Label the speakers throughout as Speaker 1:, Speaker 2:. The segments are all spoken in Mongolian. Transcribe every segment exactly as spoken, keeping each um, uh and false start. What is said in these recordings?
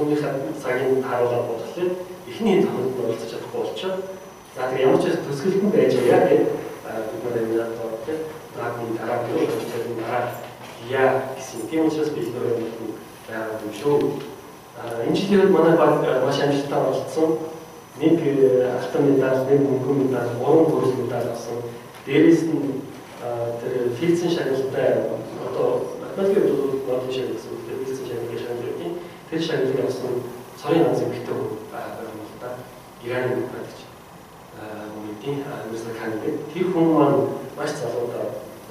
Speaker 1: түүнийхээ цагийн харуулаад бодлоо эхний тохиолдолд нь оролцож чадахгүй болчиход за тэгээ ямар ч байсан төсгөлтөн байж яа гэдэг бид нар энэ одоо тийм дагийн дараа нь өөрчлөлтийн дараа яа гэсэн тийм учраас бид нөр байгаа юм шүү. Энэ жилийн манай баг маш амжилттай оролцсон. Нэг алтан медаль, нэг мөнгөн медаль, гурван бронз медаль авсан. Дээрээс нь тэр физикийн шагналтай одоо математикийн бодлого шагнал гэсэн үг физикийн шагналын шагналын тэр шагналыг авсан цорын ганц эмэгтэй байгаа юм л да. Ираны мэдээж өмнөдийн амьсгал хандаг. Тэр хүн маань маш залуудаа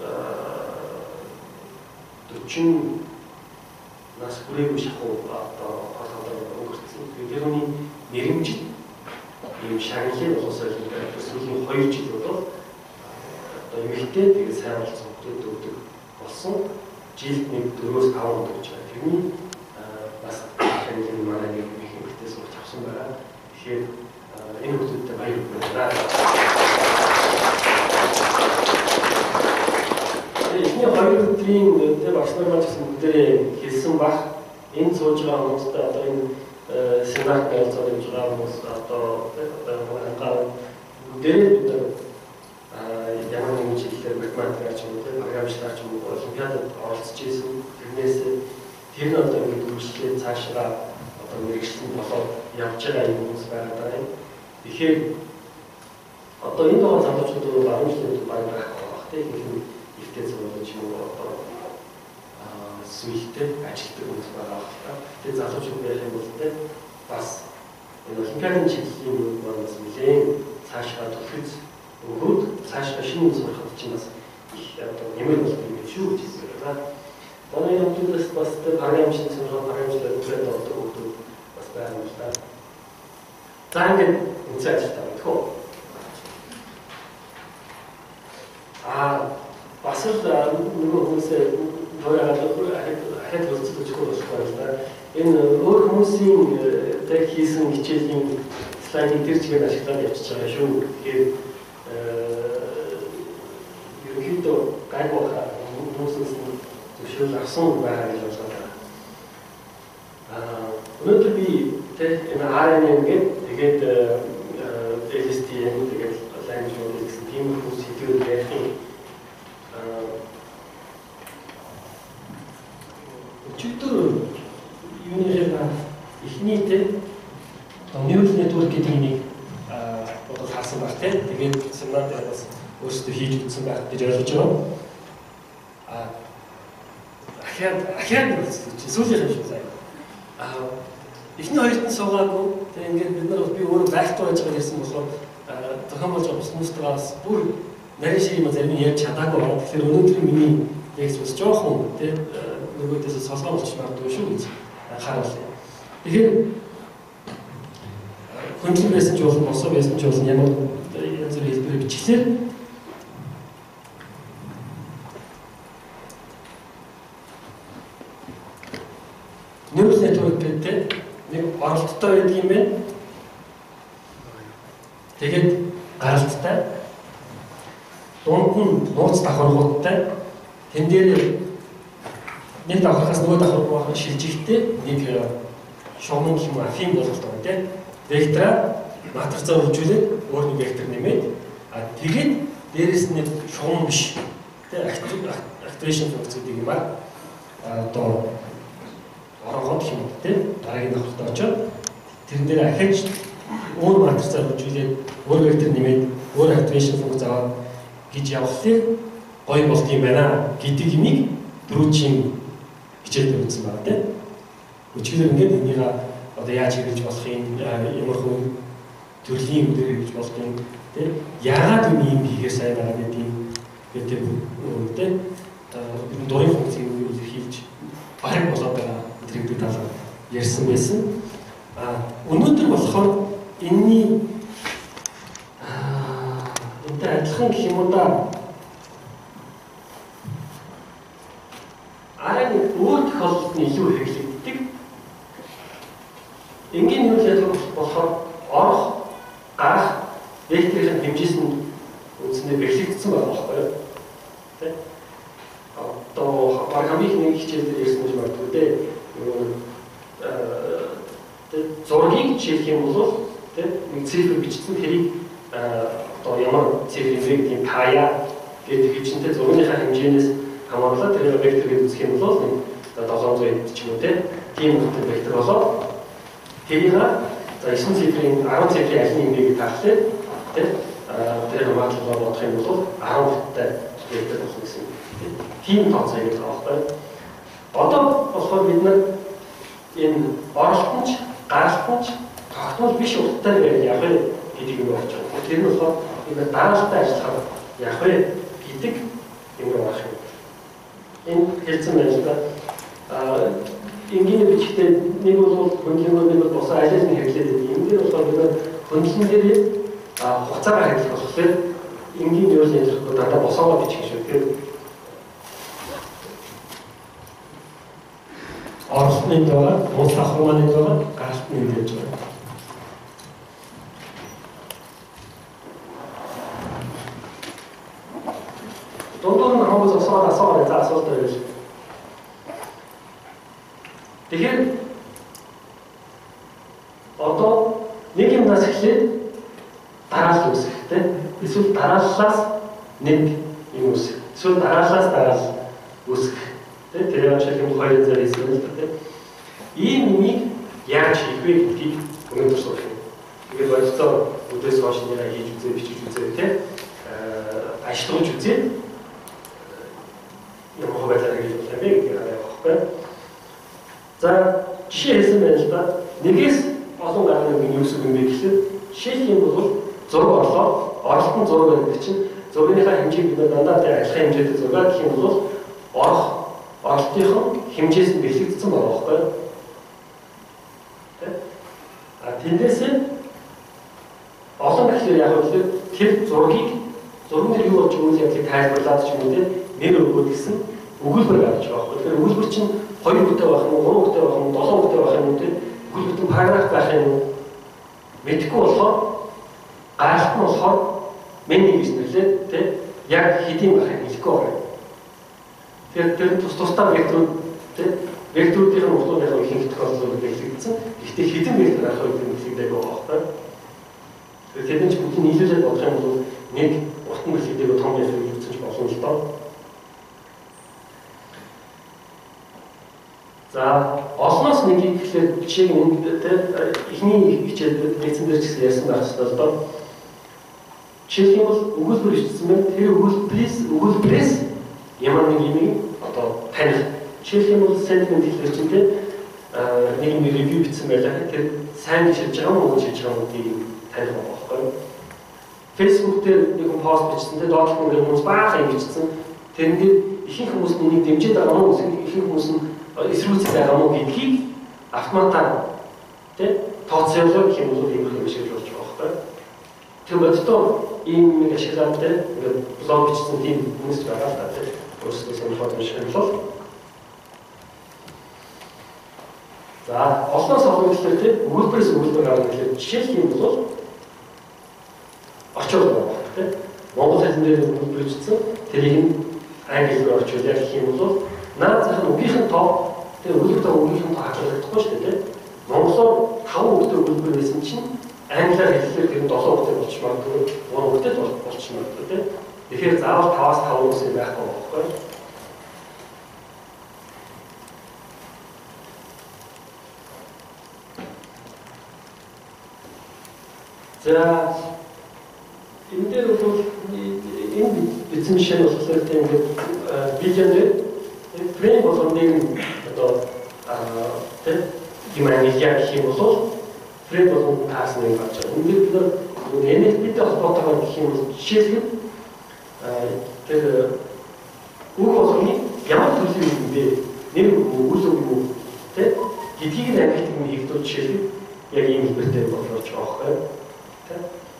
Speaker 1: дөрвөн нас хүрээгүй шахуу одоо холбоотой өнгөрсөн. Тэр хүний нэрмжит ийм шагналын боловсрол төсвөлийн хоёр жил болов одоо эмэгтэй тэгээд сайн болсон хүмүүс өгдөг болсон. Жилд нэг дөрвөөс таван өдөр гэж байна. Тэрний бас шагналын манай нэг эмэгтэй сурч авсан байгаа. Тэгэхээр энэ хүмүүстэй баяр хүргэе. Эхний хоёр өдрийн тэр багш нар маань гэсэн бүгдээ хэлсэн баг энэ сууж байгаа хүмүүстэй одоо энэ сенат болцоод явж байгаа хүмүүс одоо одоо бүгдээ бид ямар нэгэн чиглэлээр математикаар ч юм уу програмчлаар ч юм уу олимпиадад оролцож ирсэн. Тэрнээс тэр нь одоо ингэ дөрвөлжлээ цаашаа одоо мэрэгчлэн болоод явж байгаа юм хүмүүс байгаа даа. Тэгэхээр одоо энэ байгаа залуучууд баруун жилийн баг байх байх тийм ихтэй зөвлөж юм уу одоо сүйлтэй ажилтдаг хүмүүс байгаа байна. Тэгээд залуучууд байх юм бол тэ бас энэ олимпиадын чиглэлийн хүмүүс нэлээд цаашаа төлөвлөж өгөөд цаашаа шинэ үйл сурахад чинь бас их одоо нэмэр болох юм шүү гэж хэлсэн. Манай хүмүүсээс бас тэр програмчлал сурах програмчлал үзээд ордог хүмүүс бас байна л да. За ингээд үзээд таа гэх. Аа бас л нөгөө хүмүүсээ доороо ахад хөлцөж өгөх болох байна. Энэ өөр хүмүүсийн тэг хийсэн хичээлийн слайдыг тэр чигээр ашиглаад явчихж байгаа шүү. Тэгэхээр ерөнхийдөө гайгүй хүмүүсээс зөвшөөрөл авсан байгаа гэж бодож байна. Аа өнөөдөр би тэг энэ ар эн эм гээд тэгээд эл эс ди эм тэгээд language model гэсэн тийм хүмүүс хэлээр ярих юм. Өчигдөр юуны хэрэг эхний тэ neural network гэдэг нэг бодол харсан баг тэ тэгээд семинар дээр бас өөрсдөө хийж үзсэн байх гэж ойлгож байгаа. А ахяад ахяад сүүлийн юм шиг сайн. А эхний хоёрт нь суугаагүй тэг ингээд бид нар би өөрөө байхтай байж байгаа гэсэн болохоор зохион болж байгаа хүмүүстээс бүр нарийн шиг юм зарим нь ярьж чадаагүй байна. Тэгэхээр өнөөдөр миний лекц бас жоохон тэ нөгөөдөөс солгоо болчих магадгүй шүү гэж харуулъя. Тэгэхээр хүндрэл байсан ч болно, босоо байсан ч болно ямар янз бүрийн хэлбэрээр бичлээ. Neural network гэдэг нэг оролттой байдаг юм байна. Тэгээд гаралттай дунд нь нууц давхаргуудтай тэн дээр нэг давхаргаас нөгөө давхаргуу шилжихтэй нэг шугам юм афин бололт байна тийм. Вектор матрицаар хөгжүүлээд өөр нэг вектор нэмээд а тэгээд дээрэс нь шугам биш тийм activation функц гэдэг юм аа одоо орогод юм тийм дараагийн давхарт очоод тэрэн дээр ахиж өөр матрицаар хөгжүүлээд өөр вектор нэмээд өөр activation функц аваад гэж явуулъя гоё болт юм байна гэдэг юмыг дөрвөн хичээлээр үзсэн байна тийм. Өчигдөр ингээд энийг одоо яаж хийж болох юм ямар хүн төрлийн юм дээр хийж болох юм тийм. Яагаад энэ юм хийхээр сайн байгаа гэдэг юм гэдэг үнэтэй дурын функцийг хийж бараг болоод байгаа гэдэг талаар ярьсан байсан. А өнөөдөр болохоор энэний аа энэ адилхан гэх юм уу да арай өөр тохиолдолд нь илүү хэрэглэгддэг. Энгийн юу хэлэх болохоор орох, гарах, векторын хэмжээс нь үндсэндээ бэхлэгдсэн байгаа байхгүй юу? Тэ? Одоо баг хамгийн нэг хичээл дээр ярьсан гэж магадгүй дээ. тэг зургийг жишээлх юм бол тэг нэг цифр бичсэн тэрийг одоо ямар цифр юм тийм таяа гэдэг хичнээн зургийнхаа хэмжээнээс хамаарлаад тэр вектор гэж үзэх юм бол нэг долоон зуун эд ч юм уу тийм үнэтэй вектор болоод тэрийг за девь цифрын арван цифрын аль нэг нэг таахлаа тэг тэр хамаачлалаа бодох юм бол арван бүттэй вектор болох гэсэн тийм тооцоо хийх байгаа байхгүй. Одоо болохоор бид нар энэ оролтонч гаралтанч тогтмол биш утгатай байх яг гэдэг юм болж байгаа. Тэр нь болохоор энэ дараалалтай ажиллахаар яг гэдэг юм байна. Энэ хэлсэн байна л да. Аа энгийн бичгтээ нэг бол хөндлөнгөө нэг бол босоо ажил нь хэвлээд байдаг. Энд дээр болохоор бид хөндлөн дээр хугацаагаар хэвлэх болохоор энгийн юу л ялахгүй дандаа босоогоо бичих шүү. Тэгэхээр оролтны доор уус ахуйны доор гаралтны гэж байна. Дундуур нь хамаас асууад асууад за асуулт байвал. Тэгэхээр одоо нэг юмнаас эхлээд дараалал үүсэх тийм эсвэл дарааллаас нэг юм үүсэх. Эсвэл дарааллаас дараалал үүсэх. Тийм тэр юм шиг юм хоёр зэрэг эсвэл тийм ийм юмыг яаж хийх вэ гэдгийг өнөөдөр суурах юм. Тэгээд болцоо өдөөс хойш нэраа хийж үзээ бичиж үзээ тийм ашиглаж үзээ. Ямар байдлаар хийж болох юм бэ гэдэг нь аахгүй. За жишээ хэлсэн байна л да. Нэгээс олон гарны нэг юу юм бэ гэхэлээ жишээлх юм бол зураг орлоо оролтон зураг гэдэг чинь зургийнхаа хэмжээг бид дандаа тэ адилхан хэмжээтэй зураг гэх юм бол орох оролтынхон хэмжээс нь бэлэгдсэн байгаа байхгүй. Тэ? А тэндээсээ олон гэхлээр яг л тэр зургийг зурган дээр юу болж өгөх юм тайлбарлаад ч юм уу тэ нэр өгөөд гэсэн өгүүлбэр гаргаж байгаа байхгүй. Тэгэхээр өгүүлбэр чинь хоёр бүтээл байх юм уу, гурван бүтээл байх юм уу, долоон бүтээл байх юм уу тийм өгүүлбэртэн параграф байх юм уу мэдэхгүй болохоор гаралт нь болохоор менийг гэж нэрлээ тийм яг хэдийн байх юм хэлэхгүй байна. Тэгэхээр тэр тус тусдаа векторууд тийм векторуудын уртуудын ихэнх тохиолдолд бэлэгдсэн. Гэхдээ хэдэн вектор авах вэ гэдэг нь байгаа байхгүй. Тэгэхээр тэдний ч бүгд нийлүүлээд бодох юм бол нэг уртан бэлэгдээг том вектор гэж үзэж болно л доо. За олноос нэг ихлээр жишээг нь эхний хичээлд нэгэн дээр ч гэсэн ярьсан байх хэрэгтэй л доо. Жишээлх юм бол өгүүлбэр бичсэн байна. Тэр өгүүлбэрээс өгүүлбэрээс ямар нэг юм одоо таних. Жишээлх юм бол сентимент ихлээр чинь тийм нэг юм ревю бичсэн байлаа. Тэр сайн шилж байгаа мó шилж байгаа мó гэдгийг таних байгаа байхгүй. Facebook дээр нэг хүн пост бичсэн. Тэр доотлох хүмүүс баахан бичсэн. Тэрнээр ихэнх хүмүүс нэг дэмжиж байгаа мó ихэнх хүмүүс нь эсрүүцэх байгаа мó гэдгийг автоматар тий тооцоолоо гэх юм бол ийм юм шиг болж байгаа байхгүй. Тэр бодтоо ийм нэг ашиглаад тий ингээд блог бичсэн тийм хүмүүс байгаа л та тий өөрсдөө сонирхоод шиг бол. За олноос олон гэхэлээ тий өгүүлбэрээс өгүүлбэр гаргах гэхэлээ жишээлх юм бол очоод байгаа тий монгол хэлэн дээр өгүүлбэр бичсэн тэрийг англиар орчуул яг гэх юм бол наад зах нь үгийнхэн тоо тэгээ өгүүлбэртэй үгийнхэн тоо хадгалагдахгүй шүү дээ. Монголоор таван үгтэй өгүүлбэр байсан чинь англиар хэлэхээр тэр нь долоон үгтэй болчих магадгүй, гурван үгтэй болчих магадгүй тийм. Тэгэхээр заавал таваас таван үгс юм байхгүй байхгүй. За энэ дээр бол энэ бичсэн жишээ нь болохоор тийм ингээд видеонд фрейм болгоно нэг одоо тийм юм аяг гэх юм бол фрейм болгоно таас нэг болж байгаа. Үүнийг бид нар эн эф пи-тэй холбоотойгоор гэх юм бол жишээлбэл тэр үг болгоны ямар төрлийн юм бэ? Нэр үйл үг юм уу? Тийм гэдгийг нь ангилдаг юм хийгдвэл жишээлбэл яг ийм хэлбэртэй болж байгаа байхгүй. Тийм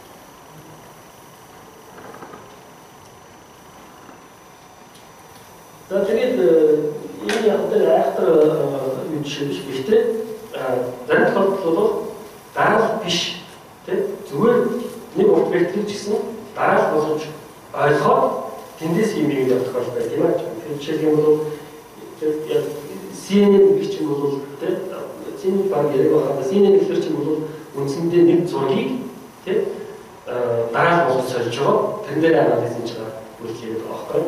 Speaker 1: за тэгээд энэ яг тэр айхтар юу жишээ биш гэхдээ зарим тохиолдолд бол дараалал биш тийм зүгээр нэг урт векторыг гэсэн дараалал болгож ойлгоод тэндээс юм юм явах тохиолдол байх тийм ээ. Тэгэхээр жишээлх юм бол яг си эн эн гэх юм бол тийм синий баг яриг байхад синий гэхэр чинь бол үндсэндээ нэг зургийг тийм дараа нь болж сольж байгаа. Тэрэн дээр анализ хийж байгаа үйл хийгээд байгаа байхгүй.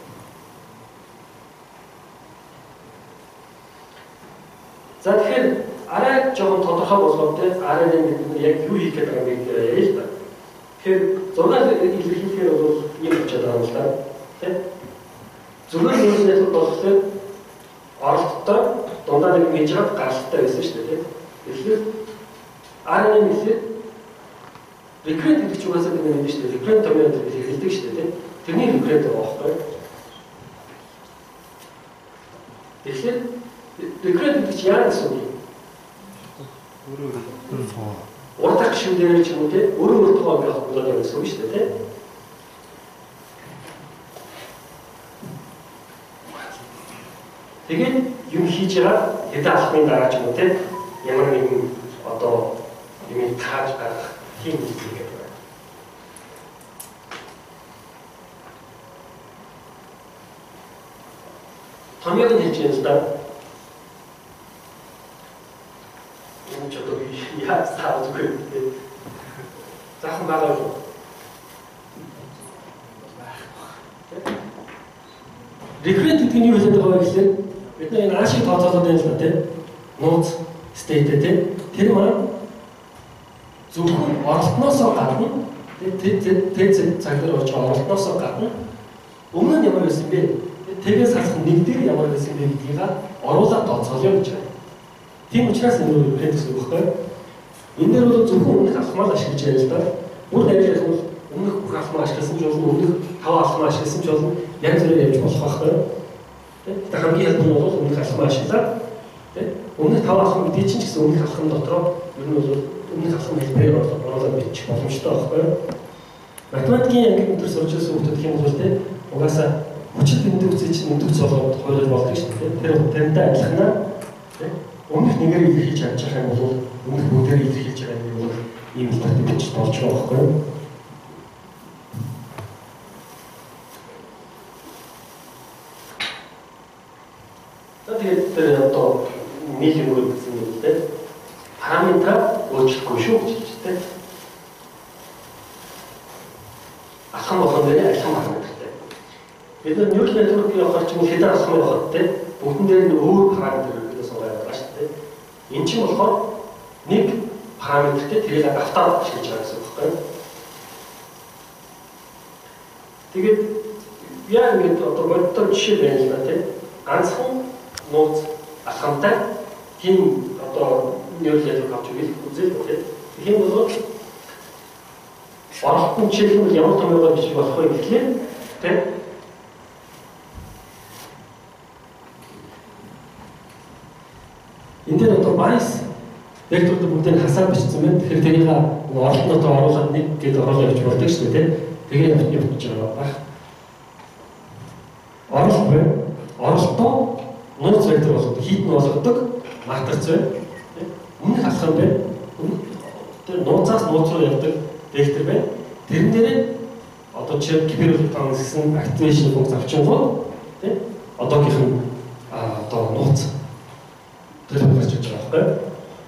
Speaker 1: За тэгэхээр арай жоохон тодорхой болгоод тийм арай нэг яг юу хийх гэдэг юм бэ яриа л да. Тэгэхээр зураг илэрхийлэхээр бол юм болчиход байгаа юм л да. Тийм. Зүгээр нүүрс network болохоор оролттой дундаа нэг хийж байгаа гаралтай байсан шүү дээ тийм. Тэгэхээр арай нэг хэлээ recurrent гэдэг чинь угаасаа нэг юм шүү дээ. Recurrent terminal гэж хэлдэг шүү дээ тийм. Тэрний recurrent байгаа байхгүй. Тэгэхээр recurrent гэдэг чинь яа гэсэн үг юм? Урдах гişүн дээр ч юм уу тийм өөрөө өөртөө байх болоод байсан үг шүү дээ тийм. Тэгээд юм хийж байгаа хэдэн алхмын дараа ч юм уу тийм ямар нэгэн одоо юм тааж гарах тийм зүйл гэдэг байна. Томьёог нь хэлж байна л да. Энэ ч одоо яа саад үгүй. Захан байгаа юу? Recurrent гэдэг нь юу хэлээд байгаа вэ гэхээр бид энэ аашиг тооцоолоод байна л да тийм. Нууц state тийм. Тэр маань зөвхөн оролтноосоо гадна тэд цаг дээр орж байгаа оролтноосоо гадна өмнө нь ямар байсан бэ? Тэгээс харах нэг дээр ямар байсан бэ гэдгийг оруулаад тооцоолё гэж байна. Тийм учраас энэ юу гэдэг юм бэ? Энэ дээр бол зөвхөн өмнөх алхмаа ашиглаж байна л да. Бүр дараах бол өмнөх бүх алхмаа ашигласан ч болно, өмнөх тав алхмаа ашигласан ч болно. Яг зэрэг явж болох байхгүй юу? Тэ? Хамгийн ялбар нь бол өмнөх алхмаа ашиглаад тэ? Өмнөх тав алхам гэдэг чинь ч гэсэн өмнөх алхам дотроо ер нь бол өмнөх алхам хэлбэрээр оруулаад бичих боломжтой байхгүй юу? Математикийн анги өндөр сурч ирсэн хүмүүс гэх юм бол тэ угаасаа хүчит индукцийг чинь индукц болгоод хойлол болдог шүү дээ. Тэр тэрнтэй адилханаа тэ өмнөх нэгээр илэрхийлж чадж байгаа юм бол өмнөх бүгдээр илэрхийлж байгаа юм бол ийм математик гэж болж байгаа байхгүй юу? За тэгээд тэр одоо нийлэн үргэлжлсэн юм л дээ. Параметр өөрчлөхгүй шүү гэж хэлж дээ. Алхам болгон дээр алхам параметртэй. Бид нар neural network-ийн явахаар чинь хэдэн алхам явахад те бүгдэн дээр нь өөр параметр гэдэг суугаад байгаа шүү дээ. Энэ чинь болохоор нэг параметртэй тэрийг автомат ашиглаж байгаа гэсэн үг байхгүй юу? Тэгээд яа ингэж одоо бодтол жишээ байна л да те. Ганцхан нууц алхамтай тийм одоо neural network авч үзэл үү? Тийм бол оролтын чиглэл нь ямар томьёогоор бий болох вэ гэхлээр тийм энэ дээр одоо bias векторд бүгдийг хасаад бичсэн байна. Тэгэхээр тэрийг оролтноо оруулаад нэг гээд оруулаад явж болдог шүү дээ тийм. Тэгээ явж байгаа байх. Оролт бай. Оролтоо нууц вектор болгоод хийд нь болгодог матриц байна. Өмнөх алхам байна. Тэр нууцаас нууц руу явдаг вектор байна. Тэрэн дээрээ одоо чи гиперэлектронс гэсэн активашн функц авчихгүй тийм одоогийнх нь одоо нууц тэр гарч иж байгаа байхгүй.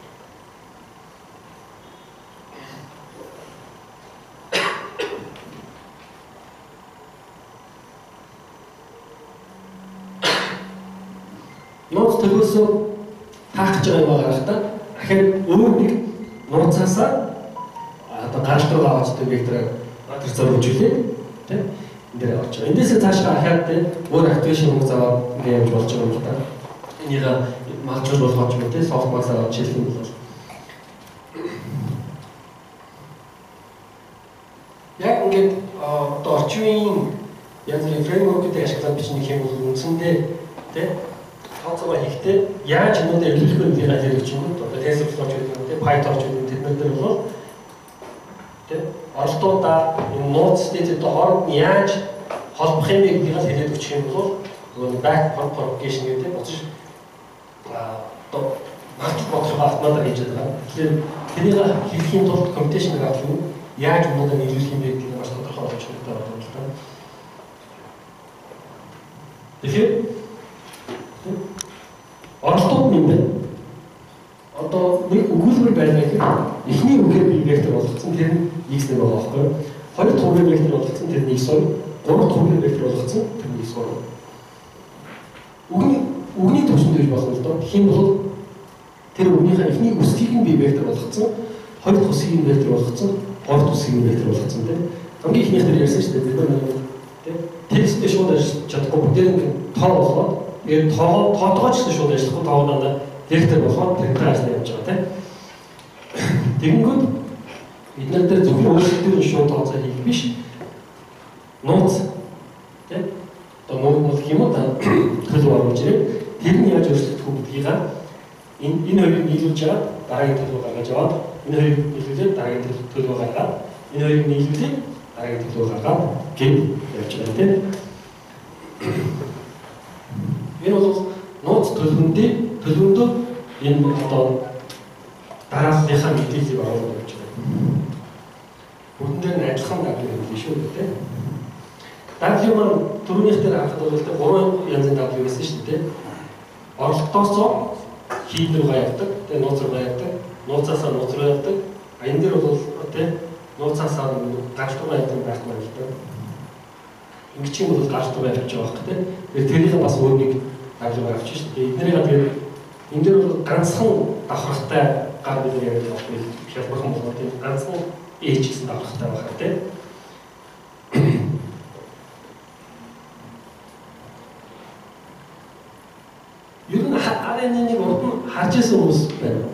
Speaker 1: Нууц төлөөсөө таах гэж байгаа юм гарахтаа дахиад өөр нэг нууцаасаа одоо гаралт руу аваад тэр векторыг матрицаар хөгжүүлээ тийм энэ дээр авч байгаа. Эндээсээ цаашаа ахаад тийм өөр активашн функц аваад ингэ явж болж байгаа юм л да. Энийг малжуул болгож юм тийм софтмаксаар авч хэлэх юм бол яг ингээд одоо орчмын янз бүрийн фреймворкуудыг ашиглаад бичнэ гэх юм бол үндсэндээ тийм тооцоогоо хийхдээ яаж юмудаа илэрхийлэх вэ гэдэг хэлж юм бол одоо TensorFlow ч гэдэг юм тийм Python ч гэдэг юм тэднэр дээр бол тийм оролтуудаа энэ нууц стэйтэд хооронд нь яаж холбох юм бэ гэдгийг хэлээд өгчих юм бол нөгөө back propagation гэдэг нь буцаж одоо маркет бодлого автоматар хийж байгаа. Тэгэхээр тэрийг хийхийн тулд computation график нь яаж юмудаа илэрхийлэх юм бэ гэдгийг маш тодорхой болгож хэрэгтэй байна л да. Тэгэхээр оролтууд юм байна. одоо нэг өгүүлбэр байна гэхэд эхний үгээр би вектор болгоцсон тэр нь x нэг байгаа байхгүй юу? Хоёр дахь үгээр вектор болгоцсон тэр нь x хоёр, гурав дахь үгээр вектор болгоцсон тэр нь x гурав. Үгний үгний төвшөнд гэж болох л доо. Хин бол тэр үгнийхээ эхний үсгийг нь би вектор болгоцсон, хоёр дахь үсгийг нь вектор болгоцсон, гурав дахь үсгийг нь вектор болгоцсон тийм. Хамгийн ихнийх дээр ярьсан шүү дээ. Бид нар тийм тексттэй шууд ажиллаж чадахгүй бүгдээр нь тоо болгоод тэгээд тоо тоотгооч шууд ажиллахгүй тоо дандаа вектор болгоод тэрнээ ажиллаж явж байгаа тийм. Тэгэнгүүт бид нар дээр зөвхөн өөрсдөө шууд тооцоо хийх биш. Нууц тийм одоо нууц гэх юм уу та төлөв оруулж ирээд тэр нь яаж өөрчлөгдөх вэ гэдгийг энэ энэ хоёрыг нийлүүлж байгаа дараагийн төлөв гаргаж аваад энэ хоёрыг нийлүүлээд дараагийн төлөв гаргаад энэ хоёрыг нийлүүлээд дараагийн төлөв гаргаад гээд явж байгаа тийм. Энэ бол нууц төлөвөндөө төлөвөндөө энэ одоо дарааныхаа мэдээллийг оруулж явж байгаа. Бүгд нэг адилхан дадлыг хэлсэн шүү дээ. Дадлыг маань түрүүнийх дээр харахад бол тэ гурван янзын дадлыг байсан шүү дээ. Оролтоосоо хийд рүү явдаг, тэ нууц руу явдаг, нууцаасаа нууц руу явдаг. А энэ дээр бол тэ нууцаасаа галт руу явдаг байх маань л дээ. Ингэж юм бол галт руу явж байгаа хэрэг тэ. Тэгэхээр тэрийг бас өөр нэг дадлыг авч шүү дээ. Эднэрийг тэгээд энэ дээр бол ганцхан давхартай гар бид яг болохгүй хялбархан болохоор тийм ганцхан ээж гэсэн давхартай байх тийм. Юу н харин нэг урд нь харж ирсэн хүмүүс байна.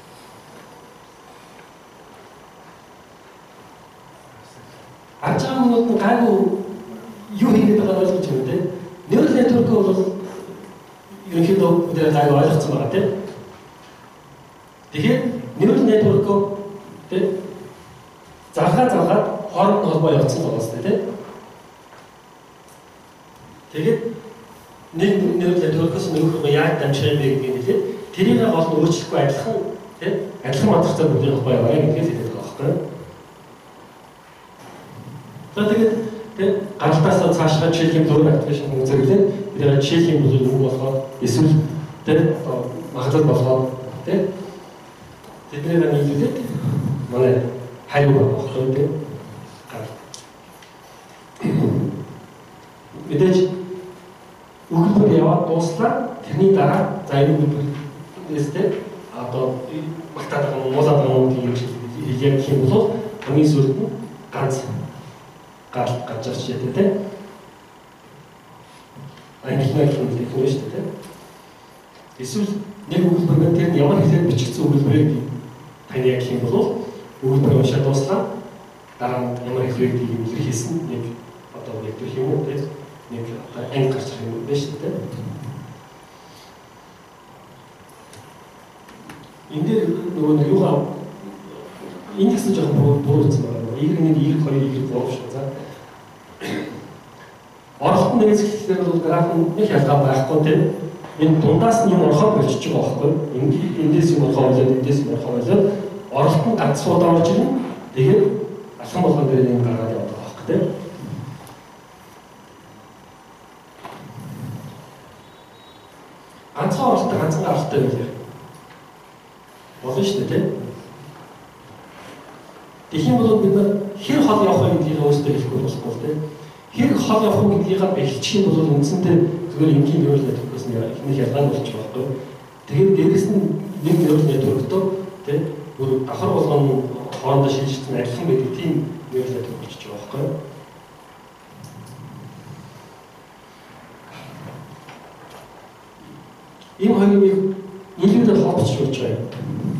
Speaker 1: Харж байгаа хүмүүс нь гайгүй юу хийгээд байгааг ойлгож байна тийм. Neural network бол ерөнхийдөө бид гайгүй ойлгоцсон байгаа тийм. Тэгэхээр neural network тийм заргаа заргаад хооронд холбоо явуулсан байгаа тийм. Тэгээд нэг neural network-с нөгөөх нь яаж дамжих юм бэ гэдэг нь тэрийг гол нь өөрчлөхгүй адилхан тийм адилхан матрицаар бүрдэх холбоо яваа гэдгийг хэлээд байгаа байхгүй юу? За тэгээд тийм гаралтаас цаашгаа жишээлхийн зураг аппликейшн хэрэглээд тэрийг жишээхийн бүлэг үг болгоод эсвэл тийм магадлал болгоод тийм тэднийг нийлүүлээд манай хайр байгаа байхгүй тийм. Мэдээж өгүүлбэр яваад дууслаа тэрний дараа за энэ өгүүлбэрээс тийм одоо магтаад байгаа муулаад байгаа юм яг гэх юм бол хамгийн сүүлд нь ганц гал гарч ирж байгаа тийм. Англи хэлээр хэлэх юм шүү дээ тийм. Эсвэл нэг өгүүлбэр тэр ямар хэлээр бичигдсэн өгүүлбэрийг таны яг юм бол өгүүлбэр уншаад дууслаа дараа нь ямар хэлээр илэрхийлсэн нэг одоо вектор юм уу тийм нэг анги гарч ирэх юм байна шүү дээ. Энд дээр нөгөө нэг юугаа индекс нь жоохон буурсан байна. Y нэг Y хоёр Y гурав шиг за. Оролт нь нэзэхлээр бол граф нь нэг ялгаа байхгүй тийм. Энэ дундаас нь юм орохоо болчих байгаа байхгүй. Эндээс юм орохоо болоод эндээс юм орохоо болоод оролт нь ганцхан орж ирнэ. Тэгээд алхам болгон дээр юм гаргаад явдаг байхгүй тийм. Ганцхан оролттой ганцхан оролттой байлаа. Болно шүү дээ тийм. Тэгэх юм бол бид хэр хол явах вэ гэдгийг өөрсдөө хэлэхгүй болохгүй тийм. Хэр хол явах вэ гэдгийг бэлчих юм бол үндсэндээ зүгээр энгийн neural network-ос нэг ялгаа болж байгаа байхгүй. Тэгээд дээрэс нь нэг neural network-то тийм бүр давхар болгоно хоорондоо шилжсэн адилхан байдаг тийм neural network болж байгаа байхгүй. Ийм хоёрыг нийлүүлээд холбож болж байгаа юм.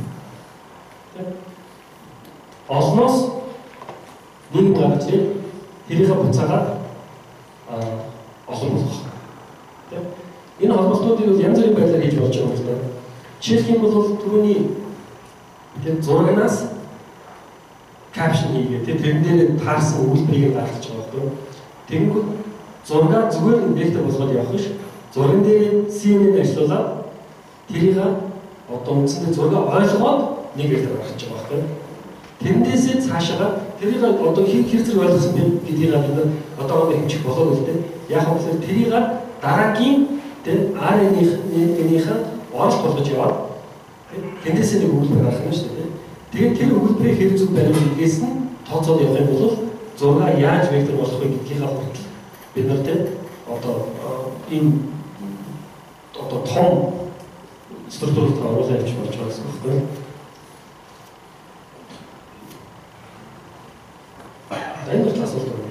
Speaker 1: Олноос нэг гарч ирээд тэрийнхээ буцаагаад олон болох. Тийм. Энэ холболтуудыг бол янз бүрийн байдлаар хийж болж байгаа юм л да. Жишээлх юм бол түрүүний тийм зурагнаас капшн хийгээ тийм тэрэн дээр таарсан үйлдвэрийг гаргаж байгаа байхгүй. Тэнгүүд зураг зүгээр нь вектор болгоод явах биш. Зурган дээр си эн эн ажиллуулаад тэрийг одоо үндсэндээ зураг ойлгоод нэг вектор гаргаж байгаа байхгүй. Тэрнээсээ цаашаа тэрийг одоо хэр хэр зэрэг ойлгосон бэ гэдгийг бид одоо хэмжих болов уу гэдэг. Яг нь тэрийг дараагийн тэр ар эн-ийнхээ оролт болгож яваад Тэндээс нэг өгүүлбэр гарах юм шүү дээ. Тэгээд тэр өгүүлбэрийг хэрэг зүг барих гэдгээс нь тооцоод явах юм бол зураг яаж вектор болох вэ гэдгийнхаа хүртэл бид нар тэ одоо энэ одоо том структурт оруулах явж болж байгаа гэсэн үг байна. Энэ бол асуулт байна.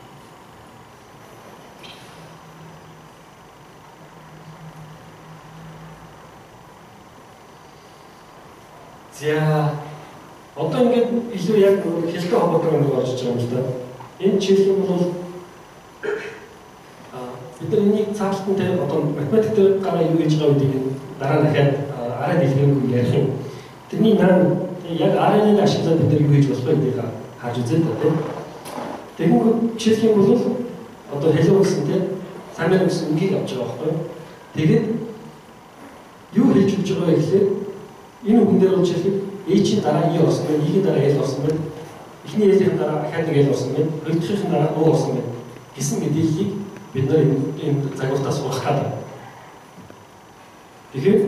Speaker 1: За одоо ингээд илүү яг хэлтэй холбоотой нэг орж байгаа юм л да. Энэ жишээ нь бол а бид нар энийг цаалтан дээр одоо математик дээр гараа юу гэж байгаа үедээ дараа нь дахиад арай дэлгэрэнгүй ярих юм. Тэрний наан яг арайныг ашиглаад бид нар юу хийж болох вэ гэдгийг харж үзээд байна. Тэгэнгүүт жишээ нь бол одоо хэлээ гэсэн тийм самир гэсэн үгийг авч байгаа байхгүй юу. Тэгээд юу хийж өгч байгаа вэ гэхлээр энэ үгэн дээр бол жишээ H-ийн дараа E орсон байна, E-ийн дараа L орсон байна. Эхний L-ийн дараа дахиад нэг L орсон байна. Хоёрдохын дараа O орсон байна. Гэсэн мэдээллийг бид нар энэ загвартаас сурах гэдэг. Тэгэхээр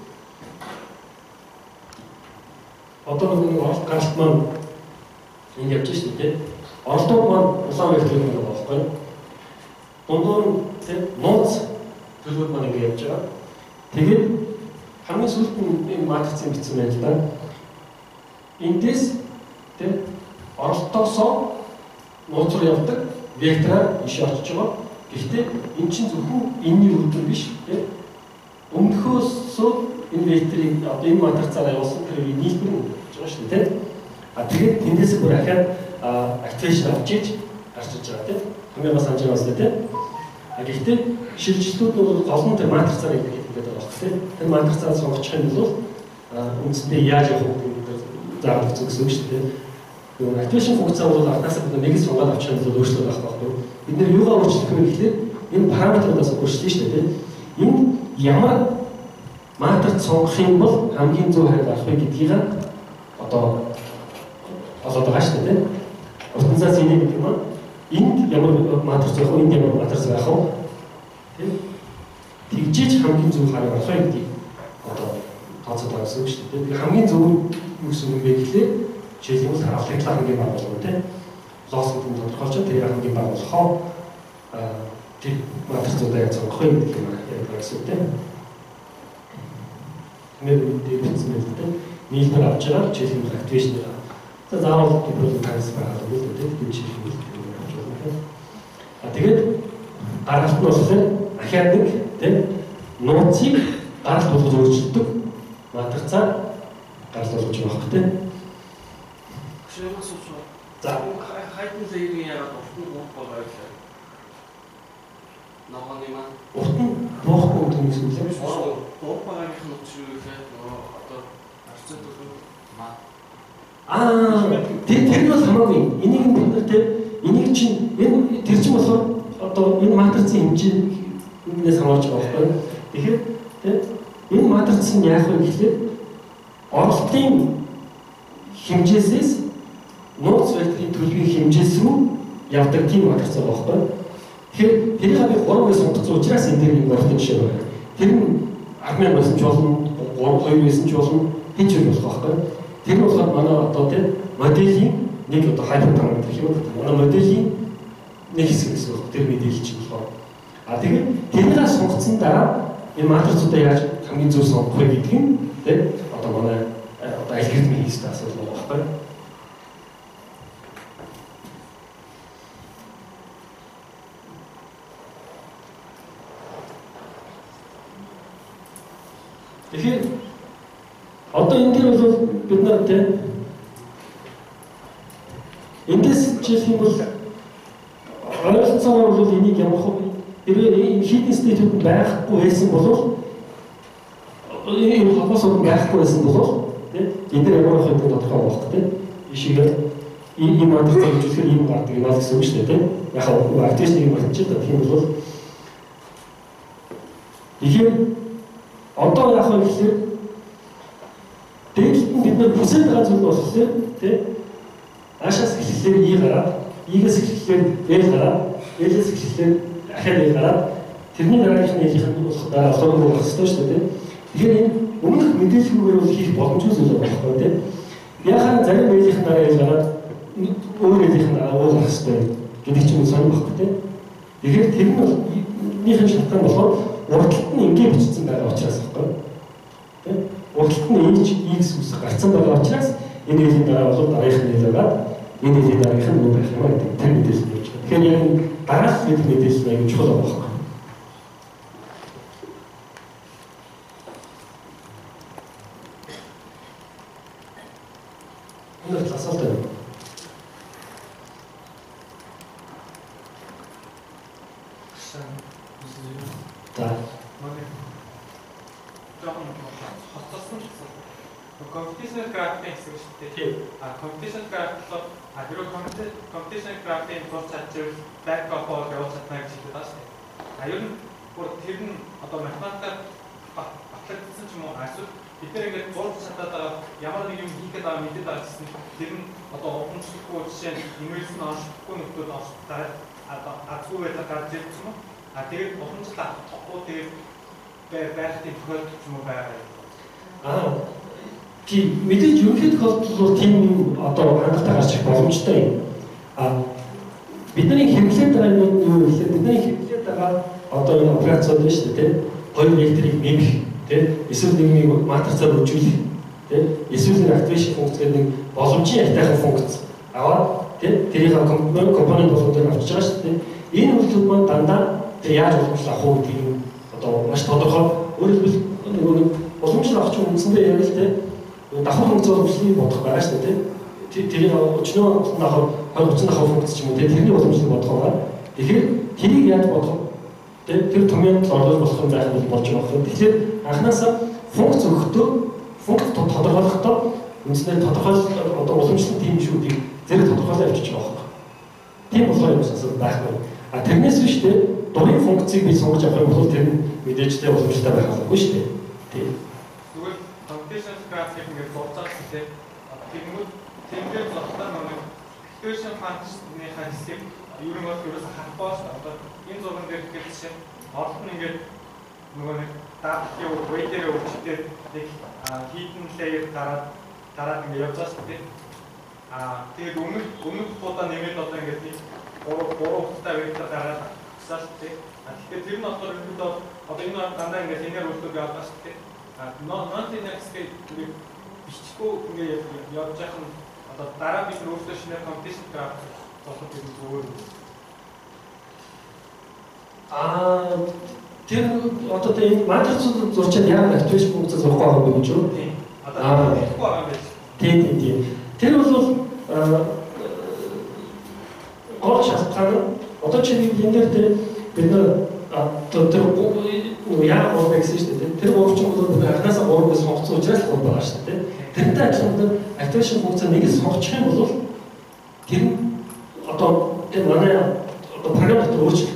Speaker 1: одоо нэг оролт гаралт маань энэ явж шүү дээ. Оролтууд маань улаан векторын нэг байгаа байхгүй юу? Дундуур нь нууц төлөвлөлт маань ингэ явж байгаа. Тэгээд хамгийн сүүлд нь энэ матрицын бичсэн байна л да. Эндээс тэ оролтоосоо нууц руу явдаг вектораар иш очиж байгаа. Гэхдээ эн чинь зөвхөн энэний үүдэн биш тэ өмнөхөөс энэ векторыг одоо энэ матрицаараа явуулсан тэрийг нийлбэр нь гэж байгаа шүү дээ тэ. А тэгээд тэндээс бүр ахаад активашн авч иж гарч иж байгаа тэ. Хамгийн бас санаж байгаас тэ. А гэхдээ шилжилтүүд нь гол нь тэр матрицаар хийх гэдэг байгаа байна тэ. Тэр матрицаар сонгочих юм бол үндсэндээ яаж явах вэ заавал гэсэн үг шүү дээ. Нөгөө активашн функцаа бол ардаас бид нэг сунгаад авчих юм бол өөрчлөлт байх байхгүй. Бид нэр юугаар өөрчлөх вэ гэхлээр энэ параметруудаас өөрчлөж шүү дээ. Энэ ямар матриц сонгох юм бол хамгийн зөв хайр гарах вэ гэдгийг одоо олоод байгаа шүү дээ. Утгасаас энийг гэдэг юм аа. Энд ямар матриц байх вэ? Энд ямар матриц байх вэ? Тийм. Тэгжиж хамгийн зөв хайр гарах вэ гэдгийг одоо тооцоод байгаа гэсэн үг шүү дээ. Тэгэхээр хамгийн зөв юу гэсэн юм бэ гэхлээр жишээлбэл хаалгын хамгийн баг болгоо тийм лосгод нь тодорхойлж тэр хамгийн баг болохоо тэр матрицуудаа яаж сонгох вэ гэдэг юм яриад байгаа гэсэн тийм. Нэг үедээ бичсэн байх тийм нийлбэр авч байгаа жишээлбэл активашн байгаа. За заавал гибрэл таньс байгаа юм уу тийм жишээлбэл авч байгаа тийм. А тэгээд гаргалт нь болохоор ахиад нэг тийм нууцыг гаргалт болгож өөрчилдөг матрицаар гаргалт болгож байгаа хэрэг тийм. За
Speaker 2: хайдын зэйрийн яагаад уртын буух болоо гэхээр ногооны маань
Speaker 1: уртын буухгүй гэдэг нь юу вэ?
Speaker 2: Буух байгаагийнх нь учир юу гэхээр нөгөө одоо арцад төлөв маа.
Speaker 1: Аа тэр тэр бол хамаагүй. Энийг бид нар тийм энийг чинь энэ тэр чинь болохоор одоо энэ матрицын хэмжээнээс хамаарч байгаа байхгүй юу? Тэгэхээр тийм энэ матриц нь яах вэ гэхлээр оролтын хэмжээсээс нууц векторын төлөвийн хэмжээс рүү явдаг тийм матриц байгаа байхгүй. Тэгэхээр тэрийг би гурав гэж сонгоцсон учраас энэ дээр нэг оролтын жишээ байна. Тэр нь армян байсан ч болно, гурав хоёр байсан ч болно, хинч юм болох байхгүй. Тэр нь болохоор манай одоо тийм моделийн нэг одоо хайпертараметр юм байна. Манай моделийн нэг хэсэг гэсэн үг. Тэр мэдээлэл чинь болохоор. А тэгээд тэрийг сонгоцсон дараа энэ матрицуудаа яаж хамгийн зөв сонгох вэ гэдг нь тийм одоо манай одоо алгоритмын хийсэн асуудал байгаа байхгүй. Тэгэхээр одоо энэ дээр бол бид нар тийм эндээс жишээ нь бол ойлцоогоор бол энийг ямар хөө хэрвээ энэ хитэн стейтүүд байхгүй байсан бол энэ хавцаа байхгүй байсан бол тийм энэ дээр ямар хөө тодорхой болох тийм ишигээр энэ матрицыг үзүүлэхээр юм гардаг юм аа гэсэн үг шүү дээ тийм яг хаа активистийн матрицтай тийм бол ихээр одоо яг хөө гэхэлэр дээдлэлт нь бид нар бүсэд байгаа зүйл болохоор тийм аашаас эхлэхээр И гараад И-гээс эхлэхээр Л гараад Л-ээс эхлэхээр ахаад Л гараад тэрний дараагийнхны Л-ийн болох дараа особо болох хэрэгтэй шүү дээ тийм тэгэхээр энэ өмнөх мэдээлэлгүйгээр бол хийх боломжгүй зүйл байхгүй тийм. Яхаа зарим мэйлийнхэн дараа яаж гараад өөр мэйлийнхэн дараа уулах хэрэгтэй гэдэг ч юм сонир байхгүй тийм. Тэгэхээр тэр нь бол нийгэм шалтгаан болохоор урдлт нь ингээд бичсэн байгаа учраас байхгүй тийм. Урдлт нь ийж X үс гарцсан байгаа учраас энэ мэйлийн дараа бол дараагийнх нь хэлээд энэ мэйлийн дараагийнх нь өөр байх юм аа гэдэг тэр мэдээлэл өгч байна. Тэгэхээр яг дараах гэдэг мэдээлэл аягүй чухал байна. Нэг асуулт байна. За.
Speaker 3: Competition crafting гэсэн шүү дээ. А competition craft бол а тэр competition craft-ийн тул чадвар back up бол явуулж чадна гэж хэлдэг байна шүү дээ. А ер нь бүр тэр нь одоо математикаар батлагдсан ч юм уу эсвэл бид нэр ингээд зурж чадаад байгаа ямар нэг юм хийхэд байгаа мэдээд байгаа гэсэн тэр нь одоо уламжлалгүй жишээ нь имэйлс нь онцлохгүй нөхдөд онцлогдоод одоо азгүй байдлаар гарч ирсэн юм. А тэгээд уламжлал авахгүй тэгээд байхтын тохиолдол юм байгаа.
Speaker 1: Аа тийм мэдээж ерөнхийд тохиолдол тийм одоо хангалттай гарч ирэх боломжтой юм. А бидний хэрэглээд байгаа юм юу гэхээр бидний хэрэглээд байгаа одоо энэ операцууд байна шүү дээ. Хоёр векторыг нэмэх тийм эсвэл нэгнийг матрицаар үржүүлэх тийм эсвэл активашн функц гэдэг нэг боломжийн ятайхан функц аваад тийм тэрийг компонент болгоод авчиж байгаа шүү дээ. Энэ үйлдэл маань дандаа тэг яаж уламжлал авах уу гэдэг нь одоо маш тодорхой. Өөрөөр хэлбэл нэг уламжлал авах чинь үндсэндээ яг л тийм давхар функц уламжлалыг бодох байгаа шүү дээ. Тэрийг өчнөө нахав хоёр гуцсан нахав функц ч юм уу тийм тэрний уламжлалыг бодох байгаа. Тэгэхээр тэрийг яаж бодох тэр томьёонд оруулах болох юм байх нь болж байгаа юм. Тэгэхээр анхнаасаа функц өгөхдөө функц тодорхойлохдоо үндсэндээ тодорхойл одоо уламжлалын тийм шүүдийг зэрэг тодорхойлоо явуулчих байгаа. Тийм болохоор юм асуу байхгүй. А тэрнээс биш дээ дурын функцийг би сонгож авах юм бол тэр нь мэдээжтэй уламжлалтай байх албагүй шүү дээ. Тийм.
Speaker 3: Тэгвэл competition graph-ийг ингээд зурцаад тийм тэгмүүд тэмдэг зогтоо нэг competition function-ны хэсгийг ер нь бол ерөөсө хатбаас одоо энэ зурган дээр ихэд жишээ олон нь ингээд нөгөө нэг датгийн weight-ээр өгчтэй нэг hidden layer дараад дараад ингээд явж байгаа шүү дээ. Аа тэгээд өмнөх өмнөх удаа нэмээд одоо ингээд нэг гурав гурав удаа вектор дараад авсан шүү дээ. А тэгэхээр тэр нь болохоор ерөнхийдөө одоо энэ дандаа ингээд linear үйлдэл яваад байгаа шүү дээ. А non-linear хэсгийг ингээд биччихгүй ингээд явж байгаа нь одоо дараа бид өөрсдөө шинээр competition graph зохиол гэдэг зүгээр.
Speaker 1: Аа тэр одоо энэ матрицууд зурчаад яг активашн функц зурхгүй байгаа юм гэж үү?
Speaker 3: Тийм. Одоо хэрэггүй байгаа юм байна.
Speaker 1: Тийм тийм тийм. Тэр бол гол шалтгаан одоо чинь энэ дээр бид нар одоо тэр яа гол гэсэн шүү дээ. Тэр гол чинь бол бид анхнаасаа гол гэж сонгоцсон учраас гол байгаа шүү дээ. Тэрнтэй адилхан активашн функц нэг л сонгочих юм бол тэр одоо тэр манай одоо програмд өөрчлөлт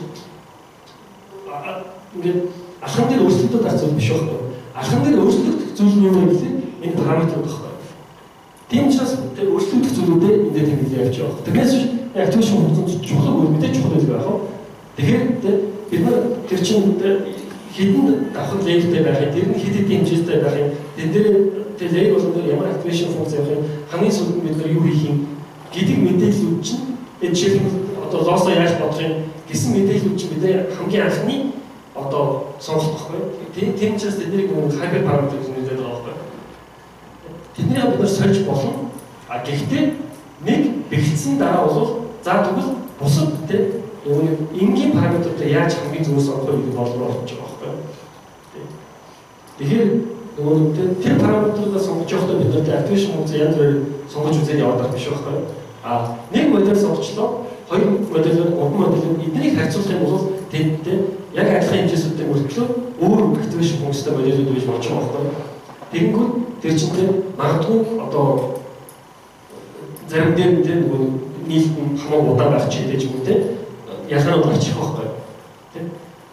Speaker 1: ингээд алхам дээр өөрчлөлтөд авах зүйл биш байхгүй. Алхам дээр өөрчлөлт зүйл нь юу вэ гэхээр энэ параметрууд байхгүй. Тийм учраас тэр өөрчлөлт зүйлүүдээ энэ дээр тэмдэглэж явж байгаа. Тэрнээс биш активашн функц чухал үйл мэдээж чухал байх байх. Тэгэхээр бид нар тэр чинь хідэн давхар лейертэй байх юм. Тэр нь хэд хэдийн хэмжээтэй байх юм. Тэн дээр тэр лейер болгоод ямар активашн функц явах юм. Хамгийн сүүлд бид нар юу хийх юм гэдэг мэдээллүүд чинь энэ жишээлбэл одоо лосоо яаж бодох юм гэсэн мэдээллүүд чинь бид хамгийн анхны одоо сонголт байхгүй. Тийм учраас тэднийг нэг хайпер параметр гэж нэрлэдэг байгаа байхгүй. Тэднийг бид нар сольж болно. А гэхдээ нэг бэлдсэн дараа бол за тэгвэл бусад тэ нэг энгийн параметруудаа яаж хамгийн зөв сонгох вэ гэдэг болроо орж байгаа байхгүй. Тэгэхээр нөгөө тэр параметруудаа сонгож явахдаа бид нар activation функц янз бүр сонгож үзээд яваад байгаа биш байхгүй. А нэг модель сонгочлоо, хоёр модель, гурван модель эднийг харьцуулах юм бол тэдтэй яг адилхан хэмжээсүүдтэй мөртлөө өөр activation функцтай моделүүд байж болж байгаа байхгүй. Тэгэнгүүт тэр чинь магадгүй одоо зарим дээр нэг нийлэн хамаагүй удаан байх ч гэдэг юм те ялгаанууд гарч ирэх байхгүй. Тийм.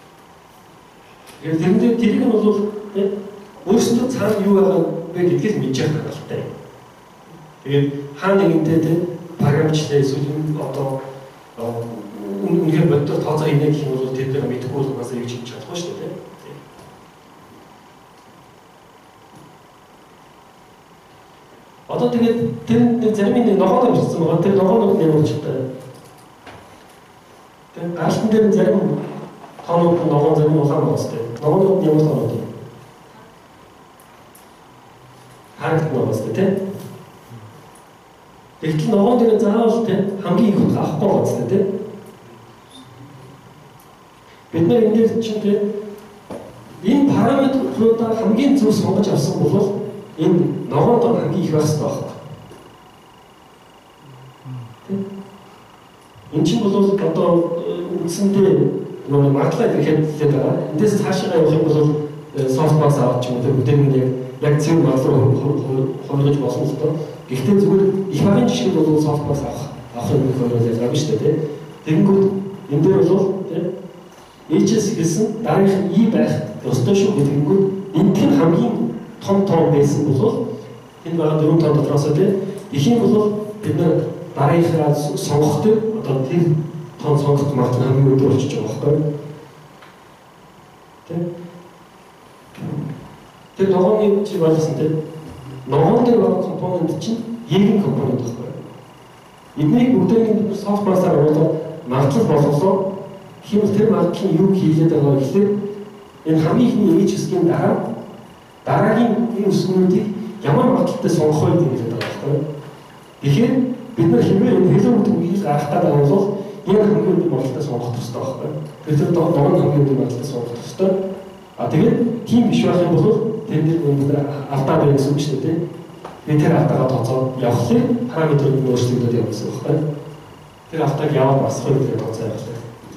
Speaker 1: Яг тэрнээ тэрийг нь бол тийм өөрсдөө цаана юу байгаа вэ гэдгийг мэдж явах хэрэгтэй. Тэгээд хаа нэгэнтэй тийм програмчлаа эсвэл одоо үнэхээр боддог тооцоо хийнэ гэх юм бол тэд нар мэдхгүй бол угаасаа юу ч хийж чадахгүй шүү дээ. Одоо тэгээд тэр зарим нэг ногоон ирсэн байгаа. Тэр ногоонууд нэмэлттэй. Тэгээд гаалтан дээр зарим тоонууд ногоон зарим улаан багстай. Ногоонууд нэмэлт тоонууд. Харагд ногоостай тийм. Тэгтэл ногоон дээр заавал тийм хамгийн их хутга авахгүй байгаастай тийм. Бид нар энэ чинь тийм энэ параметруудаа хамгийн зөв сонгож авсан бол энэ ногоонд хамгийн их байх хэрэгтэй байна. Тийм. Энэ чинь бол одоо үндсэндээ нөгөө магадлал ирэхэд хэлээд байгаа. Эндээс цаашаа явах юм бол софтбокс аваад ч юм уу бүтээн яг яг зөв магадлал хөргөж болсон л доо. Гэхдээ зүгээр их багын жишээ бол софтбокс авах авах юм хөрөөл ялгаагүй шүү дээ. Тэгэнгүүт энэ дээр бол тийм эйч эс гэсэн дараагийн И байх ёстой шүү гэнгүүт энэ тийм хамгийн том том байсан бол энэ байгаа дөрвөн тоо дотроос тийм их юм бол бид нар дараагийнхаа сонгох тэр одоо тэр том сонгох магадлал хамгийн өндөр болчих жоох байхгүй. Тийм. Тэр ногооны чи байлгасан тийм ногоон дээр байгаа компонент чинь един компонент байхгүй. Эднийг бүгдийг софтбоксаар оруулаад магадлал болголоо. Хэмэл тэр магадлал юу хийгээд байгаа вэ гэхээр энэ хамгийн ихний эйч эс-ийн дараа дараагийн энэ үсгнүүдийг ямар магадлалтай сонгох вэ гэдэг байгаа байхгүй. Тэгэхээр бид нар хэмээр энэ хэлэн үгийг гаргахтаа байгаа бол энэ хамгийн өндөр магадлалтай сонгох хэрэгтэй байхгүй. Тэгэхээр догоон хамгийн өндөр магадлалтай сонгох хэрэгтэй. А тэгээд тийм биш байх юм бол тэр бид нар автаа байх гэсэн үг шүү дээ. Би тэр автагаа тооцоод явахлаа параметрууд өөрчлөгдөд явах гэсэн үг байна. Тэр автаг яваад басах үед тооцоо явуулаа.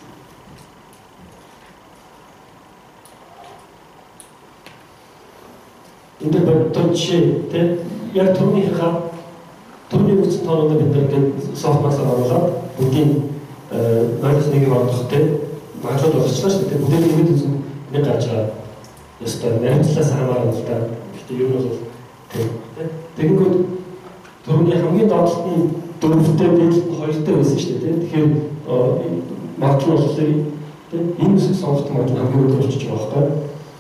Speaker 1: Энд боддог жишээ тийм яг түрүүнийхээ түрүүний үгсэн тоонууд бид нар ингээд софтбоксаар оруулаад бүгдийн ноёс нэг ордох тийм магадлал болчихлоо шүү дээ. Бүгдээ нэг үзэн нэг гарч байгаа. Ястай найрчлаас хамаарна л да. Гэхдээ юу бол тийм тэгэнгүүт түрүүний хамгийн доотлолт нь дөрөвтэй дээдлэлт нь хоёртой байсан шүү дээ. Тэгэхээр магадлал бол тийм энэ үсэг сонгох магадлал хамгийн өндөр болчих жоох байхгүй.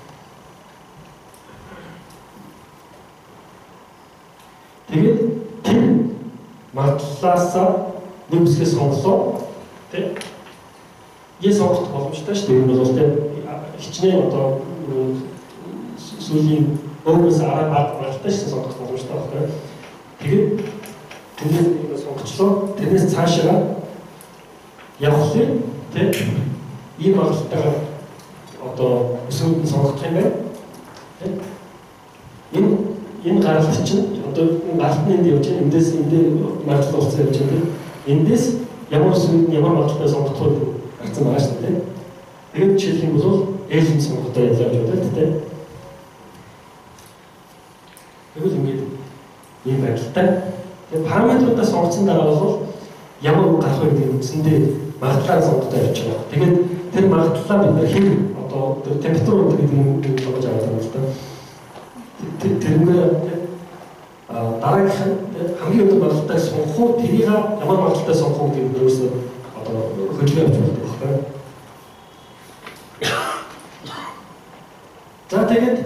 Speaker 1: Тэгээд тэр магадлалаас нэг үсгээ сонголоо тийм я сонгох боломжтой шүү дээ. Энэ бол тийм хичнээн одоо сүүлийн өөрөөс араа бат магадлалтай шүү сонгох боломжтой байна. Тэгээд тэрийг сонгочлоо. Тэрнээс цаашаа явах тийм ийм магадлалтайгаар одоо өсвөрд нь сонгох юм байна. Энэ энэ гаралт чинь одоо галт нь энд явж байгаа. Эндээс эндээ магадлал уцаа явж байгаа. Эндээс ямар өсвөрд нь ямар магадлалтай сонгох вэ гэсэн байгаа шүү дээ. Тэгээд жишээлх юм бол ээлжин сонгохтой явж байгаа тийм. Тэгвэл ингэж ийм байдалтай. Тэгээд параметруудаа сонгоцсон дараа бол ямар үг гарах вэ гэдэг үсэндээ магадлалаа сонгохтой явж байгаа. Тэгээд тэр магадлалаа бид нар хэв одоо тэр температур гэдэг юм болгож аваад байна л да. Тэрнээ дараагийнх нь хамгийн өндөр магадлалтай сонгох уу тэрийг ямар магадлалтай сонгох уу гэдэг нь өөрөөсөө одоо хөдөлгөөн авч байгаа байхгүй. За тэгээд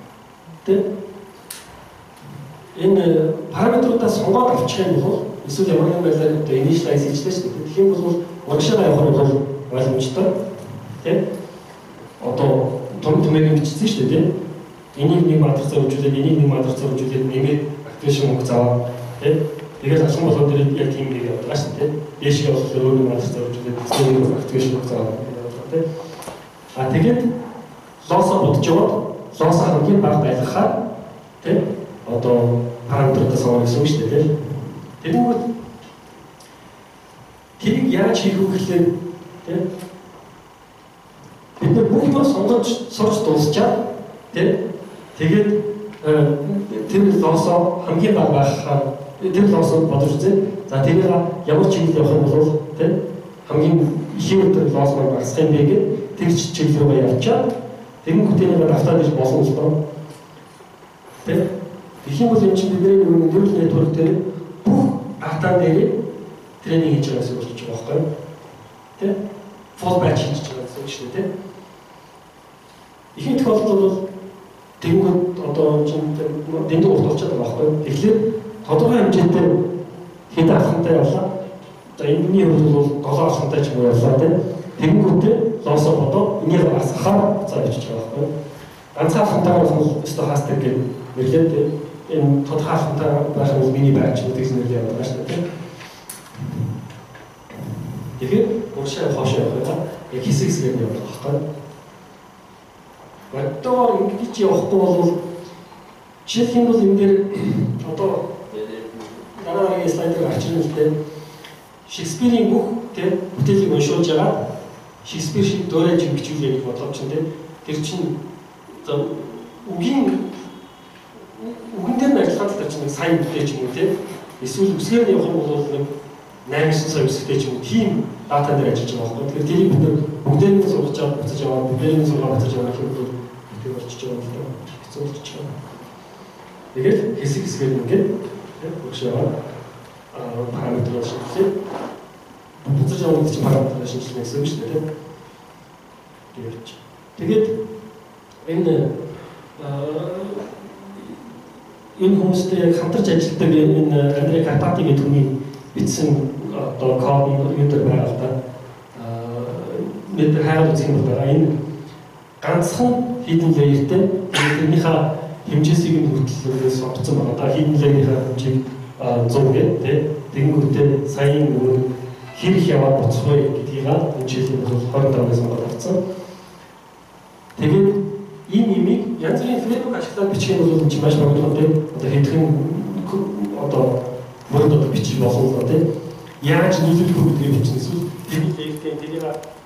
Speaker 1: энэ параметруудаа сонгоод авчих юм бол эсвэл ямар нэгэн байдлаар одоо initialize хийжлээ шүү дээ. Тэгэх юм бол урагшаа явах бол ойлгомжтой. Тэ? Одоо том томыг бичсэн шүү дээ. Энийг нэг матрицаар үзүүлээд энийг нэг матрицаар үзүүлээд нэмээд activation мөнгө заваа. Тэ? Тэгээд алхам болоод тэр яг тийм нэг яваад байгаа шүү дээ. Дээшээ бол өөр нэг матрицаар үзүүлээд нэг activation мөнгө заваа гэдэг тэ. А тэгээд лосоо бодож яваад лосоо хамгийн бага байлгахаар тэ? Одоо параметруудаа сонгох гэсэн үг шүү дээ. Тэгэнгүүт тэрийг яаж хийх вэ гэхлээр тийм бид нар бүх юм сонгож сурч дуусчаад тийм тэгээд тэр лосоо хамгийн бага байхаар тэр лосоо бодож үзээ. За тэрийг ямар чиглэл явах юм бол тийм хамгийн их өдөр лос маань багасах юм бэ гэдэг тэр чиглэл рүү явчаад тэгэнгүүт тэрийг автаад иж болно л доо. Тийм их юм бол энэ чинь бидний нэг нэрвэл нэтворк дээр бүх дата дээр тренинг хийж байгаас болж байгаа байхгүй юу? Тэ? Full batch хийж байгаа гэсэн үг шүү дээ, тэ? Ихэнх тохиолдолд бол тэнгууд одоо чинь дэндүү урт болчиход байгаа байхгүй юу? Тэгэхээр тодорхой хэмжээтэй хэд авахантай явлаа. За энэний хувьд бол долоо авахантай ч юм уу явлаа тийм. Тэгэнгүүтээ лоосоо бодоо энийг асахаар цаа бичиж байгаа байхгүй. Ганцхан авахантайгаар бол стохастик гэдэг нэрлээд энэ тодорхой авахантай байх нь миний байч гэдэг нэрлэл яваад байна шүү дээ. Тэгэхээр уршаа хоошоо явах яг хэсэг хэсгээр явах байхгүй. Боддоор ингэж явахгүй бол жишээлх нь бол энэ дээр одоо дараагийн слайдыг авчирна л дээ. Шекспирийн бүх тийм бүтээлийг уншуулж байгаа Шекспир шиг дөөрэж бичүүлээ гэж бодлоо ч тийм тэр чинь үгийн үгэн дээр ажиллахад л чинь сайн бүтээж юм уу тийм эсвэл үсгээр явах юм бол нэг найман сая үсгтэй ч юм уу тийм дата дээр ажиллаж байгаа байхгүй. Тэгэхээр тэрийг бид бүгдээр нь сургаж аваад буцаж аваад бүгдээр нь сургаж буцаж аваад хэрэг бол тэр болчихж байгаа юм л да. Хэцүү болчихж байгаа. Тэгээд хэсэг хэсгээр ингээд өгшөө аа параметрыг шинжилээ. Буцаж авах гэж параметрыг шинжилнэ гэсэн үг шүү дээ. Тэгээд тэгээд энэ энэ хүмүүстэй хамтарч ажилладаг энэ Андрей Карпати гэдэг хүний бичсэн одоо код юу дээр байгаа л да. Аа бид хайр үзэх юм байна. Энэ ганцхан хідэн леертэй тэрнийхээ хэмжээсийг нь хөтлөлөөс орцсон байгаа. Одоо хідэн леерийнхээ хэмжээг зураг гэдэг тэгэнгүүтээ саяын нөгөө хэр их яваад буцах вэ гэдгийг энэ жилийн бол хорин тавнаас онгод авсан. Тэгээд ийм имийг янз бүрийн фреймворк ашиглаад бичих нь бол чинь маш богино тийм одоо хэдхэн одоо мөрөд одоо бичих болно тийм яаж нийлүүлэх вэ гэдгийг бичих эсвэл тэрний леертэй тэрийг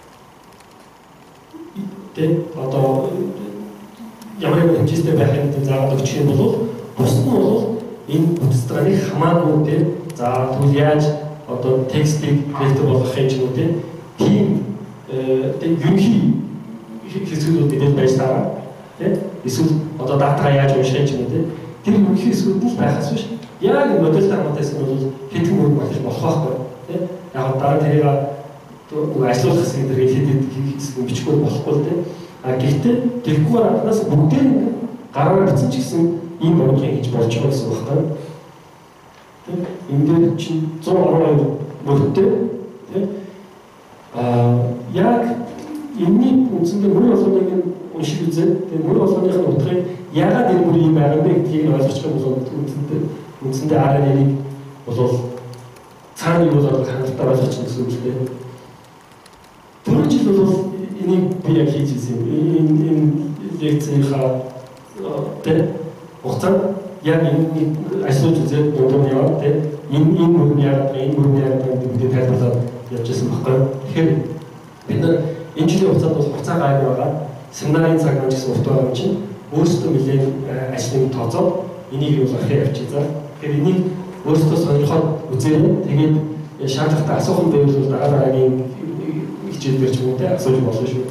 Speaker 1: тийм одоо ямар нэгэн хэмжээтэй байх юм заагаад өгчих юм бол бус нь бол энэ бүтцийг хамаагүй тийм за тэгвэл яаж одоо текстийг вектор болгох юм ч юм уу тийм тийм ерөнхий хэсгүүд дээр байж таараа тийм эсвэл одоо дата яаж унших юм тийм тэр ерөнхий хэсгүүд нь байхаас биш яг модельтэй хамаатайсан бол хэдэн мөр болох болох байхгүй тийм яг дараа тэрийг ажлуулах хэсэг дээр хэд хэд хэсэг бичихгүй болохгүй тийм а гэхдээ тэрхүү анханаас бүгдээр гараар бичсэн ч гэсэн ийм бодлогыг хийж болж байгаа гэсэн үг байна. Тийм энэ дээр чинь зуун орон хоёр мөрөдтэй тийм а яг энэний үндсэндээ мөр болгоныг уншиж үзээд тийм мөр болгоныхын утгыг яагаад энэ мөр юм байгаа бэ гэдгийг ойлгох юм бол үндсэндээ үндсэндээ ар эн эн-ийг бол цаана юу болоод хангалттай ойлгох гэсэн үг л дээ. Түрүү жил бол энийг би яг хийж ирсэн юм. Энэ энэ лекцийнхаа тийм хугацаанд яг энэ ажлууд үзээд дундуур яваад тийм энэ энэ мөр яагаад энэ мөр яагаад гэдэг тайлбарлаад явж байсан байхгүй. Тэгэхээр бид нар энэ жилийн хугацаанд бол хугацаа гайгүй байгаа. Семинарын цаг маань гэсэн урт байгаа юм чинь өөрсдөө нэлээд ажлыг тооцоод энийг юу архив авчиж заа. Тэгэхээр энийг өөрсдөө сонирхоод үзээрэй. Тэгээд шаардлагатай асуух юм байвал дараа дараагийн хичээлээр ч юм уу те асууж болно шүү.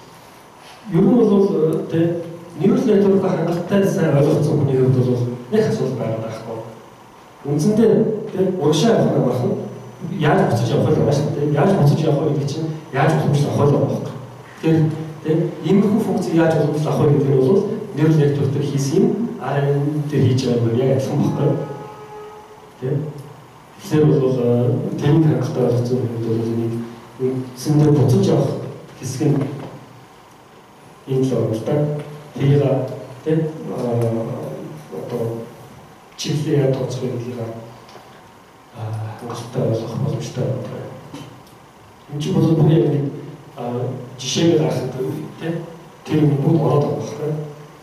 Speaker 1: Ер нь бол те neural network хангалттай сайн ойлгоцсон хүний хувьд бол нэг асуудал байгаа байхгүй. Үндсэндээ те урагшаа явах нь байна. Яаж буцаж явах вэ шүү дээ. Яаж буцаж явах вэ гэдэг чинь яаж буцаж авах вэ байна. Тэгэхээр те иймэрхүү функцийг яаж буцаж авах вэ гэдэг нь бол neural network дээр хийсэн юм ар эн дээр хийж байгаа юм яг адилхан байхгүй. Тэ. Тэгэхээр бол тэнийг хангалттай ойлгоцсон хүмүүс бол энийг үндсэндээ буцаж авах хэсэг нь энэ л байна л да. Тэрийг тэ одоо чиглэлээр тооцох гэдгийг хангалттай ойлгох боломжтой байна. Энэ чинь бол бүр яг нэг жишээгээр харахад тэ тэр юм бүгд ороод байгаа байхгүй.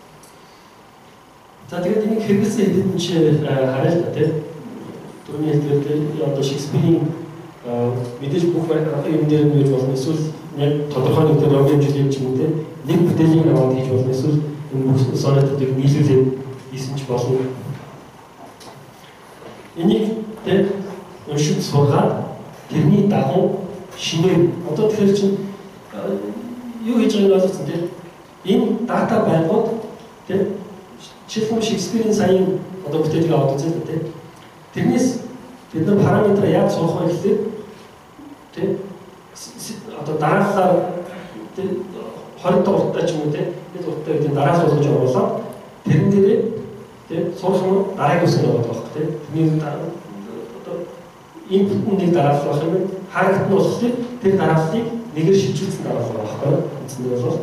Speaker 1: За тэгээд энийг хэрэглэсэн хэдэн чинь хараа л да тэ. Түрүүний хэлдгээр одоо Шекспирийн мэдээж бүх юм дээр нь болно эсвэл яг тодорхой нэг төр овгийн жилийн ч юм уу те нэг бүтээлийн аваад хийж болно эсвэл энэ бүх сонетуудыг нийлүүлээд хийсэн ч болно. Энийг те уншиж сургаад тэрний дагуу шинээр одоо тэгэхээр чинь юу хийж байгааг ойлгосон те энэ дата байгууд те жишээлбэл Шекспирийн саяын одоо бүтээлийг аваад үзээ те тэрнээс бид нар параметр яаж сурах вэ гэхлээр тэ одоо дараалал тэ хорин урттай ч юм уу тэ бид урттай гэдэг дараалал болгож оруулаад тэрэн дээрээ тэ сурах нь дараагийн үсэг яваад байгаа хэрэг Тэрний одоо инпутыг дараалах юм. Харагдсан нь болохоор тэр дарааллыг нэгээр шилжүүлсэн дараалал байхгүй юу? Эцэндээ бол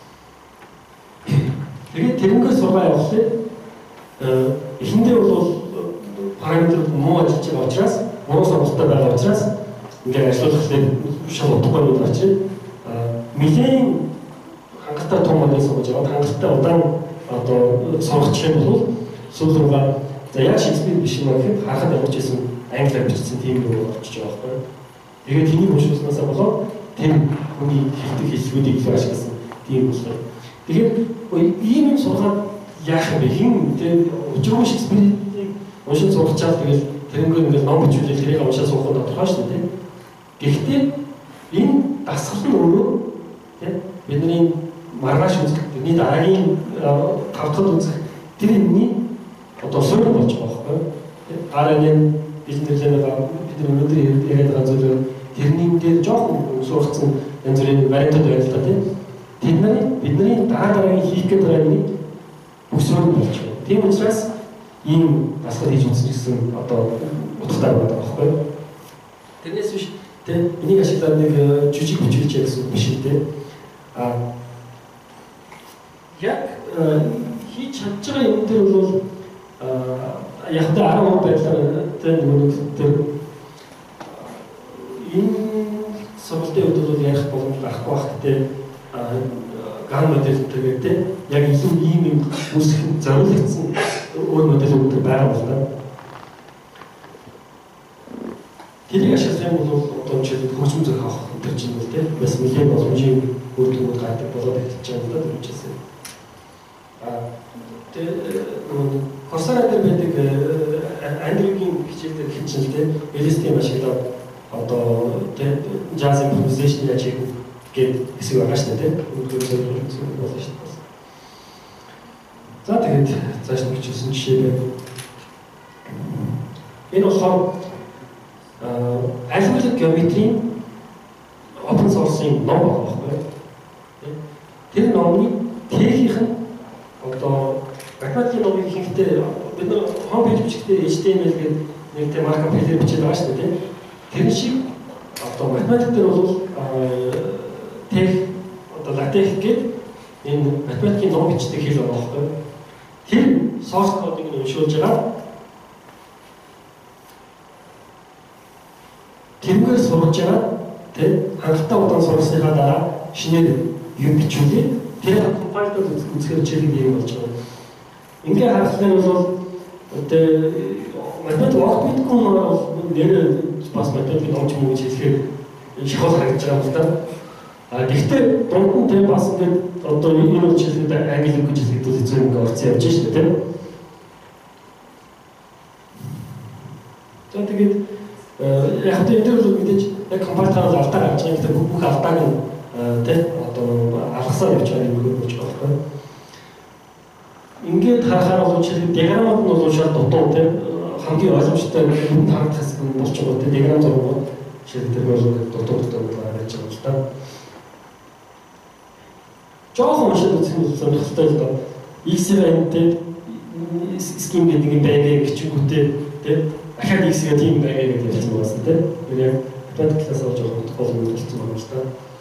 Speaker 1: тэгээд тэрнгээр сургаа явуулсан. Эхэндээ бол параметр муу ажиллаж байгаа учраас муу сонголттой байгаа учраас ингээд ажиллуулахыг шал утгагүй юм учраас нэгэн хангалттай том модель сонгож байгаа. Хангалттай удаан одоо сонгох юм бол сүүл рүүгээ за яг Шекспир биш юм гэхэд харахад явж исэн англиар бичсэн тийм үг болчихж байгаа байхгүй. Тэгээд тэнийг уншуулснаас болоод тэр хүний хэлдэг хэлсгүүдийг их ашигласан тийм болохоор. Тэгэхээр ийм юм сургаад яах вэ? Хин тэр учруу Шекспирийг уншиж сурчаад тэгээд тэрнгээр ингээд ном бичүүлэл тэрийг уншаад суух нь тодорхой шүү дээ. Гэхдээ энэ дасгал нь өөрөө тийм бидний маргааш үзэх бидний дараагийн тав дахь үзэх тэр юмний одоо суурь болж байгаа байхгүй юу? Араа бизнес нэлээд бид өнөөдөр яриад байгаа зүйл тэрний дээр жоохон сургацсан янз бүрийн вариантууд байна л да тийм. Тэдний бидний дараа дараагийн хийх гээд байгаа юмны бүх суурь болж байгаа. Тийм учраас ийм дасгал хийж үзсэн гэсэн одоо утгатай байдаг байхгүй юу? Тэрнээс биш тийм энийг ашиглаад нэг жижиг бичүүлж яа гэсэн биш тийм. А яг хийж чадж байгаа юм дээр бол яг тэ арга байдлаар тэр нэг тэр энэ сургалтын үед бол ярих боломж байхгүй байх гэдэг ган модель гэдэг яг илүү ийм юм үүсгэх зориулагдсан өөр модельүүд байгаа байна. Тэрийг ашиглах юм бол одоо жишээлбэл хөгжим зохиох авах гэдэг чинь бол тийм бас нэлээд боломжийн үр дүнүүд гардаг болоод ирж байгаа юм да үчээсээ. А тэгээ Курсаар дээр байдаг англи-ийн хичээлээр хичээлтэй элестим ашиглаад одоо тийм jazz improvisation яаж хийх гэдэг хэсэг байгаа шүү дээ. Өнөөдөр зөвхөн болно шүү дээ. За тэгээд цааш нь бичсэн жишээ байна. Энэ болохоор алгебрик геометрийн open source-ийн ном байгаа байхгүй. Тэр номны техникх нь одоо математикийн номыг хийхдээ бид нар хомпеж бичгтээ эйч ти эм эл гэдэг нэг тийм маркап хэлээр бичиж байгаа шүү дээ. Тэр шиг одоо математик дээр бол тех одоо латех гэдэг энэ математикийн ном бичдэг хэл байгаа байхгүй. Тэр source code-ыг уншуулж байгаа. Тэрнгээр сурж байгаа тийм хангалттай удаан сурсныхаа дараа шинээр юм бичүүлээ. Тэр компайлер үзэхээр чиглэл юм болж байгаа. Ингээ харахад бол одоо математик огт мэдгүй юм бол нэр бас математик номч мөн гэж хэлэхээр шахал харагдаж байгаа юм да. А гэхдээ дунд нь тийм бас ингээд одоо энэ үйл хэлэхэд англи үг гэж хэлэхэд хэцүү юм орцсон явж шүү дээ тийм. За тэгээд яг тэр энэ бол мэдээж яг компьютераар алдаа гарч байгаа гэдэг бүх алдааг нь тийм одоо алгасаар явж байгаа юм болж байгаа байхгүй. Ингээд харахаар бол жишээ диаграмууд нь бол шал дутуу тийм хамгийн ойлгомжтой юм харагдах хэсэг нь болж байгаа тийм диаграм зургууд жишээ тэр бол дутуу дутуу гарч байгаа л та. Жохон уншаад үзэх нь сонирхолтой л доо. X-ийн тийм ским гэдэг юм байна гэчингүүтээ тийм ахад X-ийн тийм байна гэж хэлсэн байна тийм. Тэр яг математик класс авч байгаа бол боломж болсон байна л та.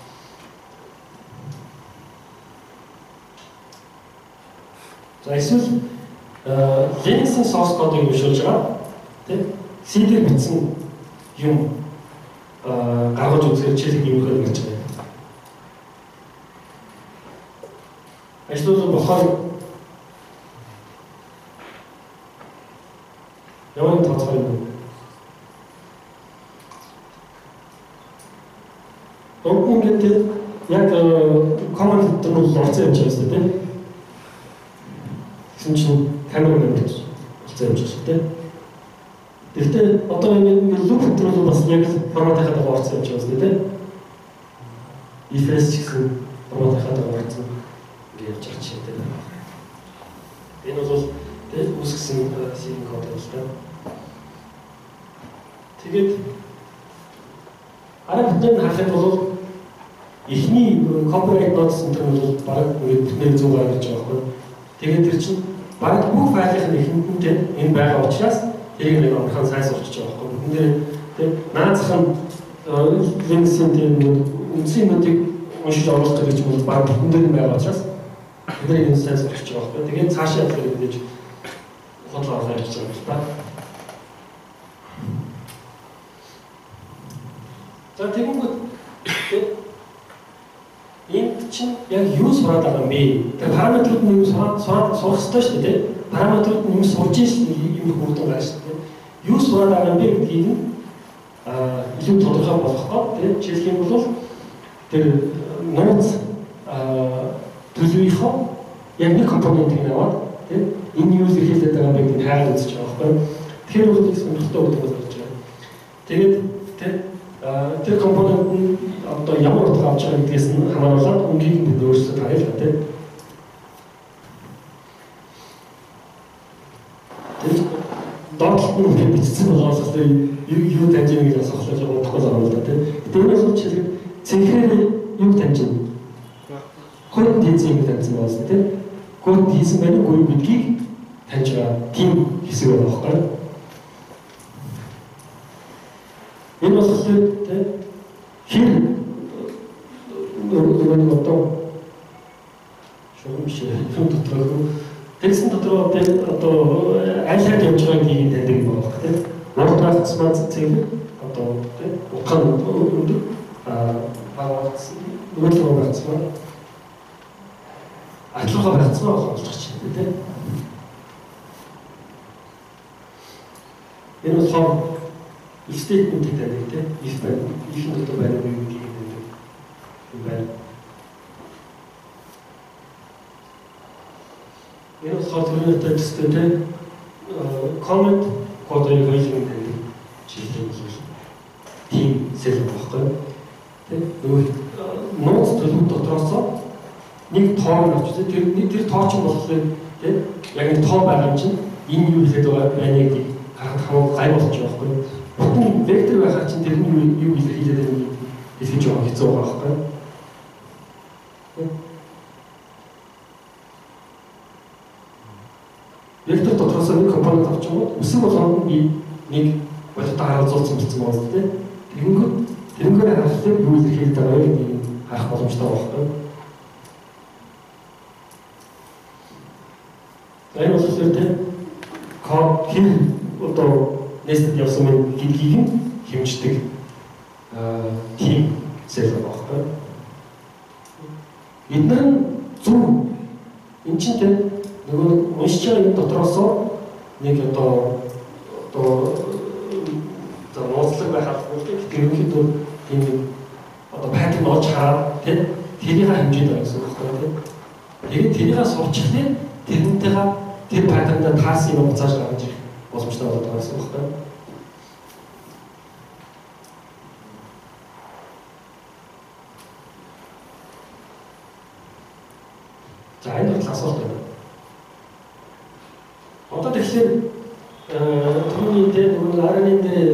Speaker 1: За эсвэл Linux-ийн source code-ыг уншуулж байгаа тийм C дээр бичсэн юм гаргаж үзэхээр чиглэл юм хэл гарч байгаа. Ажлууд болохоор явын тооцоо юм. Огт ингээд яг command дээр нь орцсон юм шиг байна тийм. Гэсэн чинь камер нэмж болцсон юм шиг тийм. Гэхдээ одоо энэ loop дээр бол бас яг форматынхаа дагуу орцсон юм шиг байна тийм. If-с гэсэн форматынхаа дагуу орцсон гэж явж байгаа юм. Энэ бол тэгээд үсгсэн C-ийн код л та. Тэгээд арга бүтэн харахад бол эхний copyright notice энэ бол баг бүтнээр зүүн гарч байгаа байхгүй. Тэгээд тэр чинь баг бүх файлын эхэнд нь энэ байгаа учраас тэрийг нэг амархан сайн сурчиж байгаа байхгүй. Энд дээр наацхан линксийн дээр үндсэн юмыг уншиж оруулах гэж бол баг бүхэн дээр байгаа учраас тэрийг сайн сурчиж байгаа байхгүй. Тэгээд цаашаа явах гэж хотлоо авах гэж байгаа юм байна. За тэгэнгүүт энд чинь яг юу сураад байгаа юм бэ? Тэр параметрууд нь юу сураад сурах хэрэгтэй шүү дээ. Параметрууд нь юм сурж ийм юм хурдан байгаа шүү дээ. Юу сураад байгаа юм бэ гэдгийг нь аа илүү тодорхой болгохгүй тийм жишээлх юм бол тэр нууц аа төлөвийнхөө яг нэг компонентыг аваад тийм энэ юу зэрхэлээд байгаа юм бэ гэдгийг хайгаад үзэж байгаа байхгүй. Тэгэхээр бол их сонирхолтой байдаг болж байна. Тэгээд тийм тэр компонент нь одоо ямар утга авч байгаа гэдгээс нь хамааруулаад өнгийг нь бид өөрсдөө харъя л тийм. Тэгээд доотлолт нь үнэ бичсэн байгаас юу юу таньж байгаа гэж асуухлаа жоо бодохгүй байгаа юм да тийм. Тэрнээс нь чигээр цэнхээр юу таньж байна? Хөрөнд хийсэн юм таньсан байна тийм. Хөрөнд хийсэн байх уу гэдгийг таньж байгаа тийм хэсэг байна байхгүй. Энэ бол тийм хин нөгөө одоо шугамш юм дотор текстэн дотор одоо аль хад явж байгааг нэг таньдаг юм байна тийм. Урдгаас цэцмаа цэцэг одоо тийм ухаан өндөр аа багц нөгөө багцмаа атлага багцмаа олж чинь тийм. Энэ бол хоо statement гэдэг тийм их байна. Их дотор байна гэдэг юм байна. Энэ бол хот тексттэй тийм comment кодыг хэлсэн гэдэг чиглэл бол тийм сэл багхгүй. Тийм нөгөө нууц төлөв дотроос нэг тоо авч тийм тэр нэг тэр тоо ч болохоор тийм яг нэг тоо байгаа юм чинь энэ юу хэлээд байгаа байна гэдэг харахад хамаагүй гай болж байгаа байхгүй. Бүтэн вектор байхад чинь тэр нь юу хэлээд байгаа юм хэлж байгаа хэцүү байгаа байхгүй. Вектор дотроос нэг компонент авч байгаа. Өсөг болгонд би нэг бодит харуулсан болсон байна тийм. Тэгэнгүүт тэрнгээр харахад юу хэлээд байгаа вэ гэдгийг харах боломжтой байхгүй. Энэ бол зөвхөн код хин одоо нэстэд явсан юм гэдгийг нь хэмждэг аа тийм зээл байхгүй. Эдгээр нь зөв эн чинь тийм нөгөө уншиж байгаа юм дотроос нэг одоо одоо за нууцлаг байхад ерөнхийдөө тийм одоо паттерн олж хараад тийм тэрийг хэмжээд байгаа гэсэн үг байна тийм. Тэгээд тэрийг сурчихлаа тэрнтэйгээ тэр паттерндаа таарсан юм цааш гаргаж ирэх боломжтой болоод байгаа гэсэн үг байна. За энэ бол асуулт байна. Одоо тэгэхээр түүний дээр нөгөө ар эн эн дээр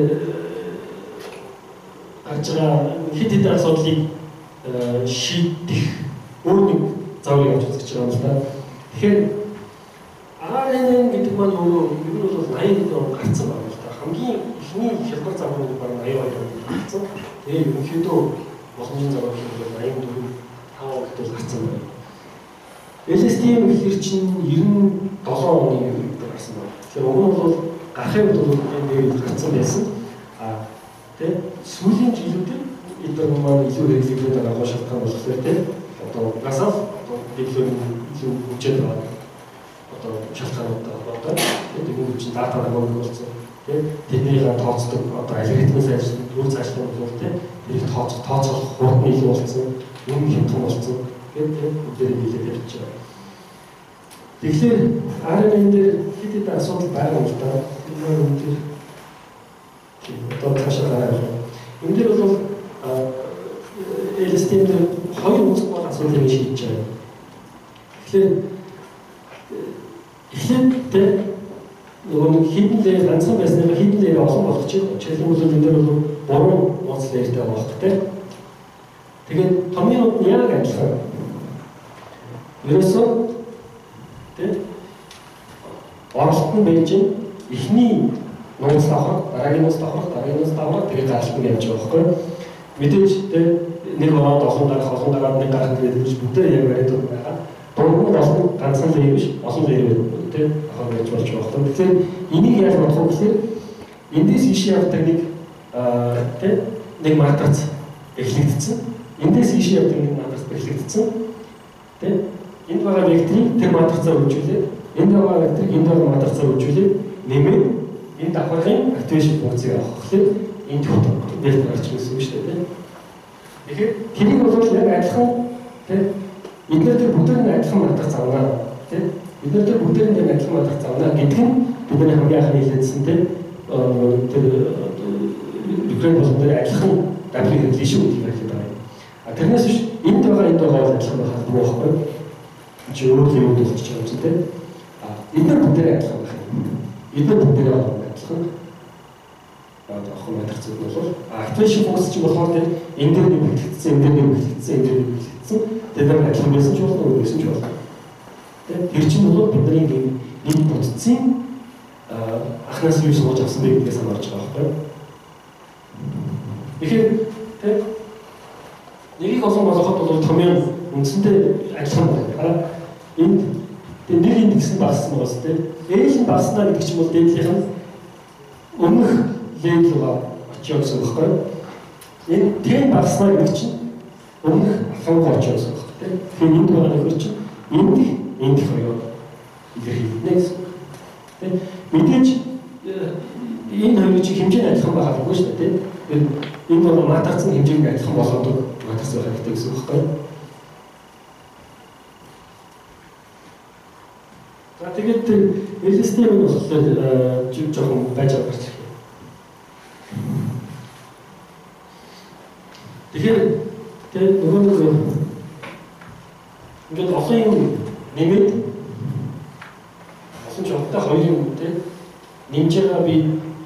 Speaker 1: гарч байгаа хэд хэдэн асуудлыг шийдэх өөр нэг завыг авч үзэж байгаа юм байна. Тэгэхээр ар эн эн гэдэг маань өөрөө ер нь бол аян он гарцсан байна л да. Хамгийн ихний хялбар зам нь баг аян он гарцсан. Тэгээ ерөнхийдөө боломжийн зам нь аян дөрөв тав онтой гарцсан байна. эл эс ди эм гэхэр чинь девяносто долоо оны үед гарсан байна. Тэгэхээр уг нь бол гарахын үед энэ гарцсан байсан. А тэгээ сүүлийн жилүүдэд эдгээр маань илүү хэрэглэгдээд байгаа шалтгаан болохоор тийм одоо гасаа одоо дэглэм илүү хөгжиж байгаа одоо шалтгаанууд одоо тэгээд чинь дата нэмэг болсон тийм тэднийг тооцдог одоо алгоритмын сайжруулалт үр цаашлах бол тийм тэрийг тооц тооцоолох хурд нь илүү болсон юм хэмтэн болсон гэдэг үгээр хэлээд явж байгаа. Тэгэхээр ар эн эн дээр хэд хэдэн асуудал байгаа юм л да. Энэ дээр одоо цаашаа гараа. Энэ дээр бол эл эс ди эм дээр хоёр үзэгдэл асуудлыг шийдэж байгаа. Тэгэхээр эхлээд нөгөө нэг хідэн лэйер ганцхан байснаа хідэн лэйер олон болгож байна. Жишээлбэл энэ дээр бол буруу нууц лэйертэй байгаа хэрэгтэй. Тэгээд томьёонууд нь яг адилхан. Ерөөсөө тэг оролт нь байж эхний нууц давхар, дараагийн нууц давхар, дараагийн нууц давхар тэгээд гаалтан явж байгаа байхгүй. Мэдээж тэг нэг ороод олон гарах, олон гараад нэг гарах гэдэг нь бүтээр яг бариад байгаа. Дунд нь олон ганцхан л юм биш, олон зэрэг тэг ахаа байж болж байгаа байхгүй. Тэгэхээр энийг яаж бодох вэ гэхээр эндээс ийш явдаг нэг тэг нэг матриц эхлэгдсэн. Эндээс ийш явдаг нэг матриц эхлэгдсэн. Тэг энд байгаа векторыг тэр матрицаар үржүүлээд энд байгаа векторыг энд байгаа матрицаар үржүүлээд нэмээд энэ давхаргын активашн функцийг авах гэхээр энэ төвд вектор гарч ирсэн юм шүү дээ. Тэгэхээр тэрийг бол яг адилхан тийм бид нар тэр бүгдээр нь адилхан матриц авна тийм бид нар тэр бүгдээр нь адилхан матриц авна гэдэг нь бидний хамгийн анхны хэлсэн тийм тэр different болон адилхан W relation гэдэг юм байна. А тэрнээс биш энд байгаа энд байгаа адилхан байх нь байхгүй. Чи өөр юм болчих юм чинь тийм а эдгээр бүгдээр адилхан байх юм. Эдгээр бүгдээр адилхан авах матрицууд нь бол activation функц чинь болохоор тийм энэ дээр нэг хэлэгдсэн, энэ дээр нэг хэлэгдсэн, энэ дээр нэг хэлэгдсэн. Тэгэхээр адилхан байсан ч болно, өөр байсан ч болно. Тийм тэр чинь бол бидний нэг бүтцийн ахнаас юу сууж авсан бэ гэдгээс хамаарч байгаа байхгүй. Тэгэхээр тийм нэгийг олон болгоход бол томьёо үндсэндээ адилхан байна. Энд тийм нэг энд гэсэн багсан байгаас тийм ээлж нь багснаа гэдэг чинь бол дээдлийнх нь өмнөх левел ба очиж гэсэн үг байхгүй. Энэ тийм багснаа гэдэг чинь өмнөх алхам очиж гэсэн үг тийм. Тэгэхээр энд байгаа нөхөр чинь энд энд хоёр илэрхийлнэ гэсэн. Тийм мэдээж энэ хоёр чинь хэмжээ адилхан байгаа байхгүй шүү дээ тийм. Энэ бол матрицын хэмжээний адилхан болоод матриц байх хэрэгтэй гэсэн үг байхгүй. За тэгээд элэстэй нь болохоор жив жоохон байж байгаа гэж байна. Тэгэхээр тэгээд нөгөө нэг ингээд олон юм нэмээд олон жолтой хоёр юм тийм нэмж байгаа би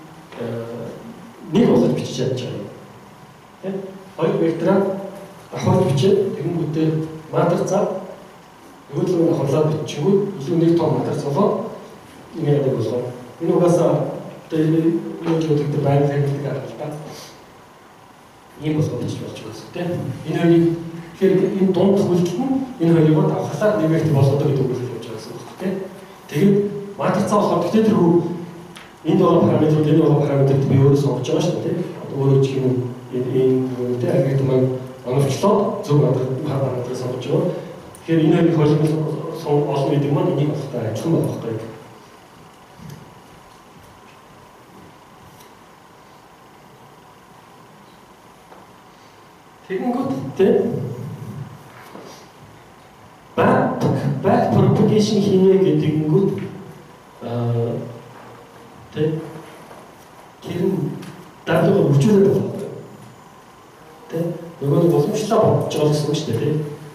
Speaker 1: нэг болгож бичиж чадж байгаа юм. Тийм хоёр вектораа давхар бичээд тэгэнгүүтээ матрицаа нөгөөдлөө хавлаад биччихгүй илүү нэг том матриц болоод ингээд яг болгоо. Энэ угаасаа тэгээд нөгөөдлөө гэдэг байнг хэрэгтэй гаргаж байна. Ийм болгож бичиж болж байгаа юм тийм. Энэ хоёрыг тэгэхээр энэ дунд хүлдэл нь энэ хоёрыг давхарлаад нэг вектор болгоод гэдэг үг хэлж байгаа юм байна тийм. Тэгээд матрицаа болохоор гэхдээ тэр хүү энд байгаа параметрууд энэ байгаа параметрууд би өөрөө сонгож байгаа шүү дээ тийм. Өөрөө ч юм энэ энэ тийм агрегат маань оновчлоод зөв параметрыг сонгож байгаа. Тэгэхээр энэ хоёрыг холбоос олон гэдэг маань энийг болохтай адилхан болох гэдэг. Тэгэнгүүт тийм back back propagation хийнэ гэдэгэнгүүт аа тийм тэр дадлага үржүүлээд байна. Тийм нөгөө нь боломжтой болж байгаа гэсэн үг шүү дээ тийм.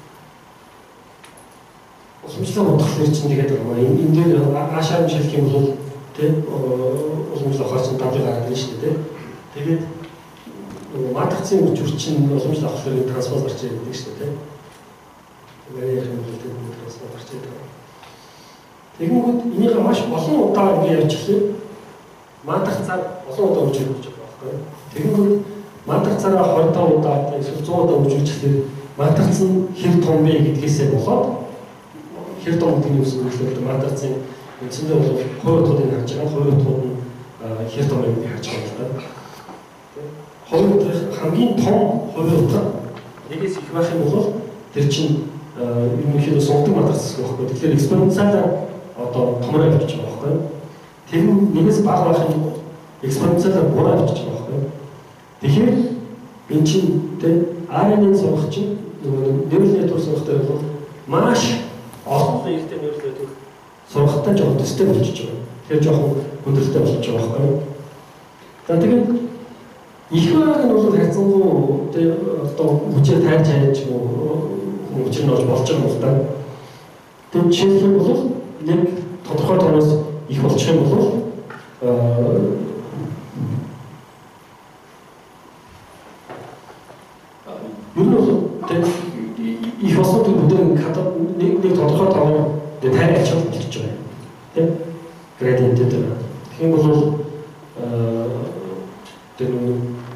Speaker 1: Уламжлал бодох хэрэг чинь тэгээд энэ дээр аашаа шилжих юм бол тийм уламжлал авах чинь дадлага гараад ирнэ шүү дээ. Тэгээд матрицын үржүүлчин уламжлал авах хэрэг трансформ гарч ирдэг шүү дээ. Тэгээд яг юм бол тэгээд трансформ гарч ирдэг. Тэгэнгүүт энийг маш олон удаа ингэ явж ирэхэд матрицаар олон удаа үржүүлж байгаа байхгүй. Тэгэнгүүт матрицаараа двадцать удаа эсвэл сто удаа үржүүлчихлээр матриц нь хэр том бэ гэдгээсээ болоод хэр том гэдэг нь юу гэсэн үг матрицын үндсэндээ бол хувь утгуудыг харж байгаа, хувь утгууд нь хэр том юм харж байгаа л да. Хувь утгын хамгийн том хувь утга нэгээс их байх юм бол тэр чинь ерөнхийдөө сунгдаг матриц гэх байхгүй. Тэгэхээр экспоненциалаар одоо томроо явж байгаа байхгүй. Тэр нэгээс бага байх юм экспоненциалаар буруу явж байгаа байхгүй. Тэгэхээр энэ чинь тэ ар эн-ийн сурах чинь нөгөө neural network сурахтай бол маш олон хэрэгтэй neural network сурахтай жоохон төстэй болчихж байгаа. Тэгэхээр жоохон хүндрэлтэй болчихж байгаа байхгүй. За тэгээд их байг нь бол хайцангуу тэ одоо хүчээр тайрч хайж хүчээр нууж болж байгаа юм л да. Тэгээд жишээлбэл бол нэг тодорхой тооноос их болчих юм бол юу нэг их осод бүдэн нэг нэг тодорхой тоон тайр ачаал болчихж байгаа. Тийм градиент дээр. Тэгэхээр бол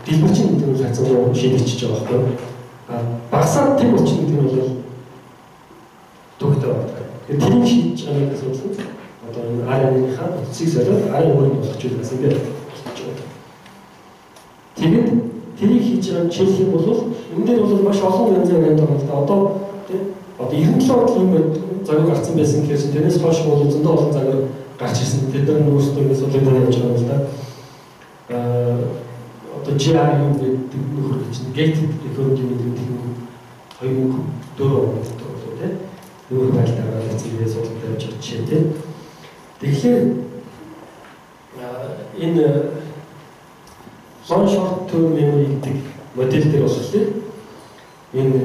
Speaker 1: дэлбэрчин гэдэг нь хацсан шийдэгчиж байгаа байхгүй. А багасаа тэр болчин гэдэг нь бол төгтөө байна. Тэрийг хийж байгаа гэсэн үг одоо энэ ар-ааныхаа утсыг солиод арын өөрийн болгочихвол ингээд болчих жоо. Тэгээд тэрийг хийж байгаа жишээлх юм бол энэ дээр бол маш олон янзын яриад байгаа л да. Одоо тийм одоо ерөнхийдөө ийм загвар гарсан байсан гэхээс тэрнээс хойш бол зөндөө олон загвар гарч ирсэн. Тэд нар өөрсдөө ингэ судалгаа хийж байгаа юм л да. Аа одоо джи ар ю гэдэг нөхөр гэж gated economy гэдэг нь хоёр мың и дөрөв онд болоо тийм нөхөр байлтаараа хэвчээ судалгаа хийж байгаа жишээ тийм. Тэгэхээр энэ long short term memory гэдэг модель дээр болохоор энэ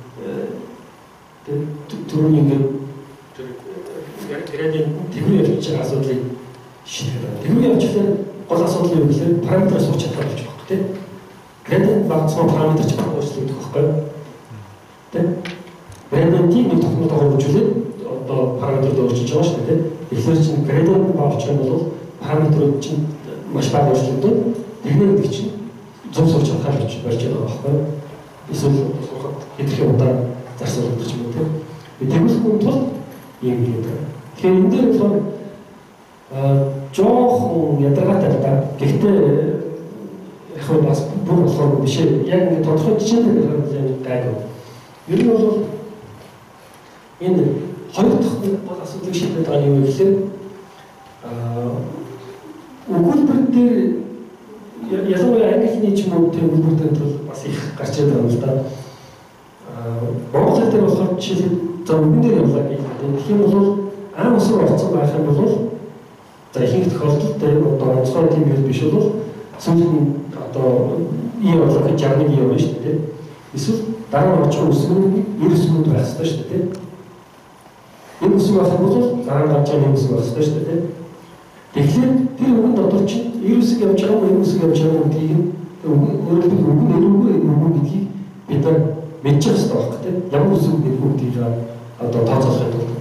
Speaker 1: түрүүний ингээд градиент тэгвэр явж байгаа асуудлыг шийдэх байна. Тэгвэр явж байгаа гол асуудал юу гэхээр параметр сууч чадвар болж байгаа тийм. Градиент багцсан параметр ч багцлагдах байхгүй. Тийм. Градиентийг нэг тогтмол хөрвүүлээд одоо параметр өөрчилж байгаа шүү дээ. Тэгэхээр чинь градиент багч юм бол параметрууд чинь маш бага өөрчлөгдөв. Тэгнэ гэдэг чинь зөв сууч чадвар болж болж байгаа байхгүй. Эсвэл суухад хэдхэн удаа зарцуулдаг ч юм уу тийм. Тэгвэл тул юм гэдэг. Тэгэхээр энэ дээр болохоор аа жоохон ядаргаатай та. Гэхдээ яг нь бас бүр болохоор биш ээ. Яг нэг тодорхой жишээнээр хараад гайгүй. Ер нь бол энэ хоёр дахь бол асуудлыг шийдэх байгаа юм гэхэлээ аа өгүүлбэр дээр ялангуяа англи ч юм уу тэр өгүүлбэртэй бол бас их гарч ирээд байгаа юм л да. Аа Монгол хэл дээр болохоор жишээ за өгөн дээр явлаа гэх юм. Тэгэх юм бол аав усруу орцсон байх юм бол за ихэнх тохиолдолд одоо онцгой тийм юм биш бол сүүлд нь одоо ий болоо гэж жаадаг юм байна шүү дээ. Эсвэл дараа нь очих үсгэн ерөөс нь байх хэрэгтэй шүү дээ. Энэ үсэг байх юм бол дараа нь гарч байгаа юм үсэг байх хэрэгтэй шүү дээ. Тэгэхээр тэр өгөн дотор чинь ерөөсөг явж байгаа юм ерөөсөг явж байгаа юм гэдгийг өөрөөр хэлбэл өгөн нэрүүгүй өгөн гэдгийг бид нар мэдчих хэрэгтэй байх тийм. Ямар үсэг гэдэг үгдийг одоо тооцоолохын тулд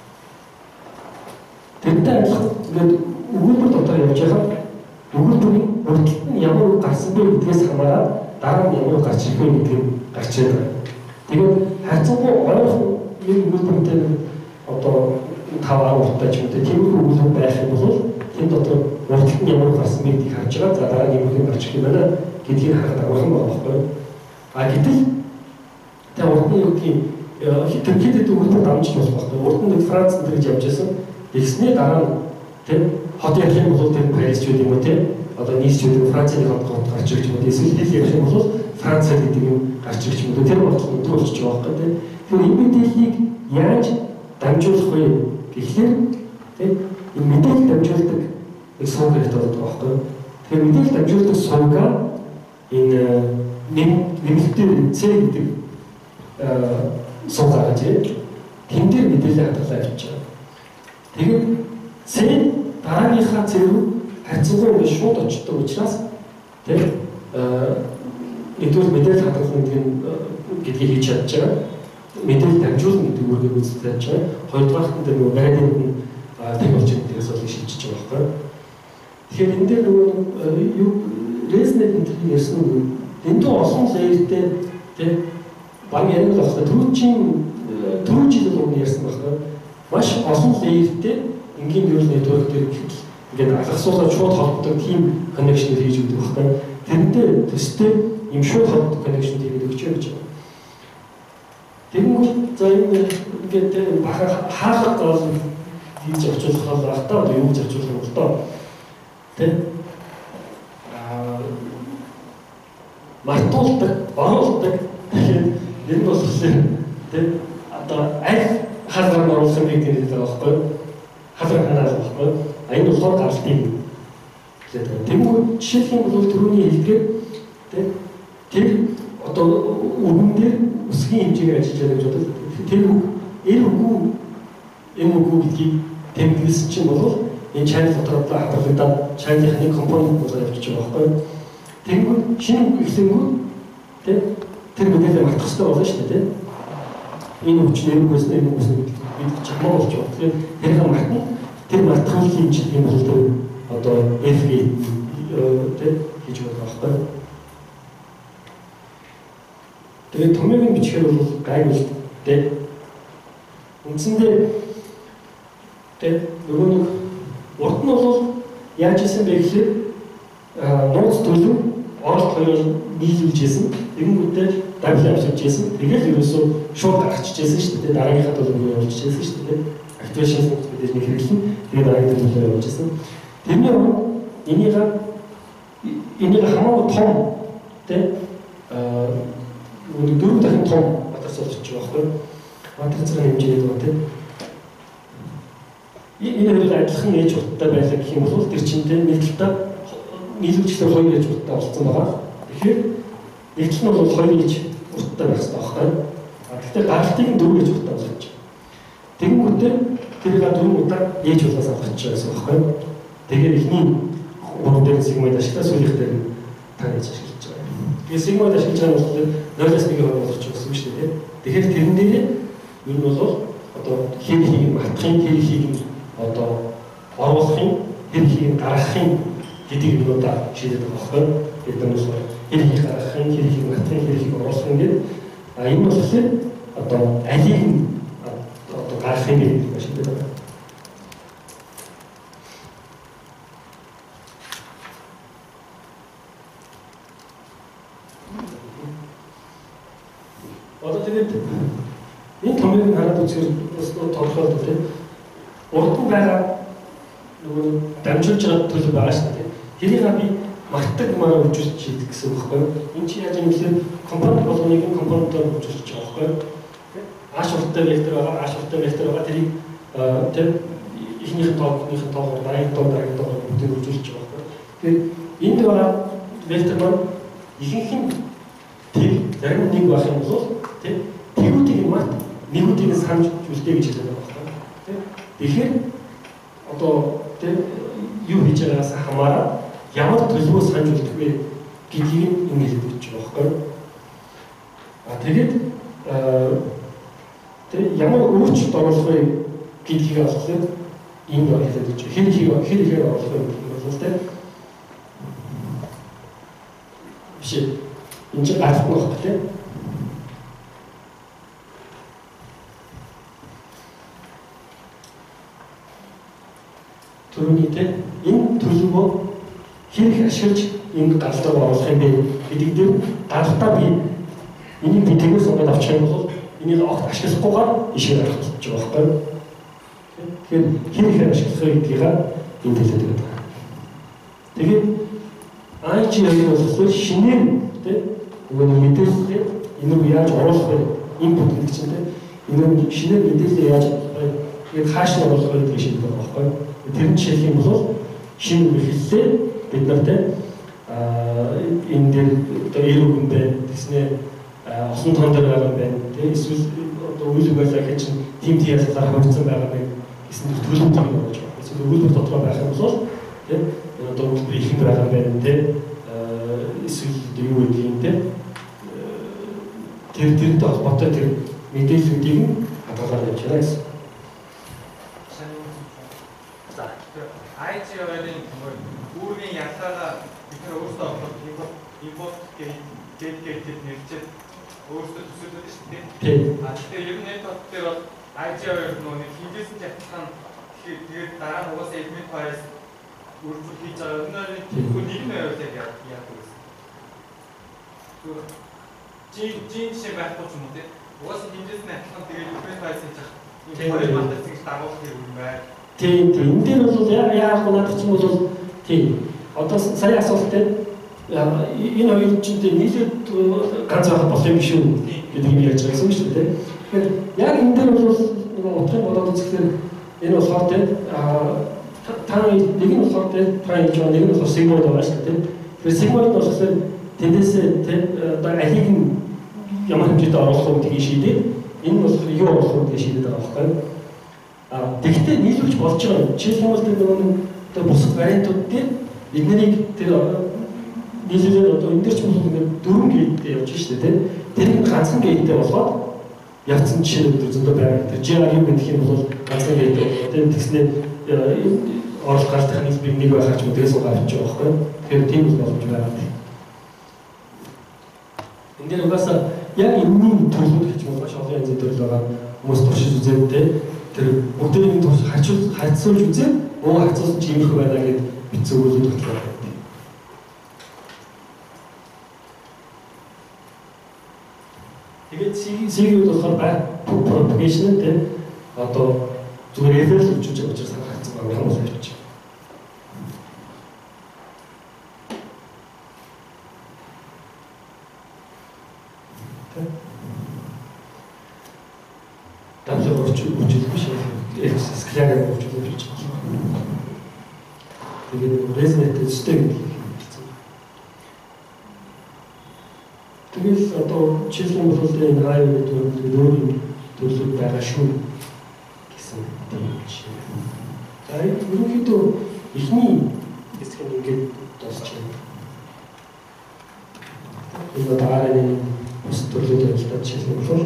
Speaker 1: тэрнтэй адилхан ингээд өгүүлбэр дотор явж байгаа өгүүлбэрийн урдлт нь ямар үг гарсан бэ гэдгээс хамаараад дараа нь ямар үг гарч ирэх вэ гэдгийг гарч ирээд байна. Тэгээд хайцангуй ойрхон нэг өгүүлбэртэй одоо таваар уртаж юм тийм өгүүлбэр байх юм бол энэ дотор урдлт нь ямар үг гарсан бэ гэдгийг харж байгаа. За дараа нь ямар үг гарч ирэх юм байна гэдгийг харахад агуулсан байгаа байхгүй. А гэтэл тэр урдны үгийн Türkiye'de өгүүлбэр дамжиж болох байхгүй. Урд нь Франц гэж явж байсан. Тэгснээ дараа нь тийм хот ярих юм бол тэр Парис ч юм уу тийм одоо Ниц ч юм уу Францын хот хот гарч ирэх юм. Эсвэл хэл ярих юм бол Франц гэдэг юм гарч ирэх юм. Тэр болтол өдөр болчих жоох гэдэг. Тэгэхээр энэ мэдээллийг яаж дамжуулах вэ гэхлээр тийм энэ мэдээлэл дамжуулдаг нэг сувг хэрэгтэй болдог байхгүй. Тэгэхээр мэдээлэл дамжуулдаг сувгаа энэ нэм нэмэлтээр C гэдэг сувг гаргаж ирээд тэн дээр мэдээлэл хадгалаа явуулж байгаа. Тэгээд C дараагийнхаа C рүү харьцангуй ингэ шууд очдог учраас тийм нэгдүгээр мэдээлэл хадгалах гэдгийг хийж чадж байгаа. Мэдээлэл дамжуулна гэдэг үүргийг үзэж чадж байгаа. Хоёрдугаарт нь нөгөө градиент нь тэг болж байгаа гэдгээс бол шилжиж байгаа байхгүй. Тэгэхээр энэ дээр нөгөө юу резонант интервью ярьсан нь дэндүү олон леертэй тийм баг ярил болох түрүүчийн түрүү жил өмнө ярьсан байхгүй. Маш олон леертэй энгийн нейрал нэтворк дээр ингээд алгасуулаад шууд холбогддог тийм коннекшн хийж өгдөг байхгүй. Тэрнтэй төстэй юм шууд холбогддог коннекшн хийгээд өгч явж байгаа. Тэгвэл за энэ ингээд баха хаалт бол хийж очуулах байх та одоо юу гэж очуулах юм бол тоо тийм аа мартуулдаг, оруулдаг тэгэхээр энэ бол тийм одоо аль халдвар оруулах юм гэдэг нь байхгүй халдвар ханаалах байхгүй а энэ болохоор галтыг гэдэг. Тэгвэл жишээлх юм бол түрүүний хэлдгээр тийм тэр одоо өгөн дээр үсгийн хэмжээгээр ажиллаж байгаа гэж бодож тэр үг энэ үгүй энэ үгүй гэдгийг тэмдэглэсэн чинь бол энэ channel дотор хадгалагдаад channel-ийн нэг компонент болоо явж байгаа байхгүй. Тэгвэл шинэ үг ихлэнгүү тийм тэр мэдээлэл мартах хэрэгтэй болно шүү дээ тийм. Энэ хүчний үгээс энэ үгээс бид чамаа болж байгаа. Тэгэхээр тэрийг мартна. Тэр мартахын хэмжээ юм бол тэр одоо эф тийм хийж байгаа байхгүй. Тэгээд томьёогийн бичгээр бол гайгүй дээ. Үндсэндээ тэгээд нөгөө нэг урд нь бол яаж исэн бэ гэхээр нууц төлөв оролт хоёроор нийлүүлж исэн. Тэгэнгүүтээ давлын авчирч исэн. Тэгээд ерөөсөө шууд гаргачихжсэн шүү дээ. Дараагийнхаа төлөвөөр явуулж исэн шүү дээ. Activation мэдээж нэг хэрэглэн тэгээд дараагийн төлөвөөр явуулж исэн. Тэрний өмнө энийг энийг хамаагүй том тэ аа дөрөв дахин том батарс болж байгаа байхгүй. Батарцны хэмжээний доо тэ. Энэ хоёрыг адилхан ээж хурдтай байлаа гэх юм бол тэр чинтэй нэг талдаа нийлүүлжлээ хоёр ээж хурдтай болсон байгаа. Тэгэхээр нэг тал нь бол хоёр ээж хурдтай байх хэрэгтэй байхгүй. А гэхдээ гаралтыг нь дөрөв ээж хурдтай болгож байна. Тэгэнгүүтээ тэрийг дөрөв удаа ээж болоос авах гэж байсан байхгүй. Тэгээд эхний гурав дээр сигмоид ашиглаа сүүлийнх дээр тань ээж ашиглаж байгаа. Тэгээд сигмоид ашиглаж байгаа нь бол нойлоос нэг болгож байгаа юм шүү дээ. Тэгэхээр тэрэн дээр ер нь бол одоо хэр хийх матхын хэр хийх одоо оруулахын хэр хийх гаргахын гэдэг юмудаа шийдэж байгаа байхгүй. Тэгээд энэ бол хэр хийх гаргахын хэр хийх матхын хэр хийх оруулахын гэдэг а энэ болохоор одоо алийг одоо гаргахын гэдэг шийдэж байгаа. Одоо тэгээд энэ томьёог хараад үзэхээр бас тодорхойлдог тийм. Урд нь байгаа нөгөө дамжуулж байгаа төлөв байгаа шүү дээ. Тэрийг би магтдаг маа үржүүлж хийдэг гэсэн үг байхгүй юу? Энэ чинь яаж юм бэ? Компонент болгоныг компонентоор үржүүлж байгаа байхгүй юу? Ааш урттай вектор байгаа, ааш урттай вектор байгаа. Тэрийг тэр ихнийх тоогных тоогоор дайг тоо дайг тоо бүгдийг үржүүлж байгаа байхгүй юу? Тэгэхээр энд байгаа вектор маань ихэнх нь тэр зарим нэг байх юм бол тийм тэгүүдийг мат нэгүүдийг санаж үлдээ гэж хэлдэг байгаа байхгүй тийм. Тэгэхээр одоо тийм юу хийж байгаагаас хамаараа ямар төлөвөө санаж үлдэх вэ гэдгийг юм хэлдэг гэж байгаа байхгүй. А тэгээд тийм ямар өөрчлөлт оруулах вэ гэдгийг болохоор ийм юм хэлдэг гэж хэн хийг хэн хийг оруулах вэ гэдэг нь бол тийм биш энэ чинь гарах нь байна тийм. Түрүүнийтэй энэ төлөвөө хэрэг ашиглаж энэ галдаа оруулах юм бэ гэдэг дээр галдаа би энийг би тэгээс удаад авчих юм бол энийг огт ашиглахгүйгээр ишээр гарах гэж байгаа байхгүй юу? Тэгэхээр хэрэг ашиглах гэдгийг энэ хэлээд байгаа. Тэгээд ай чи яг нь бол шинээр тийм нөгөө мэдээлэл энэ рүү яаж оруулах вэ? Инпут гэдэг чинь тийм энэ шинээр мэдээлэл яаж тэгээд хааш нь оруулах вэ гэдэг шиг байгаа байхгүй юу? Тэр нь жишээ юм бол шинэ үйлчлэлээ бид нартай энэ дээр одоо эрүүг юм байна гэснээр осон тоон дээр байгаа юм байна тийм эсвэл одоо үйл байлаа гэж чинь тим тийм ялгаараа хөвцөн байгаа юм гэсэн төлөв тань болж байгаа. Эсвэл үйлдвэр дотор байх юм бол тийм одоо үйлдвэр ихэн байгаа юм байна тийм эсвэл юу гэдэг юм тийм тэр тэртэй холбоотой тэр мэдээллүүдийг хадгалаад явж байгаа гэсэн.
Speaker 3: ай ти ар-ийн үүргийн ялгаагаа бид нар өөрсдөө олох импорт dedicated нэрчээд өөрсдөө төсөөлөд шүү дээ. А тэгэхээр ер нь энэ тот дээр бол ай ти ар нөгөө хингээсэн чадсан тэгээд дараа нь угаасаа admin file үржүүлж хийж байгаа. Өнөөдөр нэг нь байвал яг яадаг вэ? Жин жин шиг байхгүй ч юм уу тийм. Угаасаа хингээсэн адилхан тэгээд admin file хийж байгаа. Энэ хоёр мандат гэж дагуулах юм байна. Тийм тийм. Энэ дээр бол яах вэ надад ч юм бол тийм. Одоо сая асуултад энэ хоёр чинь нийлээд ганц байх болох юм шүү гэдгийг ярьж байгаа юм шүү дээ. Тэгэхээр яг энэ дээр бол нөгөө утгыг бодоод үзэхээр энэ болохоор тийм та нэг нь болохоор тийм та хийж байгаа нэг нь болохоор сигмод байгаа шүү дээ. Тэгэхээр сигмод болохоор тэндээсээ тийм одоо алийг нь ямар хэмжээтэй оруулах вэ гэдгийг шийдээд энэ нь болохоор юу оруулах вэ гэдгийг шийдээд байгаа байхгүй юу? А тэгтээ нийлүүлж болж байгаа юм. Жишээлбэл тэр нөгөө тэр бусад вариантууд дээр эднийг тэр нийлүүлээд одоо энэ дэр ч бол ингээд дөрвөн гейдтэй явж штэ тийм. Тэр ганцхан гейдтэй болгоод явцсан жишээлүүд зөндөө байгаа. Тэр жи ар юу гэдэг юм бол ганцхан гейдтэй тийм тэгснээр оруулах гал техник нэг байх ч мөн дээс угаа авч байгаа байхгүй. Тэгэхээр тийм л боломж байгаа юм.
Speaker 1: энэ дээр угаасаа яг энэний төрлүүд гэж байгаа маш олон янзын төрөл байгаа. Хүмүүс туршиж үзээд тэр бүгдийг турш хачуул хайцуулж үзээд муу хацуулсан чи иймэрхүү байна гэд бичсэн өгүүлбэр батлаа. Тэгээд сийг болохоор бай propagation гэдэг одоо зүгээр эффект үүсгэж байгаа учраас санагдсан байгаа хүмүүс байж. Дамжиг орчуулж үржил биш ээ. Скляг орчуулж болж байгаа. Тэгээд резонант систем гэдэг. Тэгээс одоо чиглэн бололтой энэ аюул гэдэг өөрийн төрлөд байгаа шүү гэсэн юм чинь. За ерөнхийдөө эхний хэсэг нь ингээд дуусч байна. Энэ дараагийн бус төрлөд ажиллаж чиглэн болол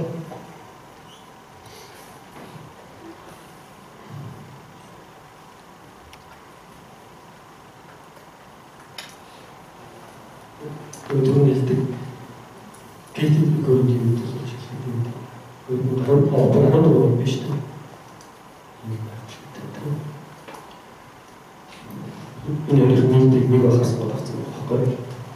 Speaker 1: түрүүн хэлдэг гэдэг гөрөнд юм гэж хэлдэг. Гөрөнд орбон биш үү? Энэ нэг нэг нэг хас бодогцсон байхгүй.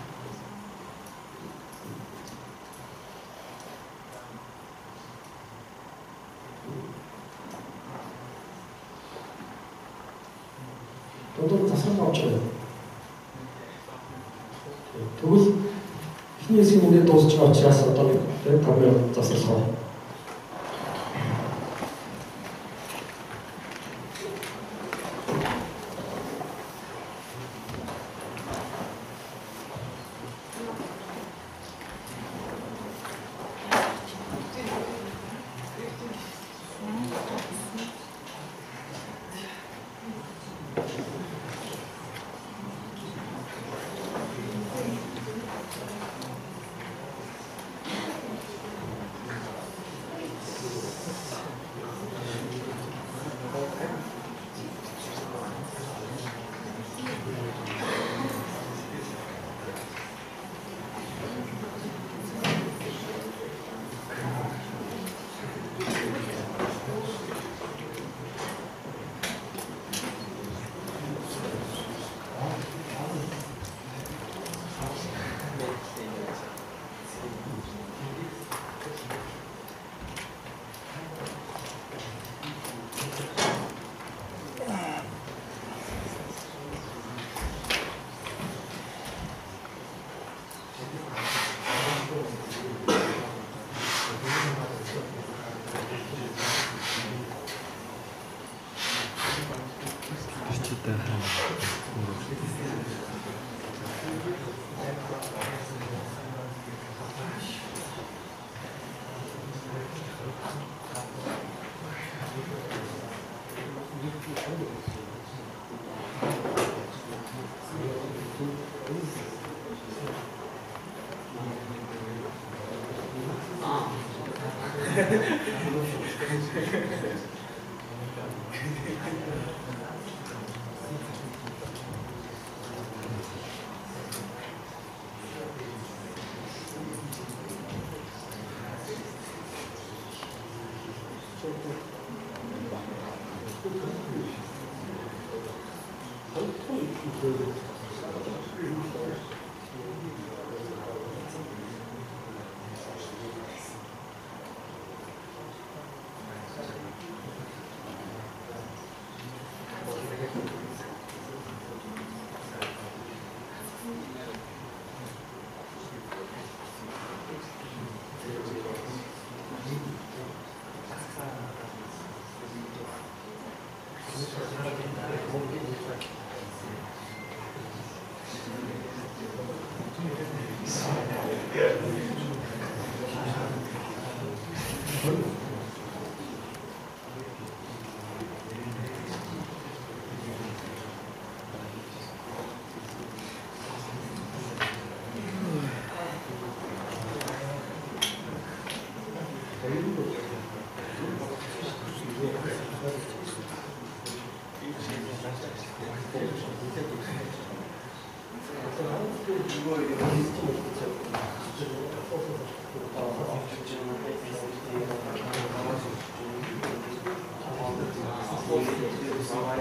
Speaker 1: Тодорхой засвар авч байгаа. Тэгвэл эхний хэсэг ингээд дуусч байгаа учраас одоо нэг тавыг засварлах.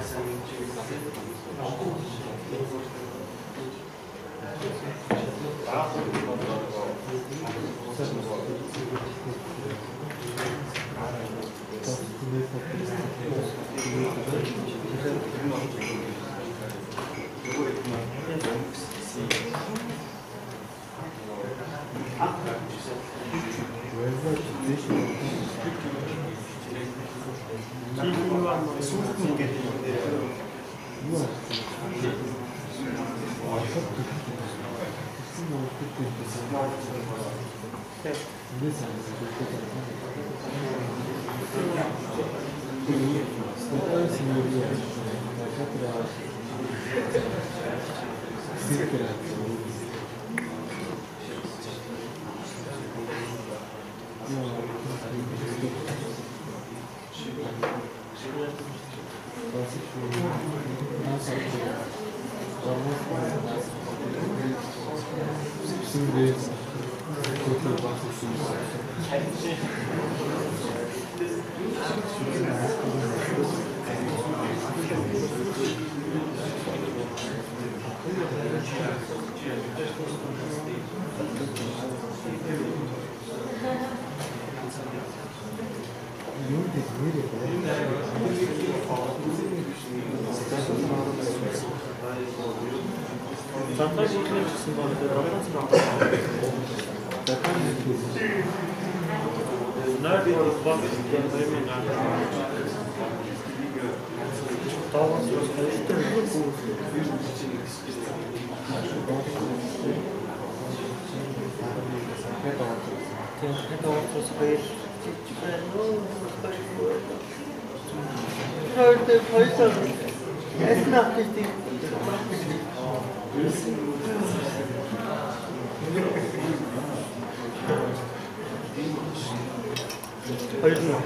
Speaker 4: Heute, heute. Es macht richtig. Heute noch.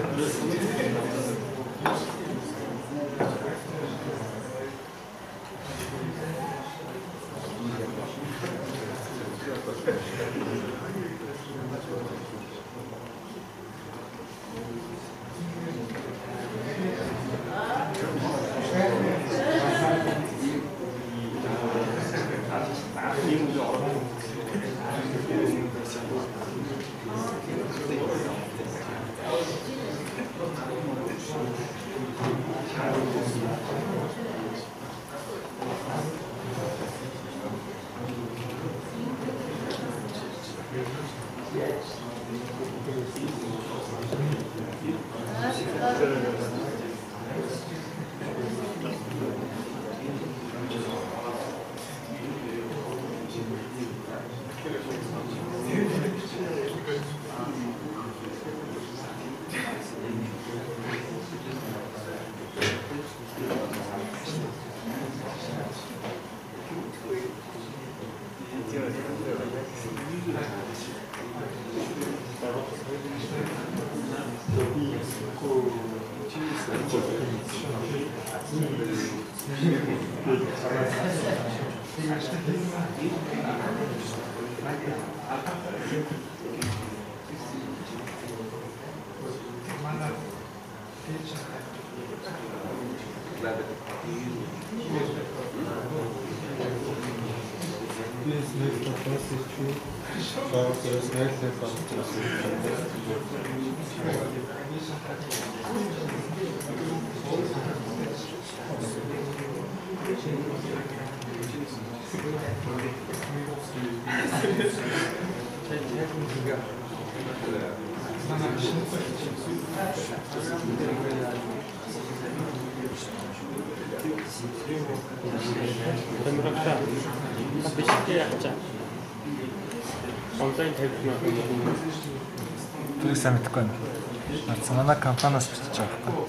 Speaker 5: Тэр сайн мэдгүй байна. Манай компаниас бичиж байгаа байхгүй.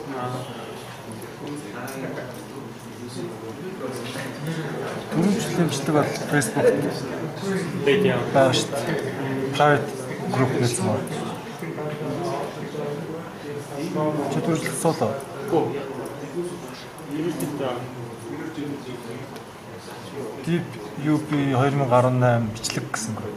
Speaker 5: Төрөмжлөмжлөг бол Facebook байгаа шүү дээ. Private group гэсэн юм. Чи төрөлх солоо. Deep ю пи две тысячи десять бичлэг гэсэн групп.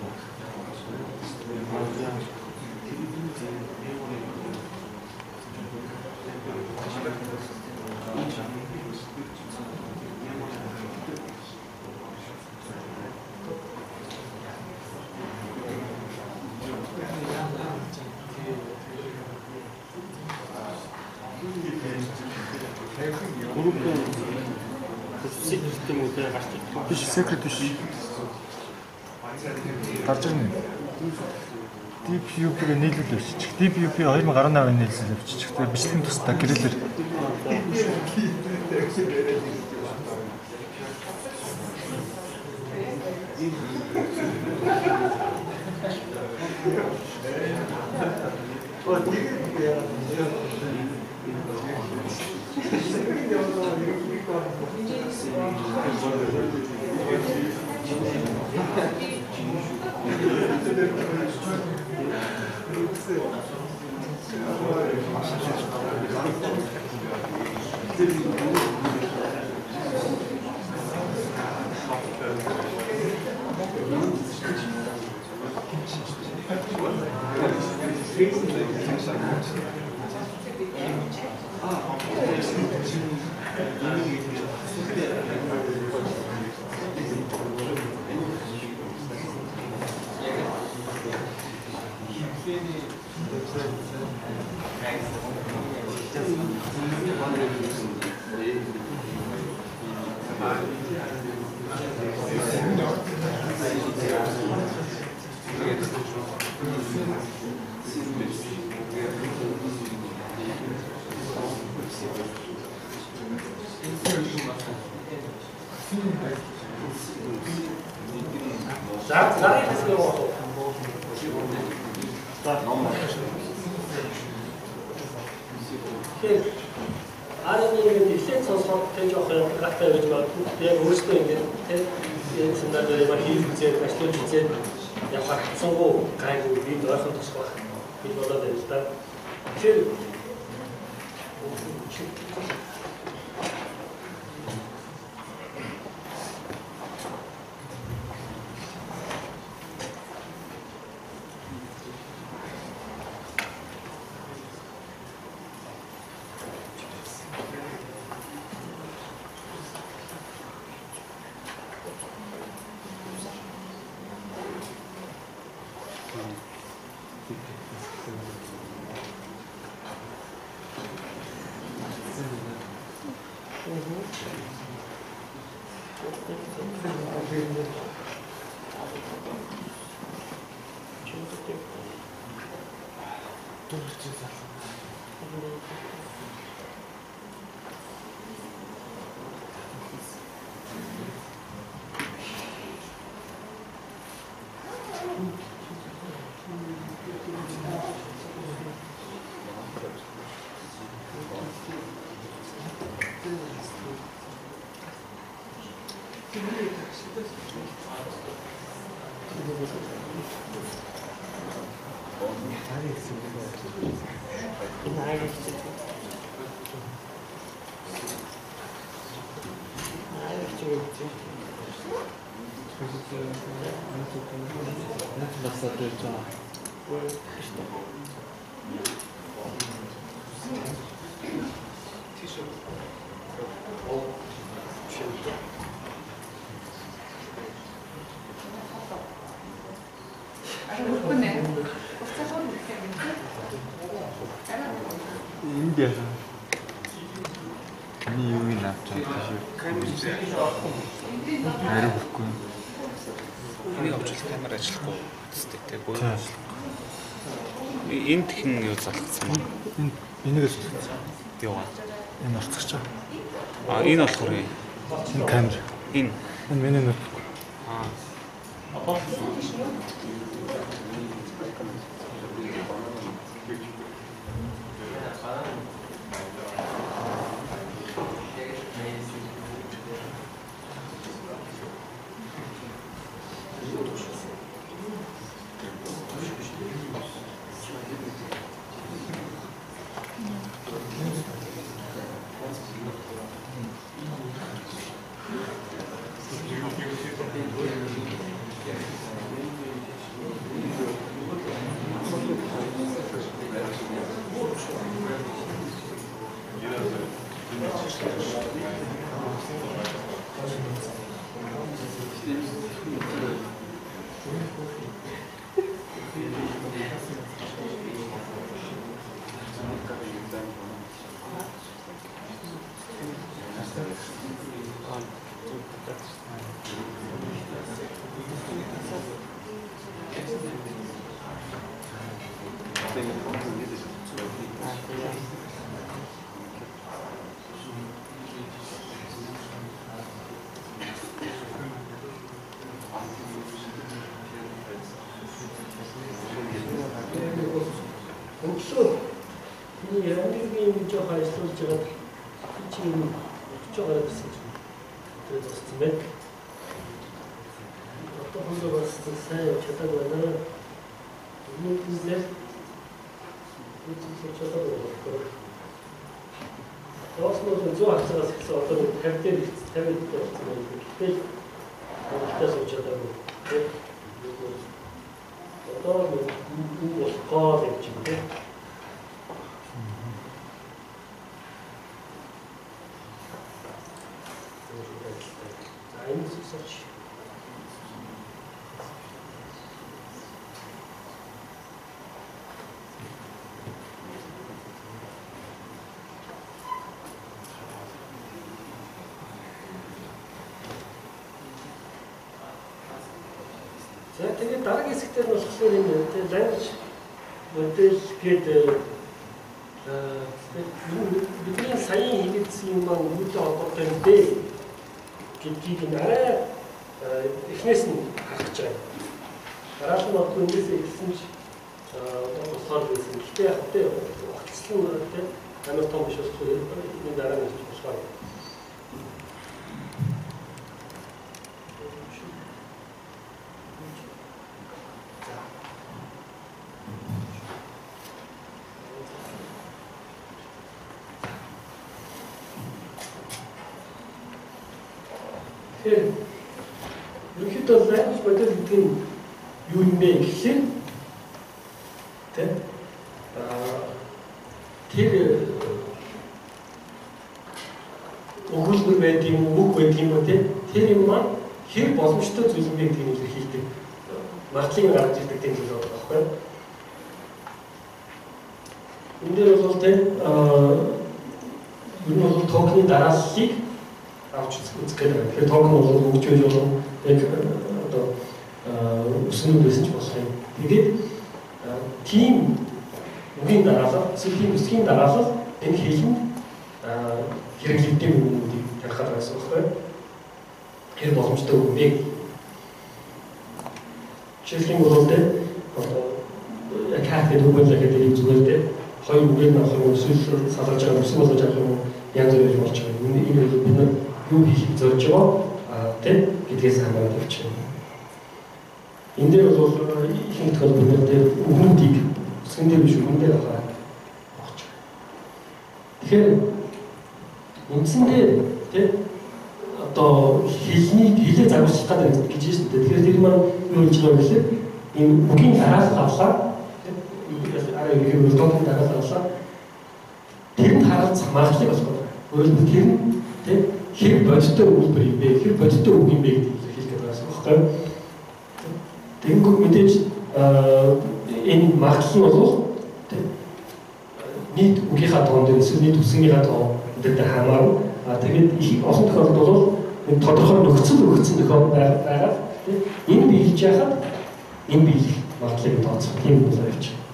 Speaker 4: Группын secret юм уу те гарч ирдэг.
Speaker 5: Биш secret биш. Гарч ирнэ. Deep U P-г нийлүүл авчиж. Deep U P two thousand eighteen-ын нийлсэн авчиж. Тэгэхээр бичлэгийн тусдаа гэрэлэр.
Speaker 1: За, нарийн хэсэг рүү орох. Тэгэхээр арийн ингээд дэлхийн сонсоод тэгж явах юм гатаа гэж бодсон. Яг өөрөөсөө ингээд тэр энэ сценарийг яг хийж үзээд, ажлуулж үзээд явах хацсангүй гайгүй бид ойлгох тусах гэж бодоод байна л да. Тэгэхээр
Speaker 5: Индия. Ни юу ин авчаад тийш. Арай хөхгүй.
Speaker 6: Энийг авчвал камер ажиллахгүй үстэй те буюу. Энд хэн юу залгацсан юм?
Speaker 5: Энэ энийгээс
Speaker 6: Яа.
Speaker 5: энэ орцгоч.
Speaker 6: А энэ болохоор
Speaker 5: энэ камер.
Speaker 6: энэ
Speaker 5: Энэ миний нүд.
Speaker 6: аа
Speaker 1: өнгөсөө энэ Америкийн жоо хайслуулж байгаа чинь жоо гэсэн чинь тэр зогссон байна. Одоо хондоо бас сайн чадаад байна. Өмнө нь л үгүй чадаад байна. Тосноо зөө хацаас ихсэн одоо тавьд дээр тавьд дээр болсон юм. Гэтэл өөртөө сууж чадаад байна. Одоо энэ бол гол юм чинь тийм. За энэ зөвсөж. За тэгээд дараагийн хэсэгтэр нь болохоор энэ language model гэдэг аа бидний саяын хэлсэн юм маань үүнтэй холбоотой юм бэ гэдгийг нь арай эхнээс нь харах гэж байна. Дараалал нь одоо энэс эхэлсэн ч одоо болохоор байсан. Гэхдээ яг тэ огцлон үүрэгтэй амар том биш болохоор энэ дараа нь болохоор Тэгэхээр ерөнхийдөө language model гэдэг нь юу юм бэ гэхлээр тэ аа тэр өгүүлбэр байдаг юм үг байдаг юм уу тэ тэр юм маань хэр боломжтой зүйл юм бэ гэдгийг нь илэрхийлдэг. Магадлалын гарч ирдэг тийм зүйл байна байхгүй юу? Энд дээр бол тэ аа юу нэг токны дарааллыг авч үзэх гэдэг. Тэгэхээр токен бол өгч байж болно. Яг одоо өснөд байсан ч болох юм. Тэгээд тийм үгийн дараалал, тийм үсгийн дараалал энэ хэлэнд хэрэглэгдэх юмнуудыг тархаад байсан байхгүй юу? Тэр боломжтой юм бэ. Жишээлх юм бол тэ одоо яг хаатай үг байлаа гэдэг зүгээр тэ хоёр үгээр нь авах юм эсвэл салгаж байгаа үсэг болгож авах юм янз бүр болж байгаа. Энэ энэ бол бид нар юу хийх зорж байгаа тэ гэдгээс хамаарат явчих юм. Энд дээр бол ихэнх тохиолдолд бид өгнүүдийг үсгэн дээр биш өгнөд дээр авах авах. Тэгэхээр үндсэндээ тэ одоо хэлний хэлээ загварчлах гэдэг гэж байна шүү дээ. Тэгэхээр тэр маань юу гэж байгаа гэхээр энэ үгийн дараалал авлаа арай их юм тооны дараалал авлаа. Тэрэнд харалцах магадлал болох байна. Өөрөлд тэр нь тэ хэр бодиттой өгүүлбэр юм бэ? Хэр бодиттой үг юм бэ гэдгийг хэлэх гэдэг байсан байхгүй юу? Тэнгүүд мэдээж энэ магадлал нь бол нийт үгийнхаа тоон дээр эсвэл нийт үсгийнхаа тоон дээр хамаарна. А тэгээд их олон тохиолдолд бол энэ тодорхой нөхцөл өгсөн тохиолдол байгаа. Энэ биелж яхад энэ биелэх магадлалыг тооцох юм болоо явж байна.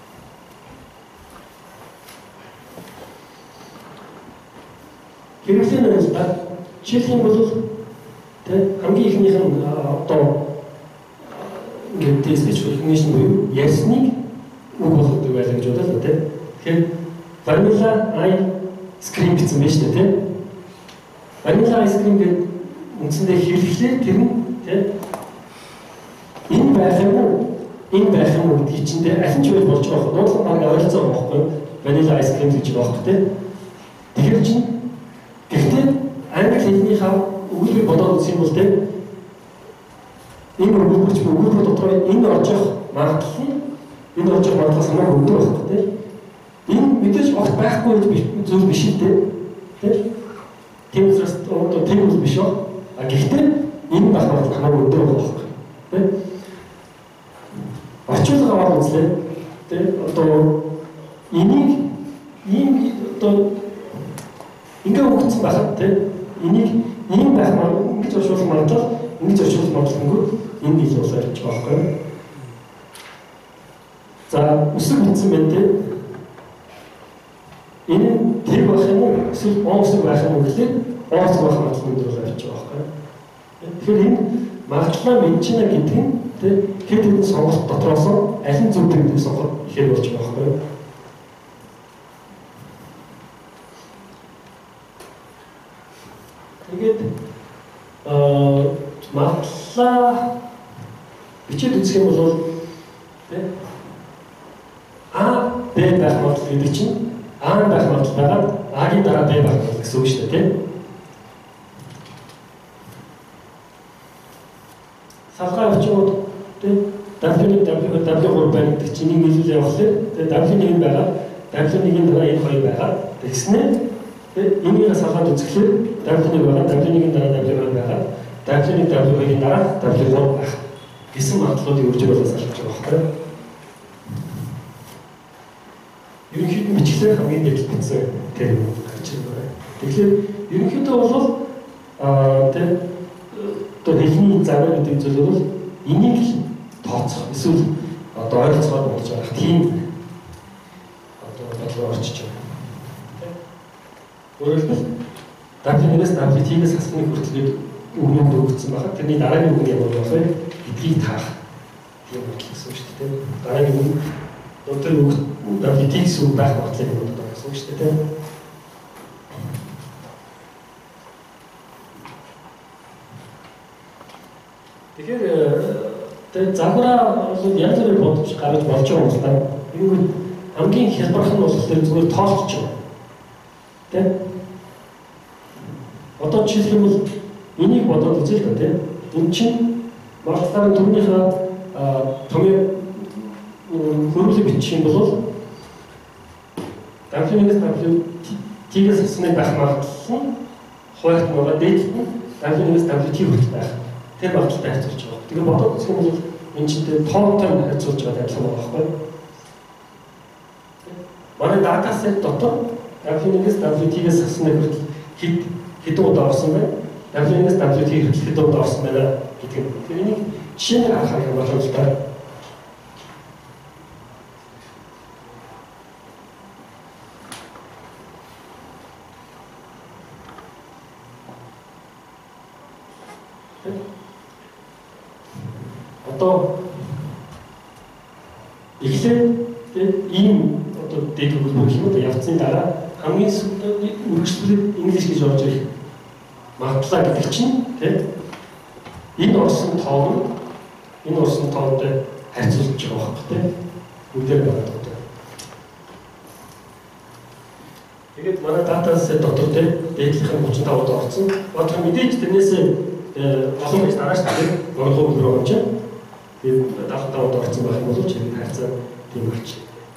Speaker 1: Хэрэглэн нь та жишээлх юм бол тэ хамгийн ихнийх нь одоо ингээд speech recognition буюу ярьсныг үг болгодог байлаа гэж бодлоо тэ. Тэгэхээр vanilla ice cream гэсэн байна шүү дээ тэ. Vanilla ice cream гэдэг үндсэндээ хэлэхлээр тэр нь тэ энэ байх юм уу? Энэ байх юм уу гэдгийг чинь тэ аль ч байж болж байгаа. Дуудлага баг ойролцоо байгаа байхгүй юу? Vanilla ice cream гэж байгаа байхгүй тэ. Тэгэхээр чинь гэхдээ англи хэлнийхаа өгүүлбэрийг бодоод үзэх юм бол тэ энэ өгүүлбэрч өгүүлбэр дотор энэ орж явах магадлал энэ орж явах магадлал санаа өндөр байхгүй тэ. Энэ мэдээж огт байхгүй зүйл биш үү тэ. Тийм учраас одоо тийм үл биш аа. А гэхдээ энэ байх магадлал хамаагүй өндөр байхгүй тэ. Орчуулга аваад үзлээ тэ. Одоо энийг ийм одоо ингээ өгсөн байхад тэ энийг ийм байх маань ингэж орчуулах магадлал ингэж орчуулах магадлал нь энэ нэг болоо гэж байгаа байхгүй юу? За үсэг үтсэн байна те. Энэ тэр байх юм уу? Эсвэл он үсэг байх юм уу гэхлээр он үсэг байх магадлал өндөр болж байгаа байхгүй. Тэгэхээр энэ магадлалаа мэдчихнэ гэдэг нь те хэд хэдэн сонголт дотроос аль нь зөв гэдэг сонголт ихээр болж байгаа байхгүй. Тэгээд аа магадлалаа бичээд үзэх юм бол те А, Б байх магадлал гэдэг чинь А байх магадлал байгаа А-гийн дараа Б байх магадлал гэсэн үг шүү дээ, тийм. Салгаа очоод тийм W W W байна гэдэг чинь нэг нийлүүл явуулъя. Тэгээд W нэг байгаа, W нэг-ийн дараа энэ хоёр байгаа. Тэгснээр тэгээд энийг салгаад үзэхлээр W нэг байгаа, W нэг-ийн дараа W хоёр байгаа. W нэг W хоёр-ийн дараа W гурав байх гэсэн магадлалыг үржиж болоос алж байгаа байхгүй. Ерөнхийдөө бичлэг хамгийн дэд бичсэн тэр гарч ирсэн. Тэгэхээр ерөнхийдөө бол аа тэр одоо хэлний завар гэдэг зүйл бол энийг л тооцох эсвэл одоо ойролцоогоор болж байгаа тийм одоо бодлого орчиж байгаа. Өөрөөр хэлбэл W-нээс W T-гээс хасны хүртэл өгнөнд өгсөн байгаа. Тэрний дараагийн үг ямар байх вэ? Эдгийг таах. Тийм бодлого гэсэн шүү дээ. Дараагийн үг одоо үг W T-с үг байх бодлого юм байна гэсэн шүү дээ. Тэгэхээр тэр загвараа бол янз бүрийн бодож гаргаж болж байгаа юм байна. Энэ хамгийн хялбарх нь бол зүгээр тоолч байгаа. Тэ? Одоо жишээлбэл энийг бодоод үзэл та тийм. Энэ чинь магадлалаа түрүүнийхээ томьёо хөрвөлөг бичих юм бол W-нээс W T-гээс хасны байх магадлал нь хойд байгаа дээд нь W-нээс W T хүртэл байх. Тэр магадлалтай харьцуулж байгаа. Тэгээ бодоод үзэх юм бол энэ чинь тоонтой харьцуулж байгаа адилхан байгаа байхгүй юу? Манай датасет дотор W-нээс W T-гээс хасны хүртэл хэд хэдэн удаа орсон байна? W-нээс W T хүртэл хэдэн удаа орсон байна гэдэг юм. Тэр энийг жишээнээр харахаар юм боломжтой. Одоо эхлээд ийм одоо дэд хөлбөр гэх юм уу явцны дараа хамгийн сүүлийн үргэлжлүүлээд инглиш гэж орж ирэх магадлал гэдэг чинь тийм энэ орсон тоон энэ орсон тоонтой харьцуулж байгаа байхгүй тийм бүгдээр байгаа. Тэгээд манай датасет дотор тийм дээдлийнхэн гучин тавд орсон. Одоо мэдээж тэрнээс олон гэж дарааш тийм гурван хөлбөр орж байна. Тэгээд дахад тавд орсон байх юм бол ч энэ харьцаа тийм болчих.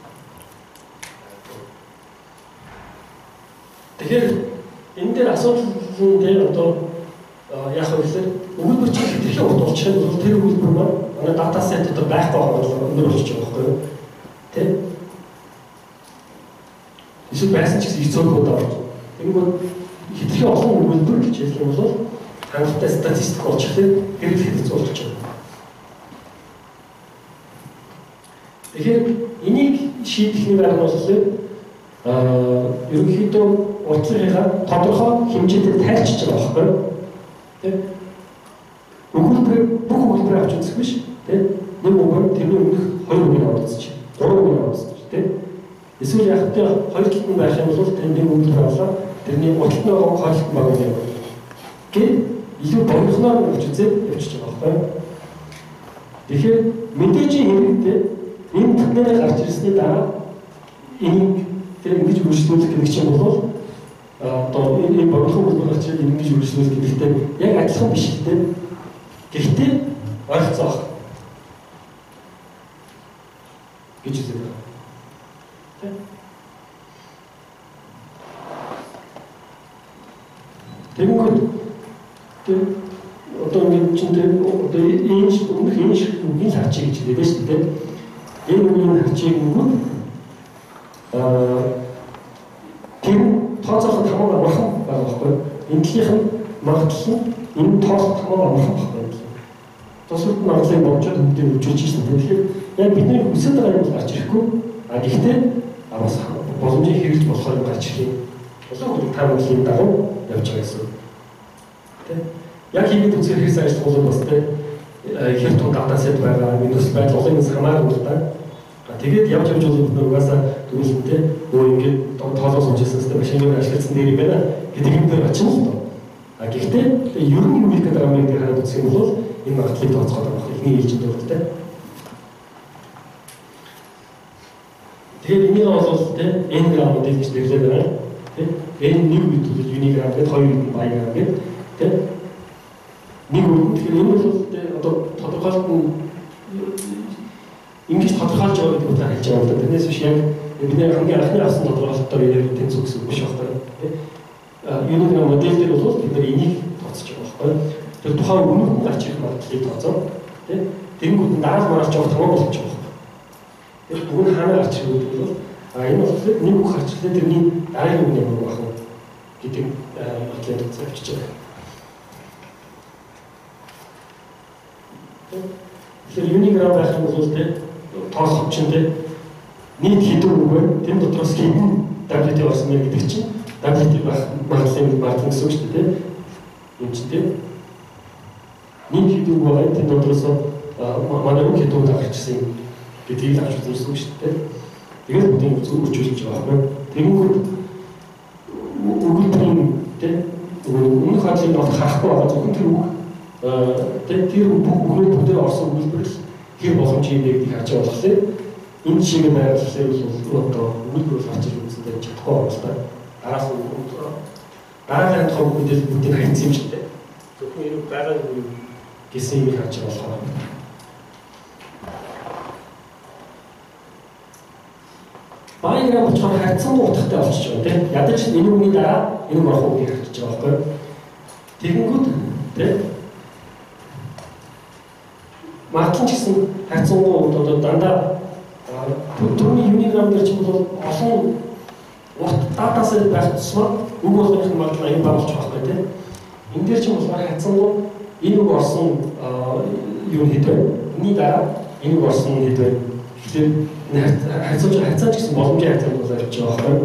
Speaker 1: Тэгэхээр энэ дээр асуудал нь дээр одоо яах вэ гэхээр өгүүлбэр чинь хэдхэн урт болчих юм бол тэр өгүүлбэр маань манай датасет дотор байхгүй байгаа бол өндөр болчих жоох байхгүй юу? Тэ? Эсвэл байсан ч гэсэн эцөөгөө орж. Тэнгүүд хэдхэн олон өгүүлбэр гэж хэлэх юм бол хангалттай статистик болж ирэхэд гэрэл хэвцүүлж болж байна. Тэгэхээр энийг шийдэх нэг арга бол аа ерөнхийдөө уртлагынхаа тодорхой хэмжээтэй тайлчж байгаа байхгүй юу? Тэ? Өгүүлбэр бүх өгүүлбэрийг авч үзэх биш. Тэ? Нэг өгүүлбэр тэрний өмнөх хоёр үгийг аваад үзчих. Гурван үгийг аваад үзчих. Тэ? Эсвэл яг тэ хоёр талын байх юм бол тэрний өгүүлбэр авлаа. Тэрний уртлагын байгаа хойлох баг юм. Гэт илүү богинохноор авч үзээд явчих байгаа байхгүй юу? Тэгэхээр мэдээжийн хэрэгтэй энэ бүхнээр гарч ирсний дараа энийг тэр ингэж үргэлжлүүлэх гэдэг чинь бол одоо энэ богинохон бүлэг гарч ирээд ингэж үргэлжлүүлэх гэдэгтэй яг адилхан биш гэдэг. Гэхдээ ойролцоо баг гэж үздэг. Тэгэнгүүт тэр одоо ингэ чинь тэр одоо энэ өмнөх энэ шиг үгийн харчиг гэж хэлдэг шүү дээ. Энэ үгийн харчиг нь аа тэр тооцооход хамаагүй амархан байгаа байхгүй. Энэхийнх нь магадлал нь энэ тооцоход хамаагүй амархан байхгүй. Тосолт магадлалыг бодчод үгдээ өгч чинь шүү дээ. Тэгэхээр яг бидний хүсэж байгаа юм гарч ирэхгүй. А гэхдээ а бас боломжийг хэрэгж болохоор гарч ирэх юм. Олон хүн таамаглалын дагуу явж байгаа гэсэн. Тэ? Яг хийгээд үзэх хэрэг сайн ажил бол бас тэ хэр тун датасет байгаа, минус байдал олон юм хамаагүй л да. Тэгээд явж явж бол бид угаасаа дөрөвлөнтэй өөр ингээд тоолоос унжсанс тэ машиныг ашигласан нэр юм байна гэдэг юм дээр очих нь. А гэхдээ ер нь юу хийх гэдэг юм дээр хараад үзэх юм бол энэ магадлалыг тооцоолох байх. Эхний ээлжинд бол тэ. Тэгээд энийг бол тэ n грамм модель гэж нэрлэдэг байна. Тэ n нэг үед бол юниграмм гэдэг хоёр үед баяграмм гэдэг тэ нэг үед тэгэхээр энэ бол тэ одоо тодорхойлолт ингэж тодорхойлж байгаа гэдэг утгаар хэлж байгаа юм да. Тэрнээс биш яг бидний хамгийн анхны авсан тодорхойлолтоор яриад тэнцүү гэсэн үг биш байна. Тэ юниграмм модель дээр бол бид нар энийг тооцож байгаа байхгүй. Тэр тухайн өмнөх нь гарч ирэх магадлалыг тооцоо. Тэ тэгэнгүүт дараа марч байгаа том болж байгаа. Тэр бүгд хаана гарч ирэх гэдэг бол а энэ бол нэг бүх гарч ирлээ тэрний дараагийн үнийг юу байх вэ гэдэг магадлалыг тавьчих байгаа. Тэгэхээр юниграмм байх юм бол тэ тооцох чинь тэ нийт хэдэн үг вэ? Тэн дотроос хэдэн W T орсон мэй гэдэг чинь W T байх магадлалыг багтсан гэсэн үг шүү дээ. Энд чинь тэ нийт хэдэн үг байгаа тэн дотроос манай үг хэдэн үг гарчсан юм гэдгийг авч үзсэн үг шүү дээ. Тэгээд бүгдийг зөв үржүүлж байгаа юм. Тэгэнгүүт өгүүлбэрийн тэ өмнөх хаалгыг бол харахгүй байгаа зөвхөн тэр үг тэр тэр бүх үгний төвдөө орсон өгүүлбэр хэр боломжтой юм гэдгийг харж байгаа болохоор энэ шиг байрлалыг бол одоо өгүүлбэр харж үзсэндээ чадахгүй байна л да. Араас нь дараагийн тоо бүдэл бүдийг хайцсан юм шиг дээ. Зөвхөн энэ байгаа юм гэсэн юм харж байгаа болохоор баяраа болохоор хайцсан утгатай болчихж байгаа тийм. Ядаж энэ үний дараа энэ морох үгийг харж байгаа байхгүй. Тэгэнгүүт тийм Маркин ч гэсэн хайцсангууд одоо дандаа түрүүний юниграмм дээр ч бол олон урт датасет байх тусмаа үг болгохын магадлал аян бага болж байгаа байхгүй тийм. Энэ дээр ч болохоор хайцсангууд энэ үг орсон юу хэдвэ? Үүний дараа энэ үг орсон хэдвэ? Тэгэхээр хайцууч хайцаач гэсэн боломжийн хайцаанд бол авч байгаа байхгүй.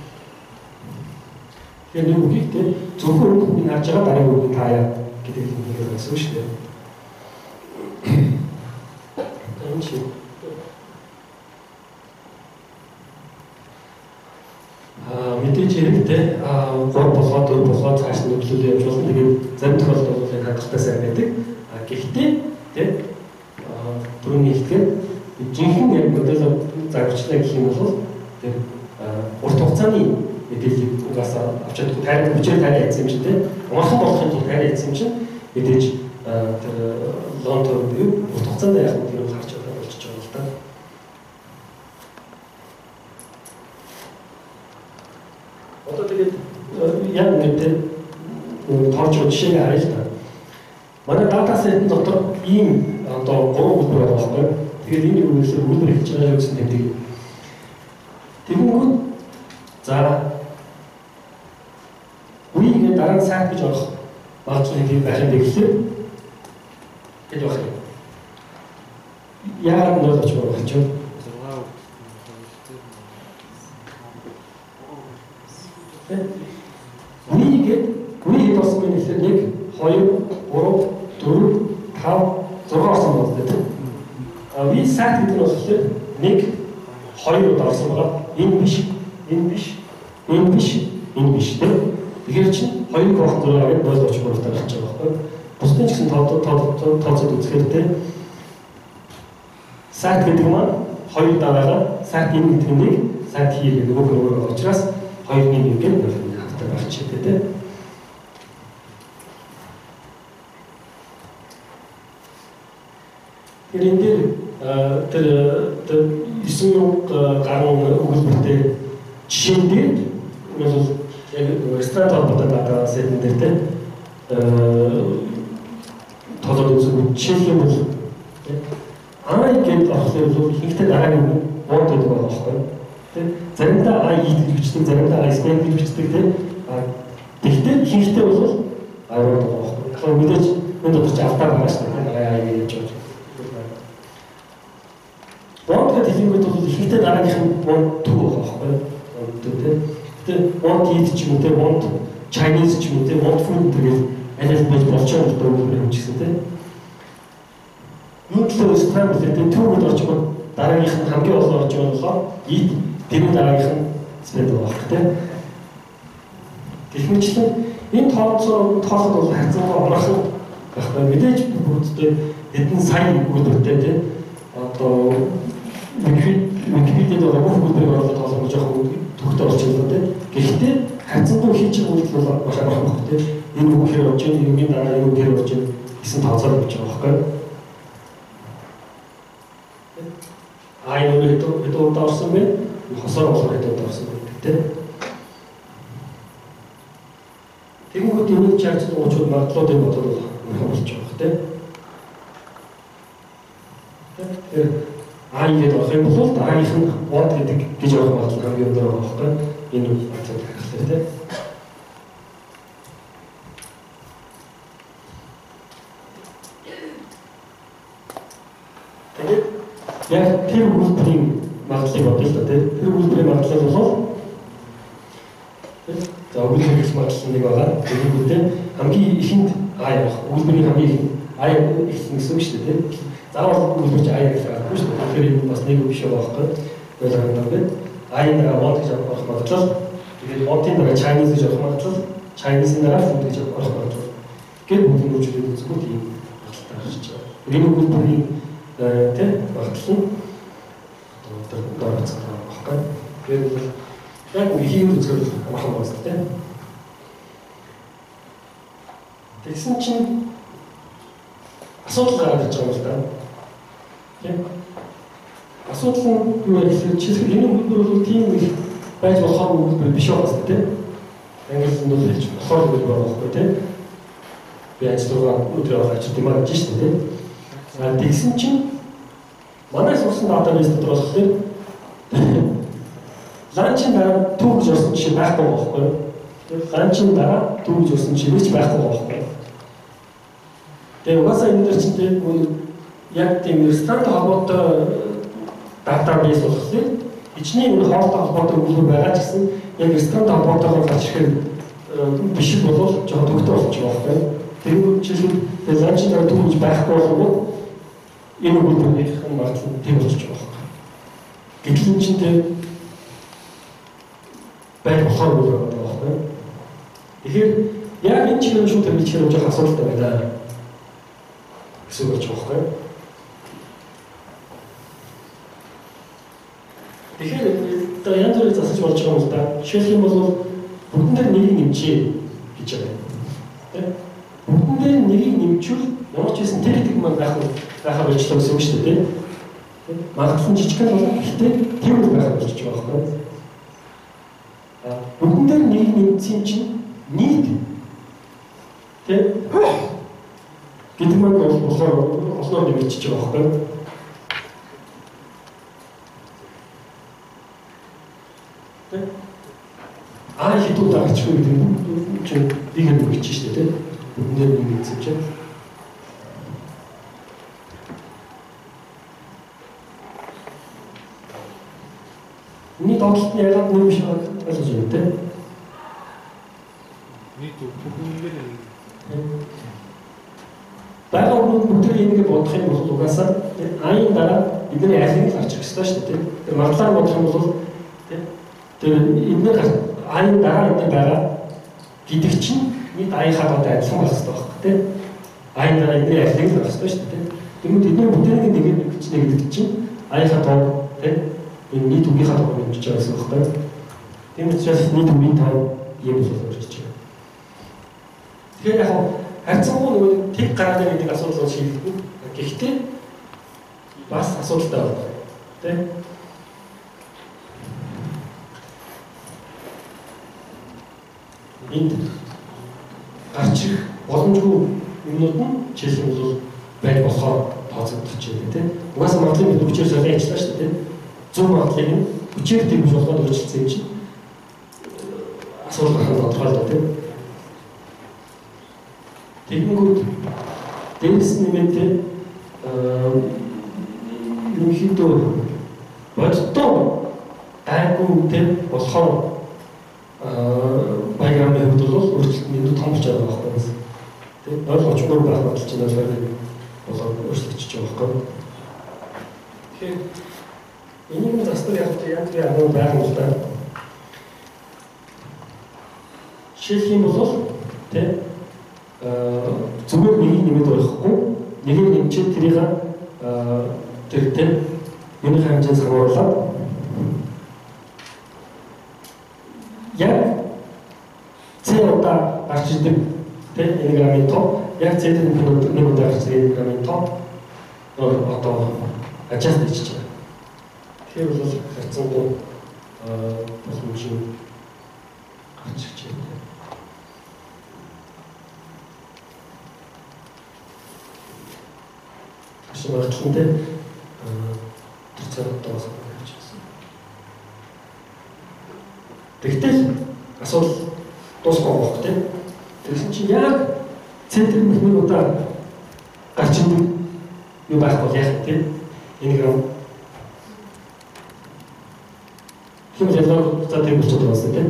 Speaker 1: Тэгэхээр нэг үгийг тийм зөвхөн үгийг харж байгаа дараагийн үгийг таая гэдэг юм гэсэн үг шүү дээ. А мэдээж хэрэгтэй а гол болгоод дөр болгоод цааш нь нөлөөлөл явж болно. Тэгээд зарим тохиолдолд бол энэ хангалттай сайн байдаг. А гэхдээ тийм түрүүний хэлгээд жинхэнэ яг модель зарчлаа гэх юм бол тэр урт хугацааны мэдээллийг угаасаа авч чадахгүй тайраг хүчээр тайраг хийсэн юм чинь тийм амархан болохын тулд тайраг хийсэн юм чинь мэдээж тэр лон төр буюу урт хугацаанд яг нь тэр харж байгаа болж байгаа л да. Одоо тэгээд яг мэдээ тоорч жишээ харъя л да. Манай датасетын дотор ийм одоо гурван бүлэг байгаа байхгүй. Тэгээд энэ юу гэсэн үлгэр хэлж байгаа юу гэсэн тэмдэг. Тэгэнгүүт за үеийг дараа нь сайт гэж орох магадлал юм байх юм гэхлээр гэж байна. Яагаад нөл очих вэ гэж байна? Үеийг үеийг бас мөн хэлээ нэг хоёр гурав дөрөв тав зураг орсон байна тийм. А үе сайт гэдэг нь болохоор нэг хоёр удаа орсон байгаа. Энэ биш, энэ биш, энэ биш, энэ биш тийм. Тэгэхээр чинь хоёрыг авах зураг аваад нөл очих гуравтаа гарч байгаа байхгүй. Бусдын ч гэсэн тооцоод үзэхээр тийм сайт гэдэг маань хоёр удаа байгаа. Сайт энэ гэдэг нь нэг, сайт хийх нөгөө нөгөө учраас хоёрын нэг гэдэг нь хавтаа гарч ирдэг тийм. Тэр энэ дээр тэр тэр исмог гаруун өгүүлбэртэй жишээн дээр бол яг ресторан толгойд байгаа сэтэн дээр тийм толгойд үзэх жишээ юм бол аа ингээд орохлоор бол ихэнхдээ дараагийн бод гэдэг байгаа байхгүй тийм заримдаа аа ийдэж бичдэг заримдаа аа спен гэж бичдэг тийм тэгтээ ихэнхдээ бол аа руу байгаа байхгүй яг мэдээж энэ дотор ч алдаа байгаа шүү дээ аа яаж яаж Тэгэнгүүт бол ихэнхдээ дараагийнх нь Монд төв байгаа байхгүй юу? Монд төв тийм. Гэтэ Монд Eat ч юм уу тийм Монд Chinese ч юм уу тийм Монд food гэдэг аль аль болж болчихсон гэдэг үг юм чигсэн тийм. Юу ч л scramble гэдэг төвөд орж байгаа дараагийнх нь хамгийн олон орж байгаа болохоор Eat тэрний дараагийнх нь spread байгаа байхгүй тийм. Гэх мэтлэн энэ тоолцоо тоолоход бол хайцангуй амархан байхгүй мэдээж бүгдээ хэдэн сая өгүүлбэртэй тийм одоо Википедиэд байгаа бүх өгүүлбэрийг оруулаад тоолох гэж жоохон төгтөө орчихлоо тийм. Гэхдээ хайцангуй хийж байгаа үйлдэл бол маш амархан байна тийм. Энэ үг хэр орж ийн, энэ дараа энэ үг хэр орж ийн гэсэн тооцоо өгч байгаа байхгүй. Аа энэ үед хэд удаа орсон бэ? Хосоор болохоор хэд удаа орсон бэ тийм. Тэгэнгүүт энэ чарч дуучид магадлалуудыг бодоод болж байгаа тийм. Тэгэхээр аа ингэж авах юм бол дараагийнх нь бод гэдэг гэж авах магадлал хамгийн өндөр байгаа байхгүй. Энэ үед бодоод харахлаа тийм. Тэгээд яг тэр үйлдвэрийн магадлалыг бодъё л да тийм. Тэр үйлдвэрийн магадлал бол за үйлдвэрийн магадлал нэг байгаа. Тэгэнгүүт хамгийн ихэнд аа явах. Үйлдвэрийн хамгийн ихэнд аа их гэсэн шүү дээ тийм. Заавал үйлдвэрч аа явах хэрэггүй шүү дээ. Тэгэхээр энэ бас нэг биш байгаа байхгүй. Ойлгох юм байна. Аа энэ Монд гэж авах магадлал. Тэгээд Мондын дараа Chinese гэж авах магадлал. Chinese-ийн дараа food гэж авах магадлал. Гэвь бүгд нөөцлөд үзэхгүй тийм магадлалтай гарч байгаа. Энэ үйлдвэрийн тийм магадлал нь одоо дөрөвцөг байгаа байхгүй. Тэгээд яг үеийн үзэл амархан байна тийм. Тэгсэн чинь асуудал гараад ирж байгаа юм л да. Тийм. Асуудал нь юу вэ гэхээр чихэр энэ үйлдвэр бол тийм их байж болохоор үйлдвэр биш байгаа тийм. Англи нь бол хэлж болохоор үйлдвэр байгаа байхгүй тийм. Би ажлаа өдрөөр ажиллаж димаа гэж шүү дээ тийм. А тэгсэн чинь манай сурсан database дотор болохоор ланчин дараа төв гэж орсон жишээ байхгүй байгаа байхгүй. Ланчин дараа төв гэж орсон жишээ ч байхгүй байгаа байхгүй. Тэгээ угаасаа энэ дээр чинь яг тийм стандарт холбоотой database болохоор ичний энэ хоолтой холбоотой үйлдвэр байгаа ч гэсэн яг стандарт холбоотойгоор гарч ирэхэд биш болов жоохон төгтөө болж байгаа байхгүй. Тэр жишээ ланчин дараа төв гэж байхгүй бол энэ үйлдвэрийн магадлал тийм болж байгаа байхгүй. Гэтэл энэ чинь тийм байх болохоор үйл байгаа байхгүй. Тэгэхээр яг энэ чиглэл шууд тэмүүлж хэрэг жоох асуудалтай байна. Гэсэн үг байхгүй. Тэгэхээр одоо янз бүрийн засаж болж байгаа юм л да. Жишээлх юм бол бүгдэн дээр нэрийг нэмчээ гэж байна. Тийм. Бүгдэн дээр нэрийг нэмчүүл ямар ч байсан тэр их маань байх байхаар ажиллах гэсэн үг шүү дээ. Тийм. Магадлал нь жижиг бол гэхдээ тийм үг байхаар болж байгаа байхгүй. А бүгдэн дээр нэрийг нэмсэн чинь нийт тийм гэдэг маань бол болохоор олноор нэмэгдэж байгаа байхгүй. Аа хитүү дагчгүй гэдэг нь чинь нэг юм гэж шүү дээ тийм. Бүгдэн дээр нэмэгдсэн чинь Нэг доотлолт нь яагаад нэг биш байгааг ойлгож байна тийм.
Speaker 4: Нийт бүгдээр
Speaker 1: байгаа хүмүүс бүгдээр энийг бодох юм бол угаасаа айн дараа бидний айлыг л авчих ёстой шүү дээ тийм. Тэр маглаар бодох юм бол тийм. Тэр энийг айн дараа энийг байгаа гэдэг чинь нийт аяхад одоо адилхан байх ёстой байхгүй тийм. Айн дараа энийг айлыг л авах ёстой шүү дээ тийм. Тэгмэд эдгээр бүгдээрийн нэг нэг чинь гэдэг чинь аяхад тийм. Энэ нийт үгийнхаа тухайд хэмжиж байгаа гэсэн үг байна. Тийм учраас нийт үгийн тав юм болов гэж байна. Тэгэхээр яг хайцангуй нөгөө тэг гараад байгаа асуудал шийдэггүй. Гэхдээ бас асуудалтай байна. Тэ? Энд гарч ирэх боломжгүй юмнууд нь жишээ нь бол байж болохоор тооцогдож байна тийм. Угаасаа магадлал бид хүчээр солио ажиллаа шүү дээ тийм. Зөв магадлалыг нь хүчээр тэмж болгоод өөрчилсөн юм чинь асуудал гарах тодорхой л да тийм. Тэгэнгүүт дээрс нэмээд ерөнхийдөө бодтой гайгүй тэр болохоор баярын хувьд бол өөрчлөлтний том болж байгаа байхгүй юу? Тэг нөл тридцать дөрөв байх бодолч нь бол болоод өөрчлөгдөж байгаа байхгүй юу? Тэгэхээр энийг застар яг яг яг байгаа юм л да. Жишээлх юм бол тэг зүгээр нэг нэмэд байхгүй нэг нь нэмчихэд тэрийг тэр тэр юуны хэмжээс хамруулаад яг цэудаа гарч идэг тэр энеграмын тоо яг цэдэн нэг удаа гарч идэг энеграмын тоо одоо adjust хийж байгаа. Тэр бол харьцангуй боломжтой гарч ирж байна. Ашиглалттай тэр цаадаас гарч ирсэн. Тэгтэл асуудал дуусахгүй байх тийм. Тэгсэн чинь яг центр нэг удаа гарч идэг юу байх бол яг тийм. Энэгээр хэм зэрэг за тийм болчиход байна тийм.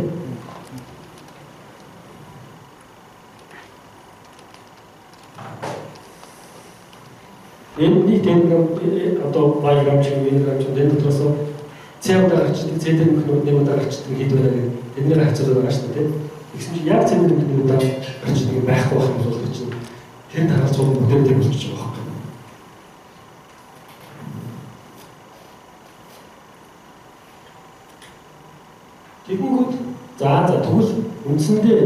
Speaker 1: Энэ тийм одоо баярам шиг энэгээр ч энэ дотроос цэвдэр гарч идэг цэвдэр нэг удаа гарч идэг хэд байна гэдэг эдгээр хацаад байгаа шүү дээ. Тэгсэн чинь яг цэвдэр нэг удаа гарч идэг байхгүй байх юм бол чинь тэр дараа цуг бүдэрдэг болчихж байгаа. Тэгэнгүүт за за тэгвэл үндсэндээ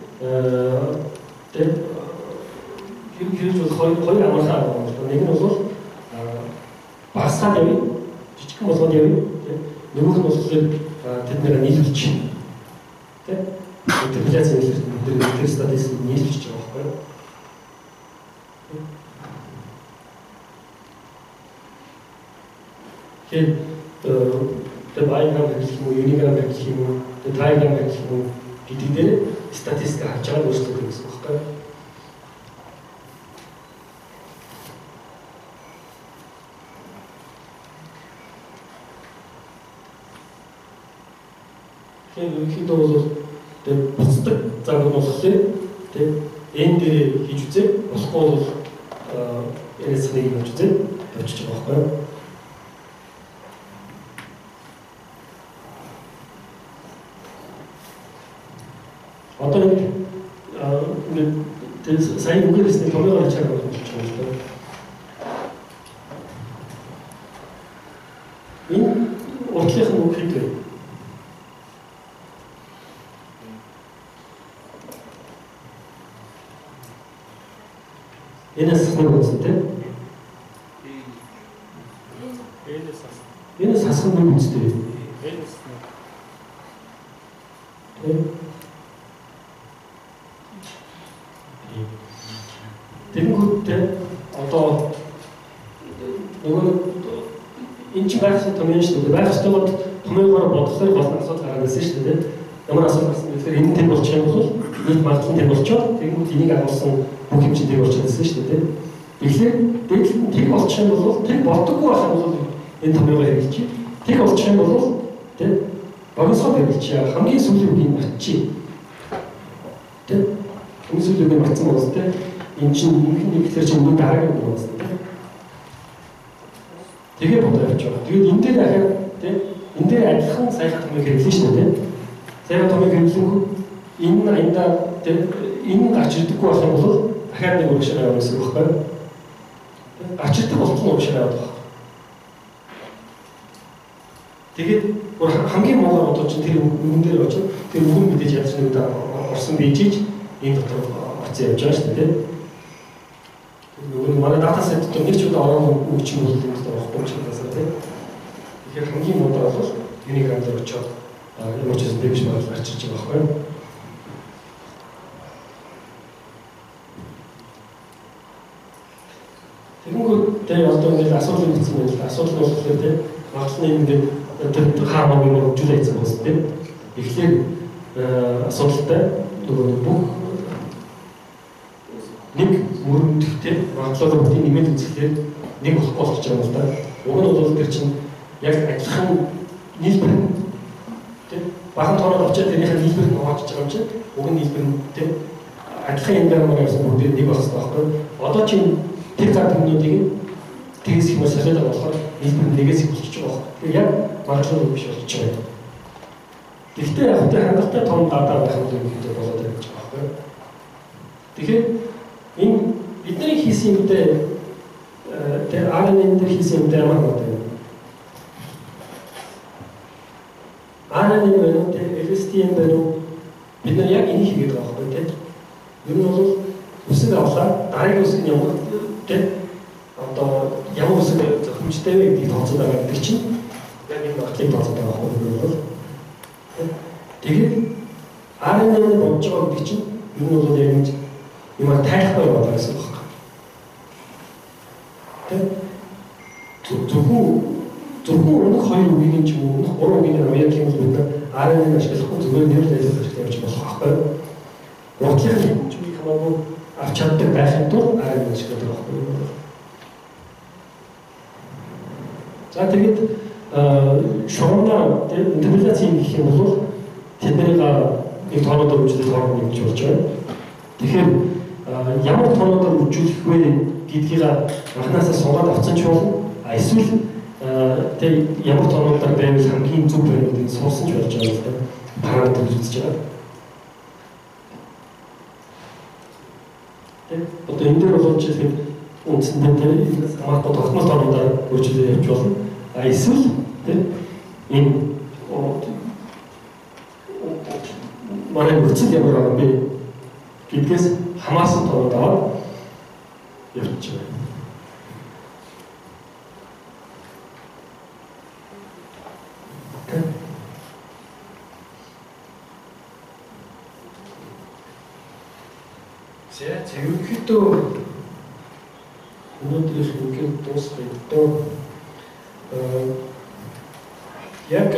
Speaker 1: тэр юм хийж бол хоёр хоёр амархан байна. Нэг нь бол багсаа явъя, жижигхэн болгоод явъя. Нөгөөх нь бол тэд нэр нийлүүлж чинь. Тэ? Интерпретац нийлүүлж, тэр статистик нийлүүлж байгаа байхгүй юу? Тэгэхээр тэр баярын гэх юм уу, юниграм гэх юм уу, тэр трайграм гэх юм уу гэдэг дээр статистик харж байгаа өөрчлөлт гэсэн үг байхгүй юу? Тэгэхээр ихэд бол тэр буцдаг зам нь болохоор тэр энэ дээр хийж үзээ болохгүй бол энэс нэг хийж үзээ тавьчих байгаа байхгүй юу? Одоо нэг тэр сайн үгээрс нэг томьёо хийж байгаа болж байна шүү дээ. Энэ уртлынхан үг хийдэг. Энэс нэг үстэй. Энэс хас. Энэс хасах нэг үстэй. Энэс. Тэгэнгүүт одоо нөгөө энэ чинь байх томьёо шүү дээ. Байх ёстойгоо томьёогоор бодлоор болсон асуудал гараад байсан шүү дээ. Ямар асуудал гарсан бэ гэхээр энэ тийм болчих юм бол нийт магадлал тийм болчоо. Тэгэнгүүт энийг агуулсан бүх хэмжээтэй болчихсон шүү дээ. Тэгэхээр дээдлэн тэг болчих юм бол тэг болдоггүй байх юм бол энэ томьёогоо хэрэгжиж, тэг болчих юм бол тэг богиносгоо хэрэгжиж хамгийн сүүлийн үгийг батчих. Тэг энэ сүүлийн үгийг батсан бол тэг энэ чинь нэг ихлэр чинь нэг дараагийн үг байна тийм. Тэгээ бодож явж байгаа. Тэгээд энэ дээр дахиад тийм энэ дээр адилхан саяхан томьёог хэрэглэн шүү дээ. Саяхан томьёог хэрэглэнгүү энэ аяндаа тийм энэ гарч ирдэггүй болох юм бол дахиад нэг урагшаа явуулсан гэсэн үг байхгүй юу? Гарч ирдэг болсон урагшаа явуулах. Тэгээд хамгийн муу одоо чинь тэр үгэн дээр очиж тэр үгэн мэдээж яаж нэг удаа орсон бийжиж энэ дотор оцсон явж байгаа шүү дээ. Нөгөө манай дата сет дээр нэг ч удаа ороогүй үг чинь бол энэ дотор орохгүй ч гэсэн тийм. Тэгэхээр хамгийн муу бол юниграм дээр очиод юм учраас бэвш мал гарч ирж байгаа байхгүй юу? Тэгэнгүүт тэр одоо нэг асуудал үүссэн юм л асуудал нь болохоор тийм магадлал нь ингээд тэр хаамаг юм хөгжүүлээ гэсэн байна тийм. Тэгэхээр асуудалтай нөгөө бүх нэг мөрөндөхтэй магадлал бүгдийг нэмээд үзэхээр нэг болохгүй болж байгаа юм л да. Уг нь бол тэр чинь яг адилхан нийлбэр тийм бахан тоонод очиод тэрнийхээ нийлбэр нь хуваачиж байгаа юм чинь уг нь нийлбэр нь тийм адилхан энэ гамаар явсан бүгд нэг болсон байхгүй. Одоо чинь тэр зам хүмүүдийг тэгээс их маш солиод байгаа болохоор нийлбэр нэгээс их болчихж байгаа байхгүй. Тэгэхээр яг маргадлал биш болчихж байгаа. Гэхдээ яг тэр хангалттай том гадаа байх юм гэдэг болоод байж байгаа байхгүй. Тэгэхээр энэ бидний хийсэн юмдээ тэр ар эн эн дээр хийсэн юмдээ ямар байна? ар эн эн байна уу? эл эс ди эм байна уу? бид нар яг энийг хийгээд байгаа байхгүй тийм. Ер нь бол үсэг авлаа, дараагийн үсэг нь ямар тийм одоо ямар үсэг зөвхөмжтэй вэ гэдгийг тооцоод байгаа гэдэг чинь яг энэ батлыг тооцоод байгаа байхгүй бол тэгээд ар эн эн болж байгаа гэдэг чинь ер нь бол яг юм юм тайлбар болоо гэсэн үг байна. Тэг зөвхөн зөвхөн өнөх хоёр үгийн ч юм уу өнөх гурван үгийн уяг юм бол бид ар эн эн ашиглахгүй зүгээр нэр хэлээд ажиллаж явж болох байхгүй. Уртлын ч би хамаагүй авч чаддаг байхын тулд ар эн эн ашиглаж байгаа байхгүй. За тэгээд шугамна интерпретац хийх юм бол тэднийг нэг тооноор үзүүлэх хооронд нэгж болж байна. Тэгэхээр ямар тооноор үзүүлэх вэ гэдгийг анхнаасаа сугаад авсан ч болно. Эсвэл тэг ямар тооноор байвал хамгийн зөв байх гэдгийг сурсан ч болж байгаа юм байна. Параметр үзэж байгаа. Тэг одоо энэ дээр бол жишээ нь үндсэндээ тэг хамаагүй тогтмол тооноор үзүүлэх явж болно. А эсвэл тэг энэ манай үцэл ямар байгаа бэ гэдгээс хамаасан тооноор аваад явж байгаа. За зөвхөдөө өнөөдрийнх нь дуусгая доо яг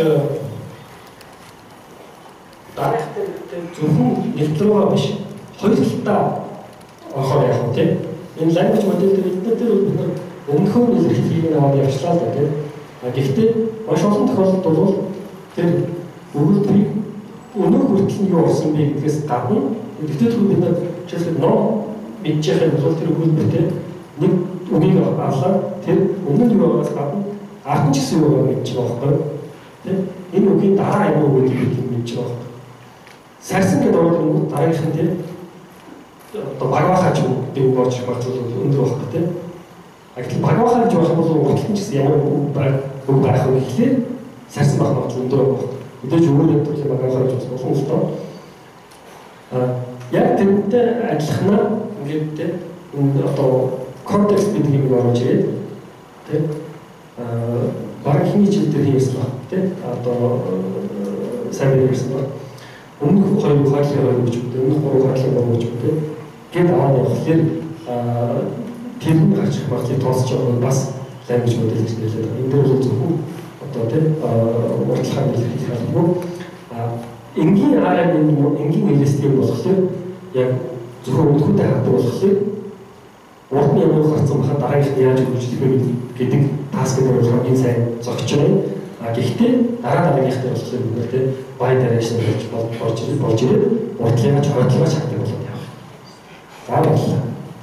Speaker 1: дараагийн зөвхөн нэвтрүүлгээ биш хоёр талдаа орохоор яах вэ тийм энэ language model дээр эдгээр бид нар өмнөхөө нэлэрлэлийг аваад явчлаа л да тийм а гэхдээ маш олон тохиолдолд бол тэр өгүүлбэрийг өнөө хүртэл нь юу болсон бэ гэдгээс гадна гэхдээ бид нар жишээлбэл ном мэдчих юм бол тэр өгүүлбэртэй нэг үгийг авлаа тэр өмнө нь юу байгаас гадна ард нь ч гэсэн юу байгааг мэдчих байгаа байхгүй тийм энэ үгийн дараа юм уу гэдгийг мэдчих байгаа байхгүй сарсан гэдэг нь дараагийнх нь тийм одоо багвахаач гэдэг үг орж ирэх бол өндөр байхгүй тийм а гэтэл багвахаач байх юм бол уртлын ч гэсэн ямар үг байх вэ гэхлээр сарсан байх нь өндөр байх мэдээж өөр өдөр юм багвахаач бас олон л тоо а яг тэрнтэй адилханаа ингээд тийм одоо контекст гэдэг юм оруулж ирээд тийм а баг хиний жил дээр хийсэн баг тийм одоо сайн ярьсан баг өмнөх хоёр хаалгын гэж үү өмнөх гурван хаалгын баг гэж үү гээд аваад явахлаар тэр нь гарч ирэх багцыг тооцож байгаа бас language model гэж нэлээд байна. Энэ дээр бол зөвхөн одоо тийм уртлагын хэлхийг хаалгүй энгийн ар эн эн энгийн хэлэстэй болохоор яг зөвхөн өмнөхөдөө хаадаг болохоор урд нь ямар гарсан баха дараагийнх нь яаж хөгжих вэ гэдэг таск дээр хамгийн сайн зогсож байна. А гэхдээ дараа дараагийнх дээр болохоор бид нэр тийм бай direction гэж болж ирээд болж ирээд урдлыг ч хойдлогоо шатдаг болоод явах. За баярлалаа.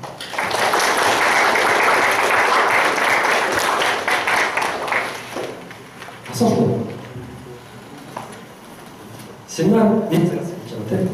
Speaker 1: Асуулт. Семинар нэг цагаас хийж байгаа тийм.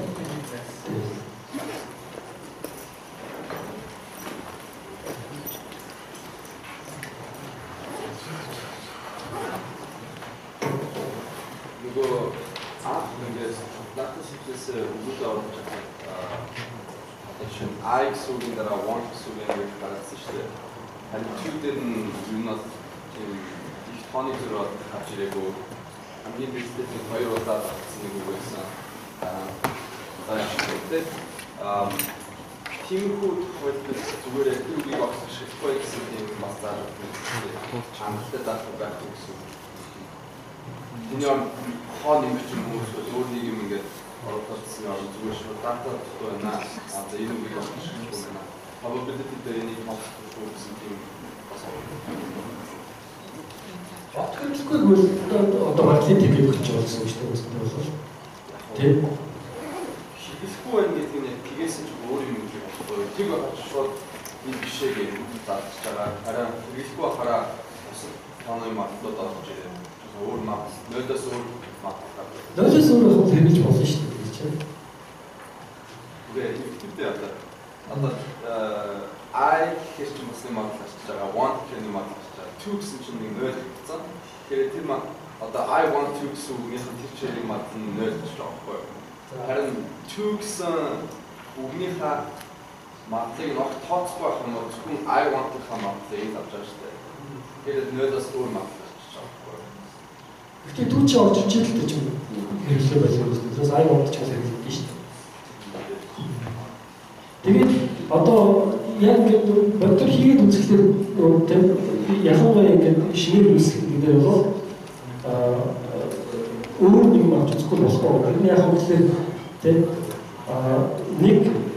Speaker 7: I гэсэн дараа want гэсэн гэж гаргасан шүү дээ. Харин түүгээр нь юунаас тийм их тооны зэрэг гарч ирээгүй. Хамгийн бэстэд хоёр удаа гарсан нэг үг байсан. Аа зааштай. Аа тиймэрхүү тохиолдолд зүгээр яг үгийг авах шихгүй гэсэн тийм бас заа. Чанартай даах байх гэсэн. Тэний хооны юм чинь хүмүүс өөр нэг юм ингээд оролцсон юм зүгээр шүү. Дата тоо байна. А за энэ үгийг авах шихгүй байна. Probability дээр нэг авах гэсэн тийм бас.
Speaker 1: Тэгэхгүй одоо маркетинг төлөв гэж байгаа гэсэн үг шүү дээ. Тийм.
Speaker 7: Хэлэхгүй байх гэдэг нь тгийсэн ч өөр юм гэж бодлоо. Тэг шууд энэ бишээгээ зааж байгаа. Харин хэлэхгүй хараа тооны матлууд орж ирээ. Өөр мат, нөөдөөс өөр мат.
Speaker 1: Нөөдөөс өөр хол хэрэгж болно шүү дээ чинь.
Speaker 7: Үгүй ихтэй одоо одоо I гэж муслим матлаач байгаа, want гэж матлаач байгаа. Two гэсэн чинь нэг нөл гэсэн. Тэгэхээр тэр мат одоо I want to гэсэн үгнийх нь тэр чирийн мат нь нөл гэж байгаа байхгүй юу? Харин two гэсэн үгнийхээ матлыг нь огт тооцохгүй байх юм уу? Зөвхөн I want-ийнхаа матлыг авч байгаа шүү дээ. Тэгэхээр нөлөөс өөр матлаач байгаа байхгүй юу?
Speaker 1: Гэхдээ дүү чи орж иж л гэж хэрэглээ байлгүй юм. Тэрс I want ч гэсэн хэрэглэдэг шүү дээ. Тэгээд одоо яг ингээд бодтор хийгээд үзэхлээр тийм ялангуяа ингээд шинээр үүсгэх гэдэг нь аа өөр нэг юм авч үзэхгүй болохгүй. Энэ яг үгээр тийм аа нэг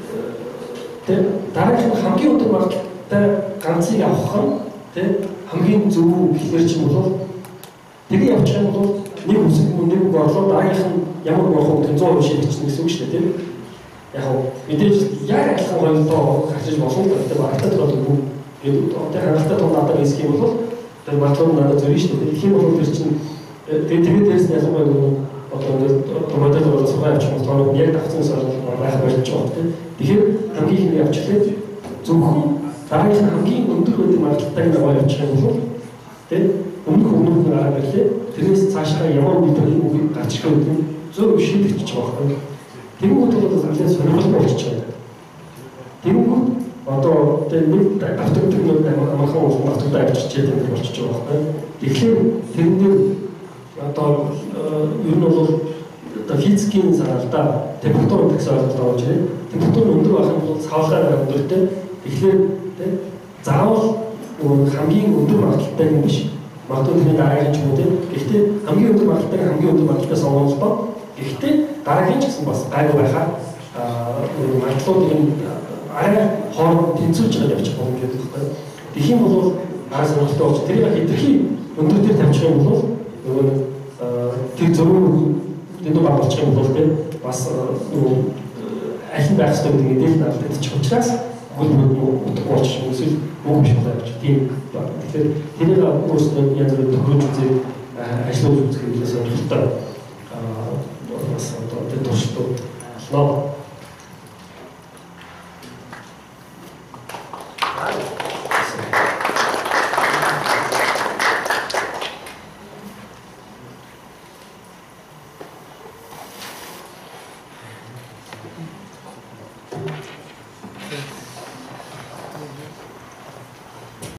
Speaker 1: тийм дараагийн хамгийн өндөр магадaltaй ганцыг авах нь тийм хамгийн зөв гэхэр чинь бол тэгээ явчих юм бол нэг үсэг нэг үг орлоо дараагийнх нь ямар болох вэ зуун процент шилжчихнэ гэсэн үг шүү дээ тийм. Яг мэдээж яг адилхан хоёроо хашиж болно гэдэг багтаад бол үг гэдэг одоо хангалттай том надад хэсэг юм бол тэр матлуу надад зөв шүү дээ. Тийм бол тэр чинь тэгээд тэгээд дээрс нь ялангуяа нөгөө одоо ингээд модель болоо сухай авчих юм бол яг давцсан сар байх болж байгаа тийм. Тэгэхээр хамгийн их явчихлаа зөвхөн дараагийн хамгийн өндөр гэдэг магадaltaй нэг аваа явчих юм бол тийм өмнөх өмнөх нэг арга байлээ. Тэрнээс цаашаа ямар үйл үг гарч ирэх юм зөв шийдэж байгаа байхгүй. Тэнгүүд бол нэлээд сонирхолтой болчихж байна. Тэнгүүд одоо тэр нэг автомобиль нэг амархан уулын автомобиль авчирч байгаа юм болчихж байгаа байхгүй. Тэгэхээр тэрнээр одоо ер нь бол одоо физикийн саралдаа температур гэсэн ойлголт авч ирээ. Температур өндөр байх юм бол савлгаа өндөртэй. Тэгэхээр тийм заавал хамгийн өндөр магадaltaй юм биш. Магадгүй тэрний дараагийн ч юм уу тийм. Гэхдээ хамгийн өндөр магадaltaй хамгийн өндөр магадaltaй сонголтоо. Гэхдээ дараагийн ч гэсэн бас гайгүй байхаа магадлууд энэ арай хооронд тэнцүүлж байгаа явчих болно гэдэг байна. Тэгэх юм бол арай сонирхолтой болж тэрийг хэдэрхий өндөр дээр тавьчих юм бол нөгөө тэр зөвхөн дэндүү баг болчих юм бол тийм бас нөгөө аль нь байх ёстой гэдэг мэдээлэл надад ч учраас гол нэг утгагүй болчих юм эсвэл муу биш болооч тийм. Тэгэхээр тэрийг өөрсдөө янз бүрийн тохиолж үзээ ажиллаж үзэх хэрэглээс сонирхолтой бас одоо тэр туршилт болно.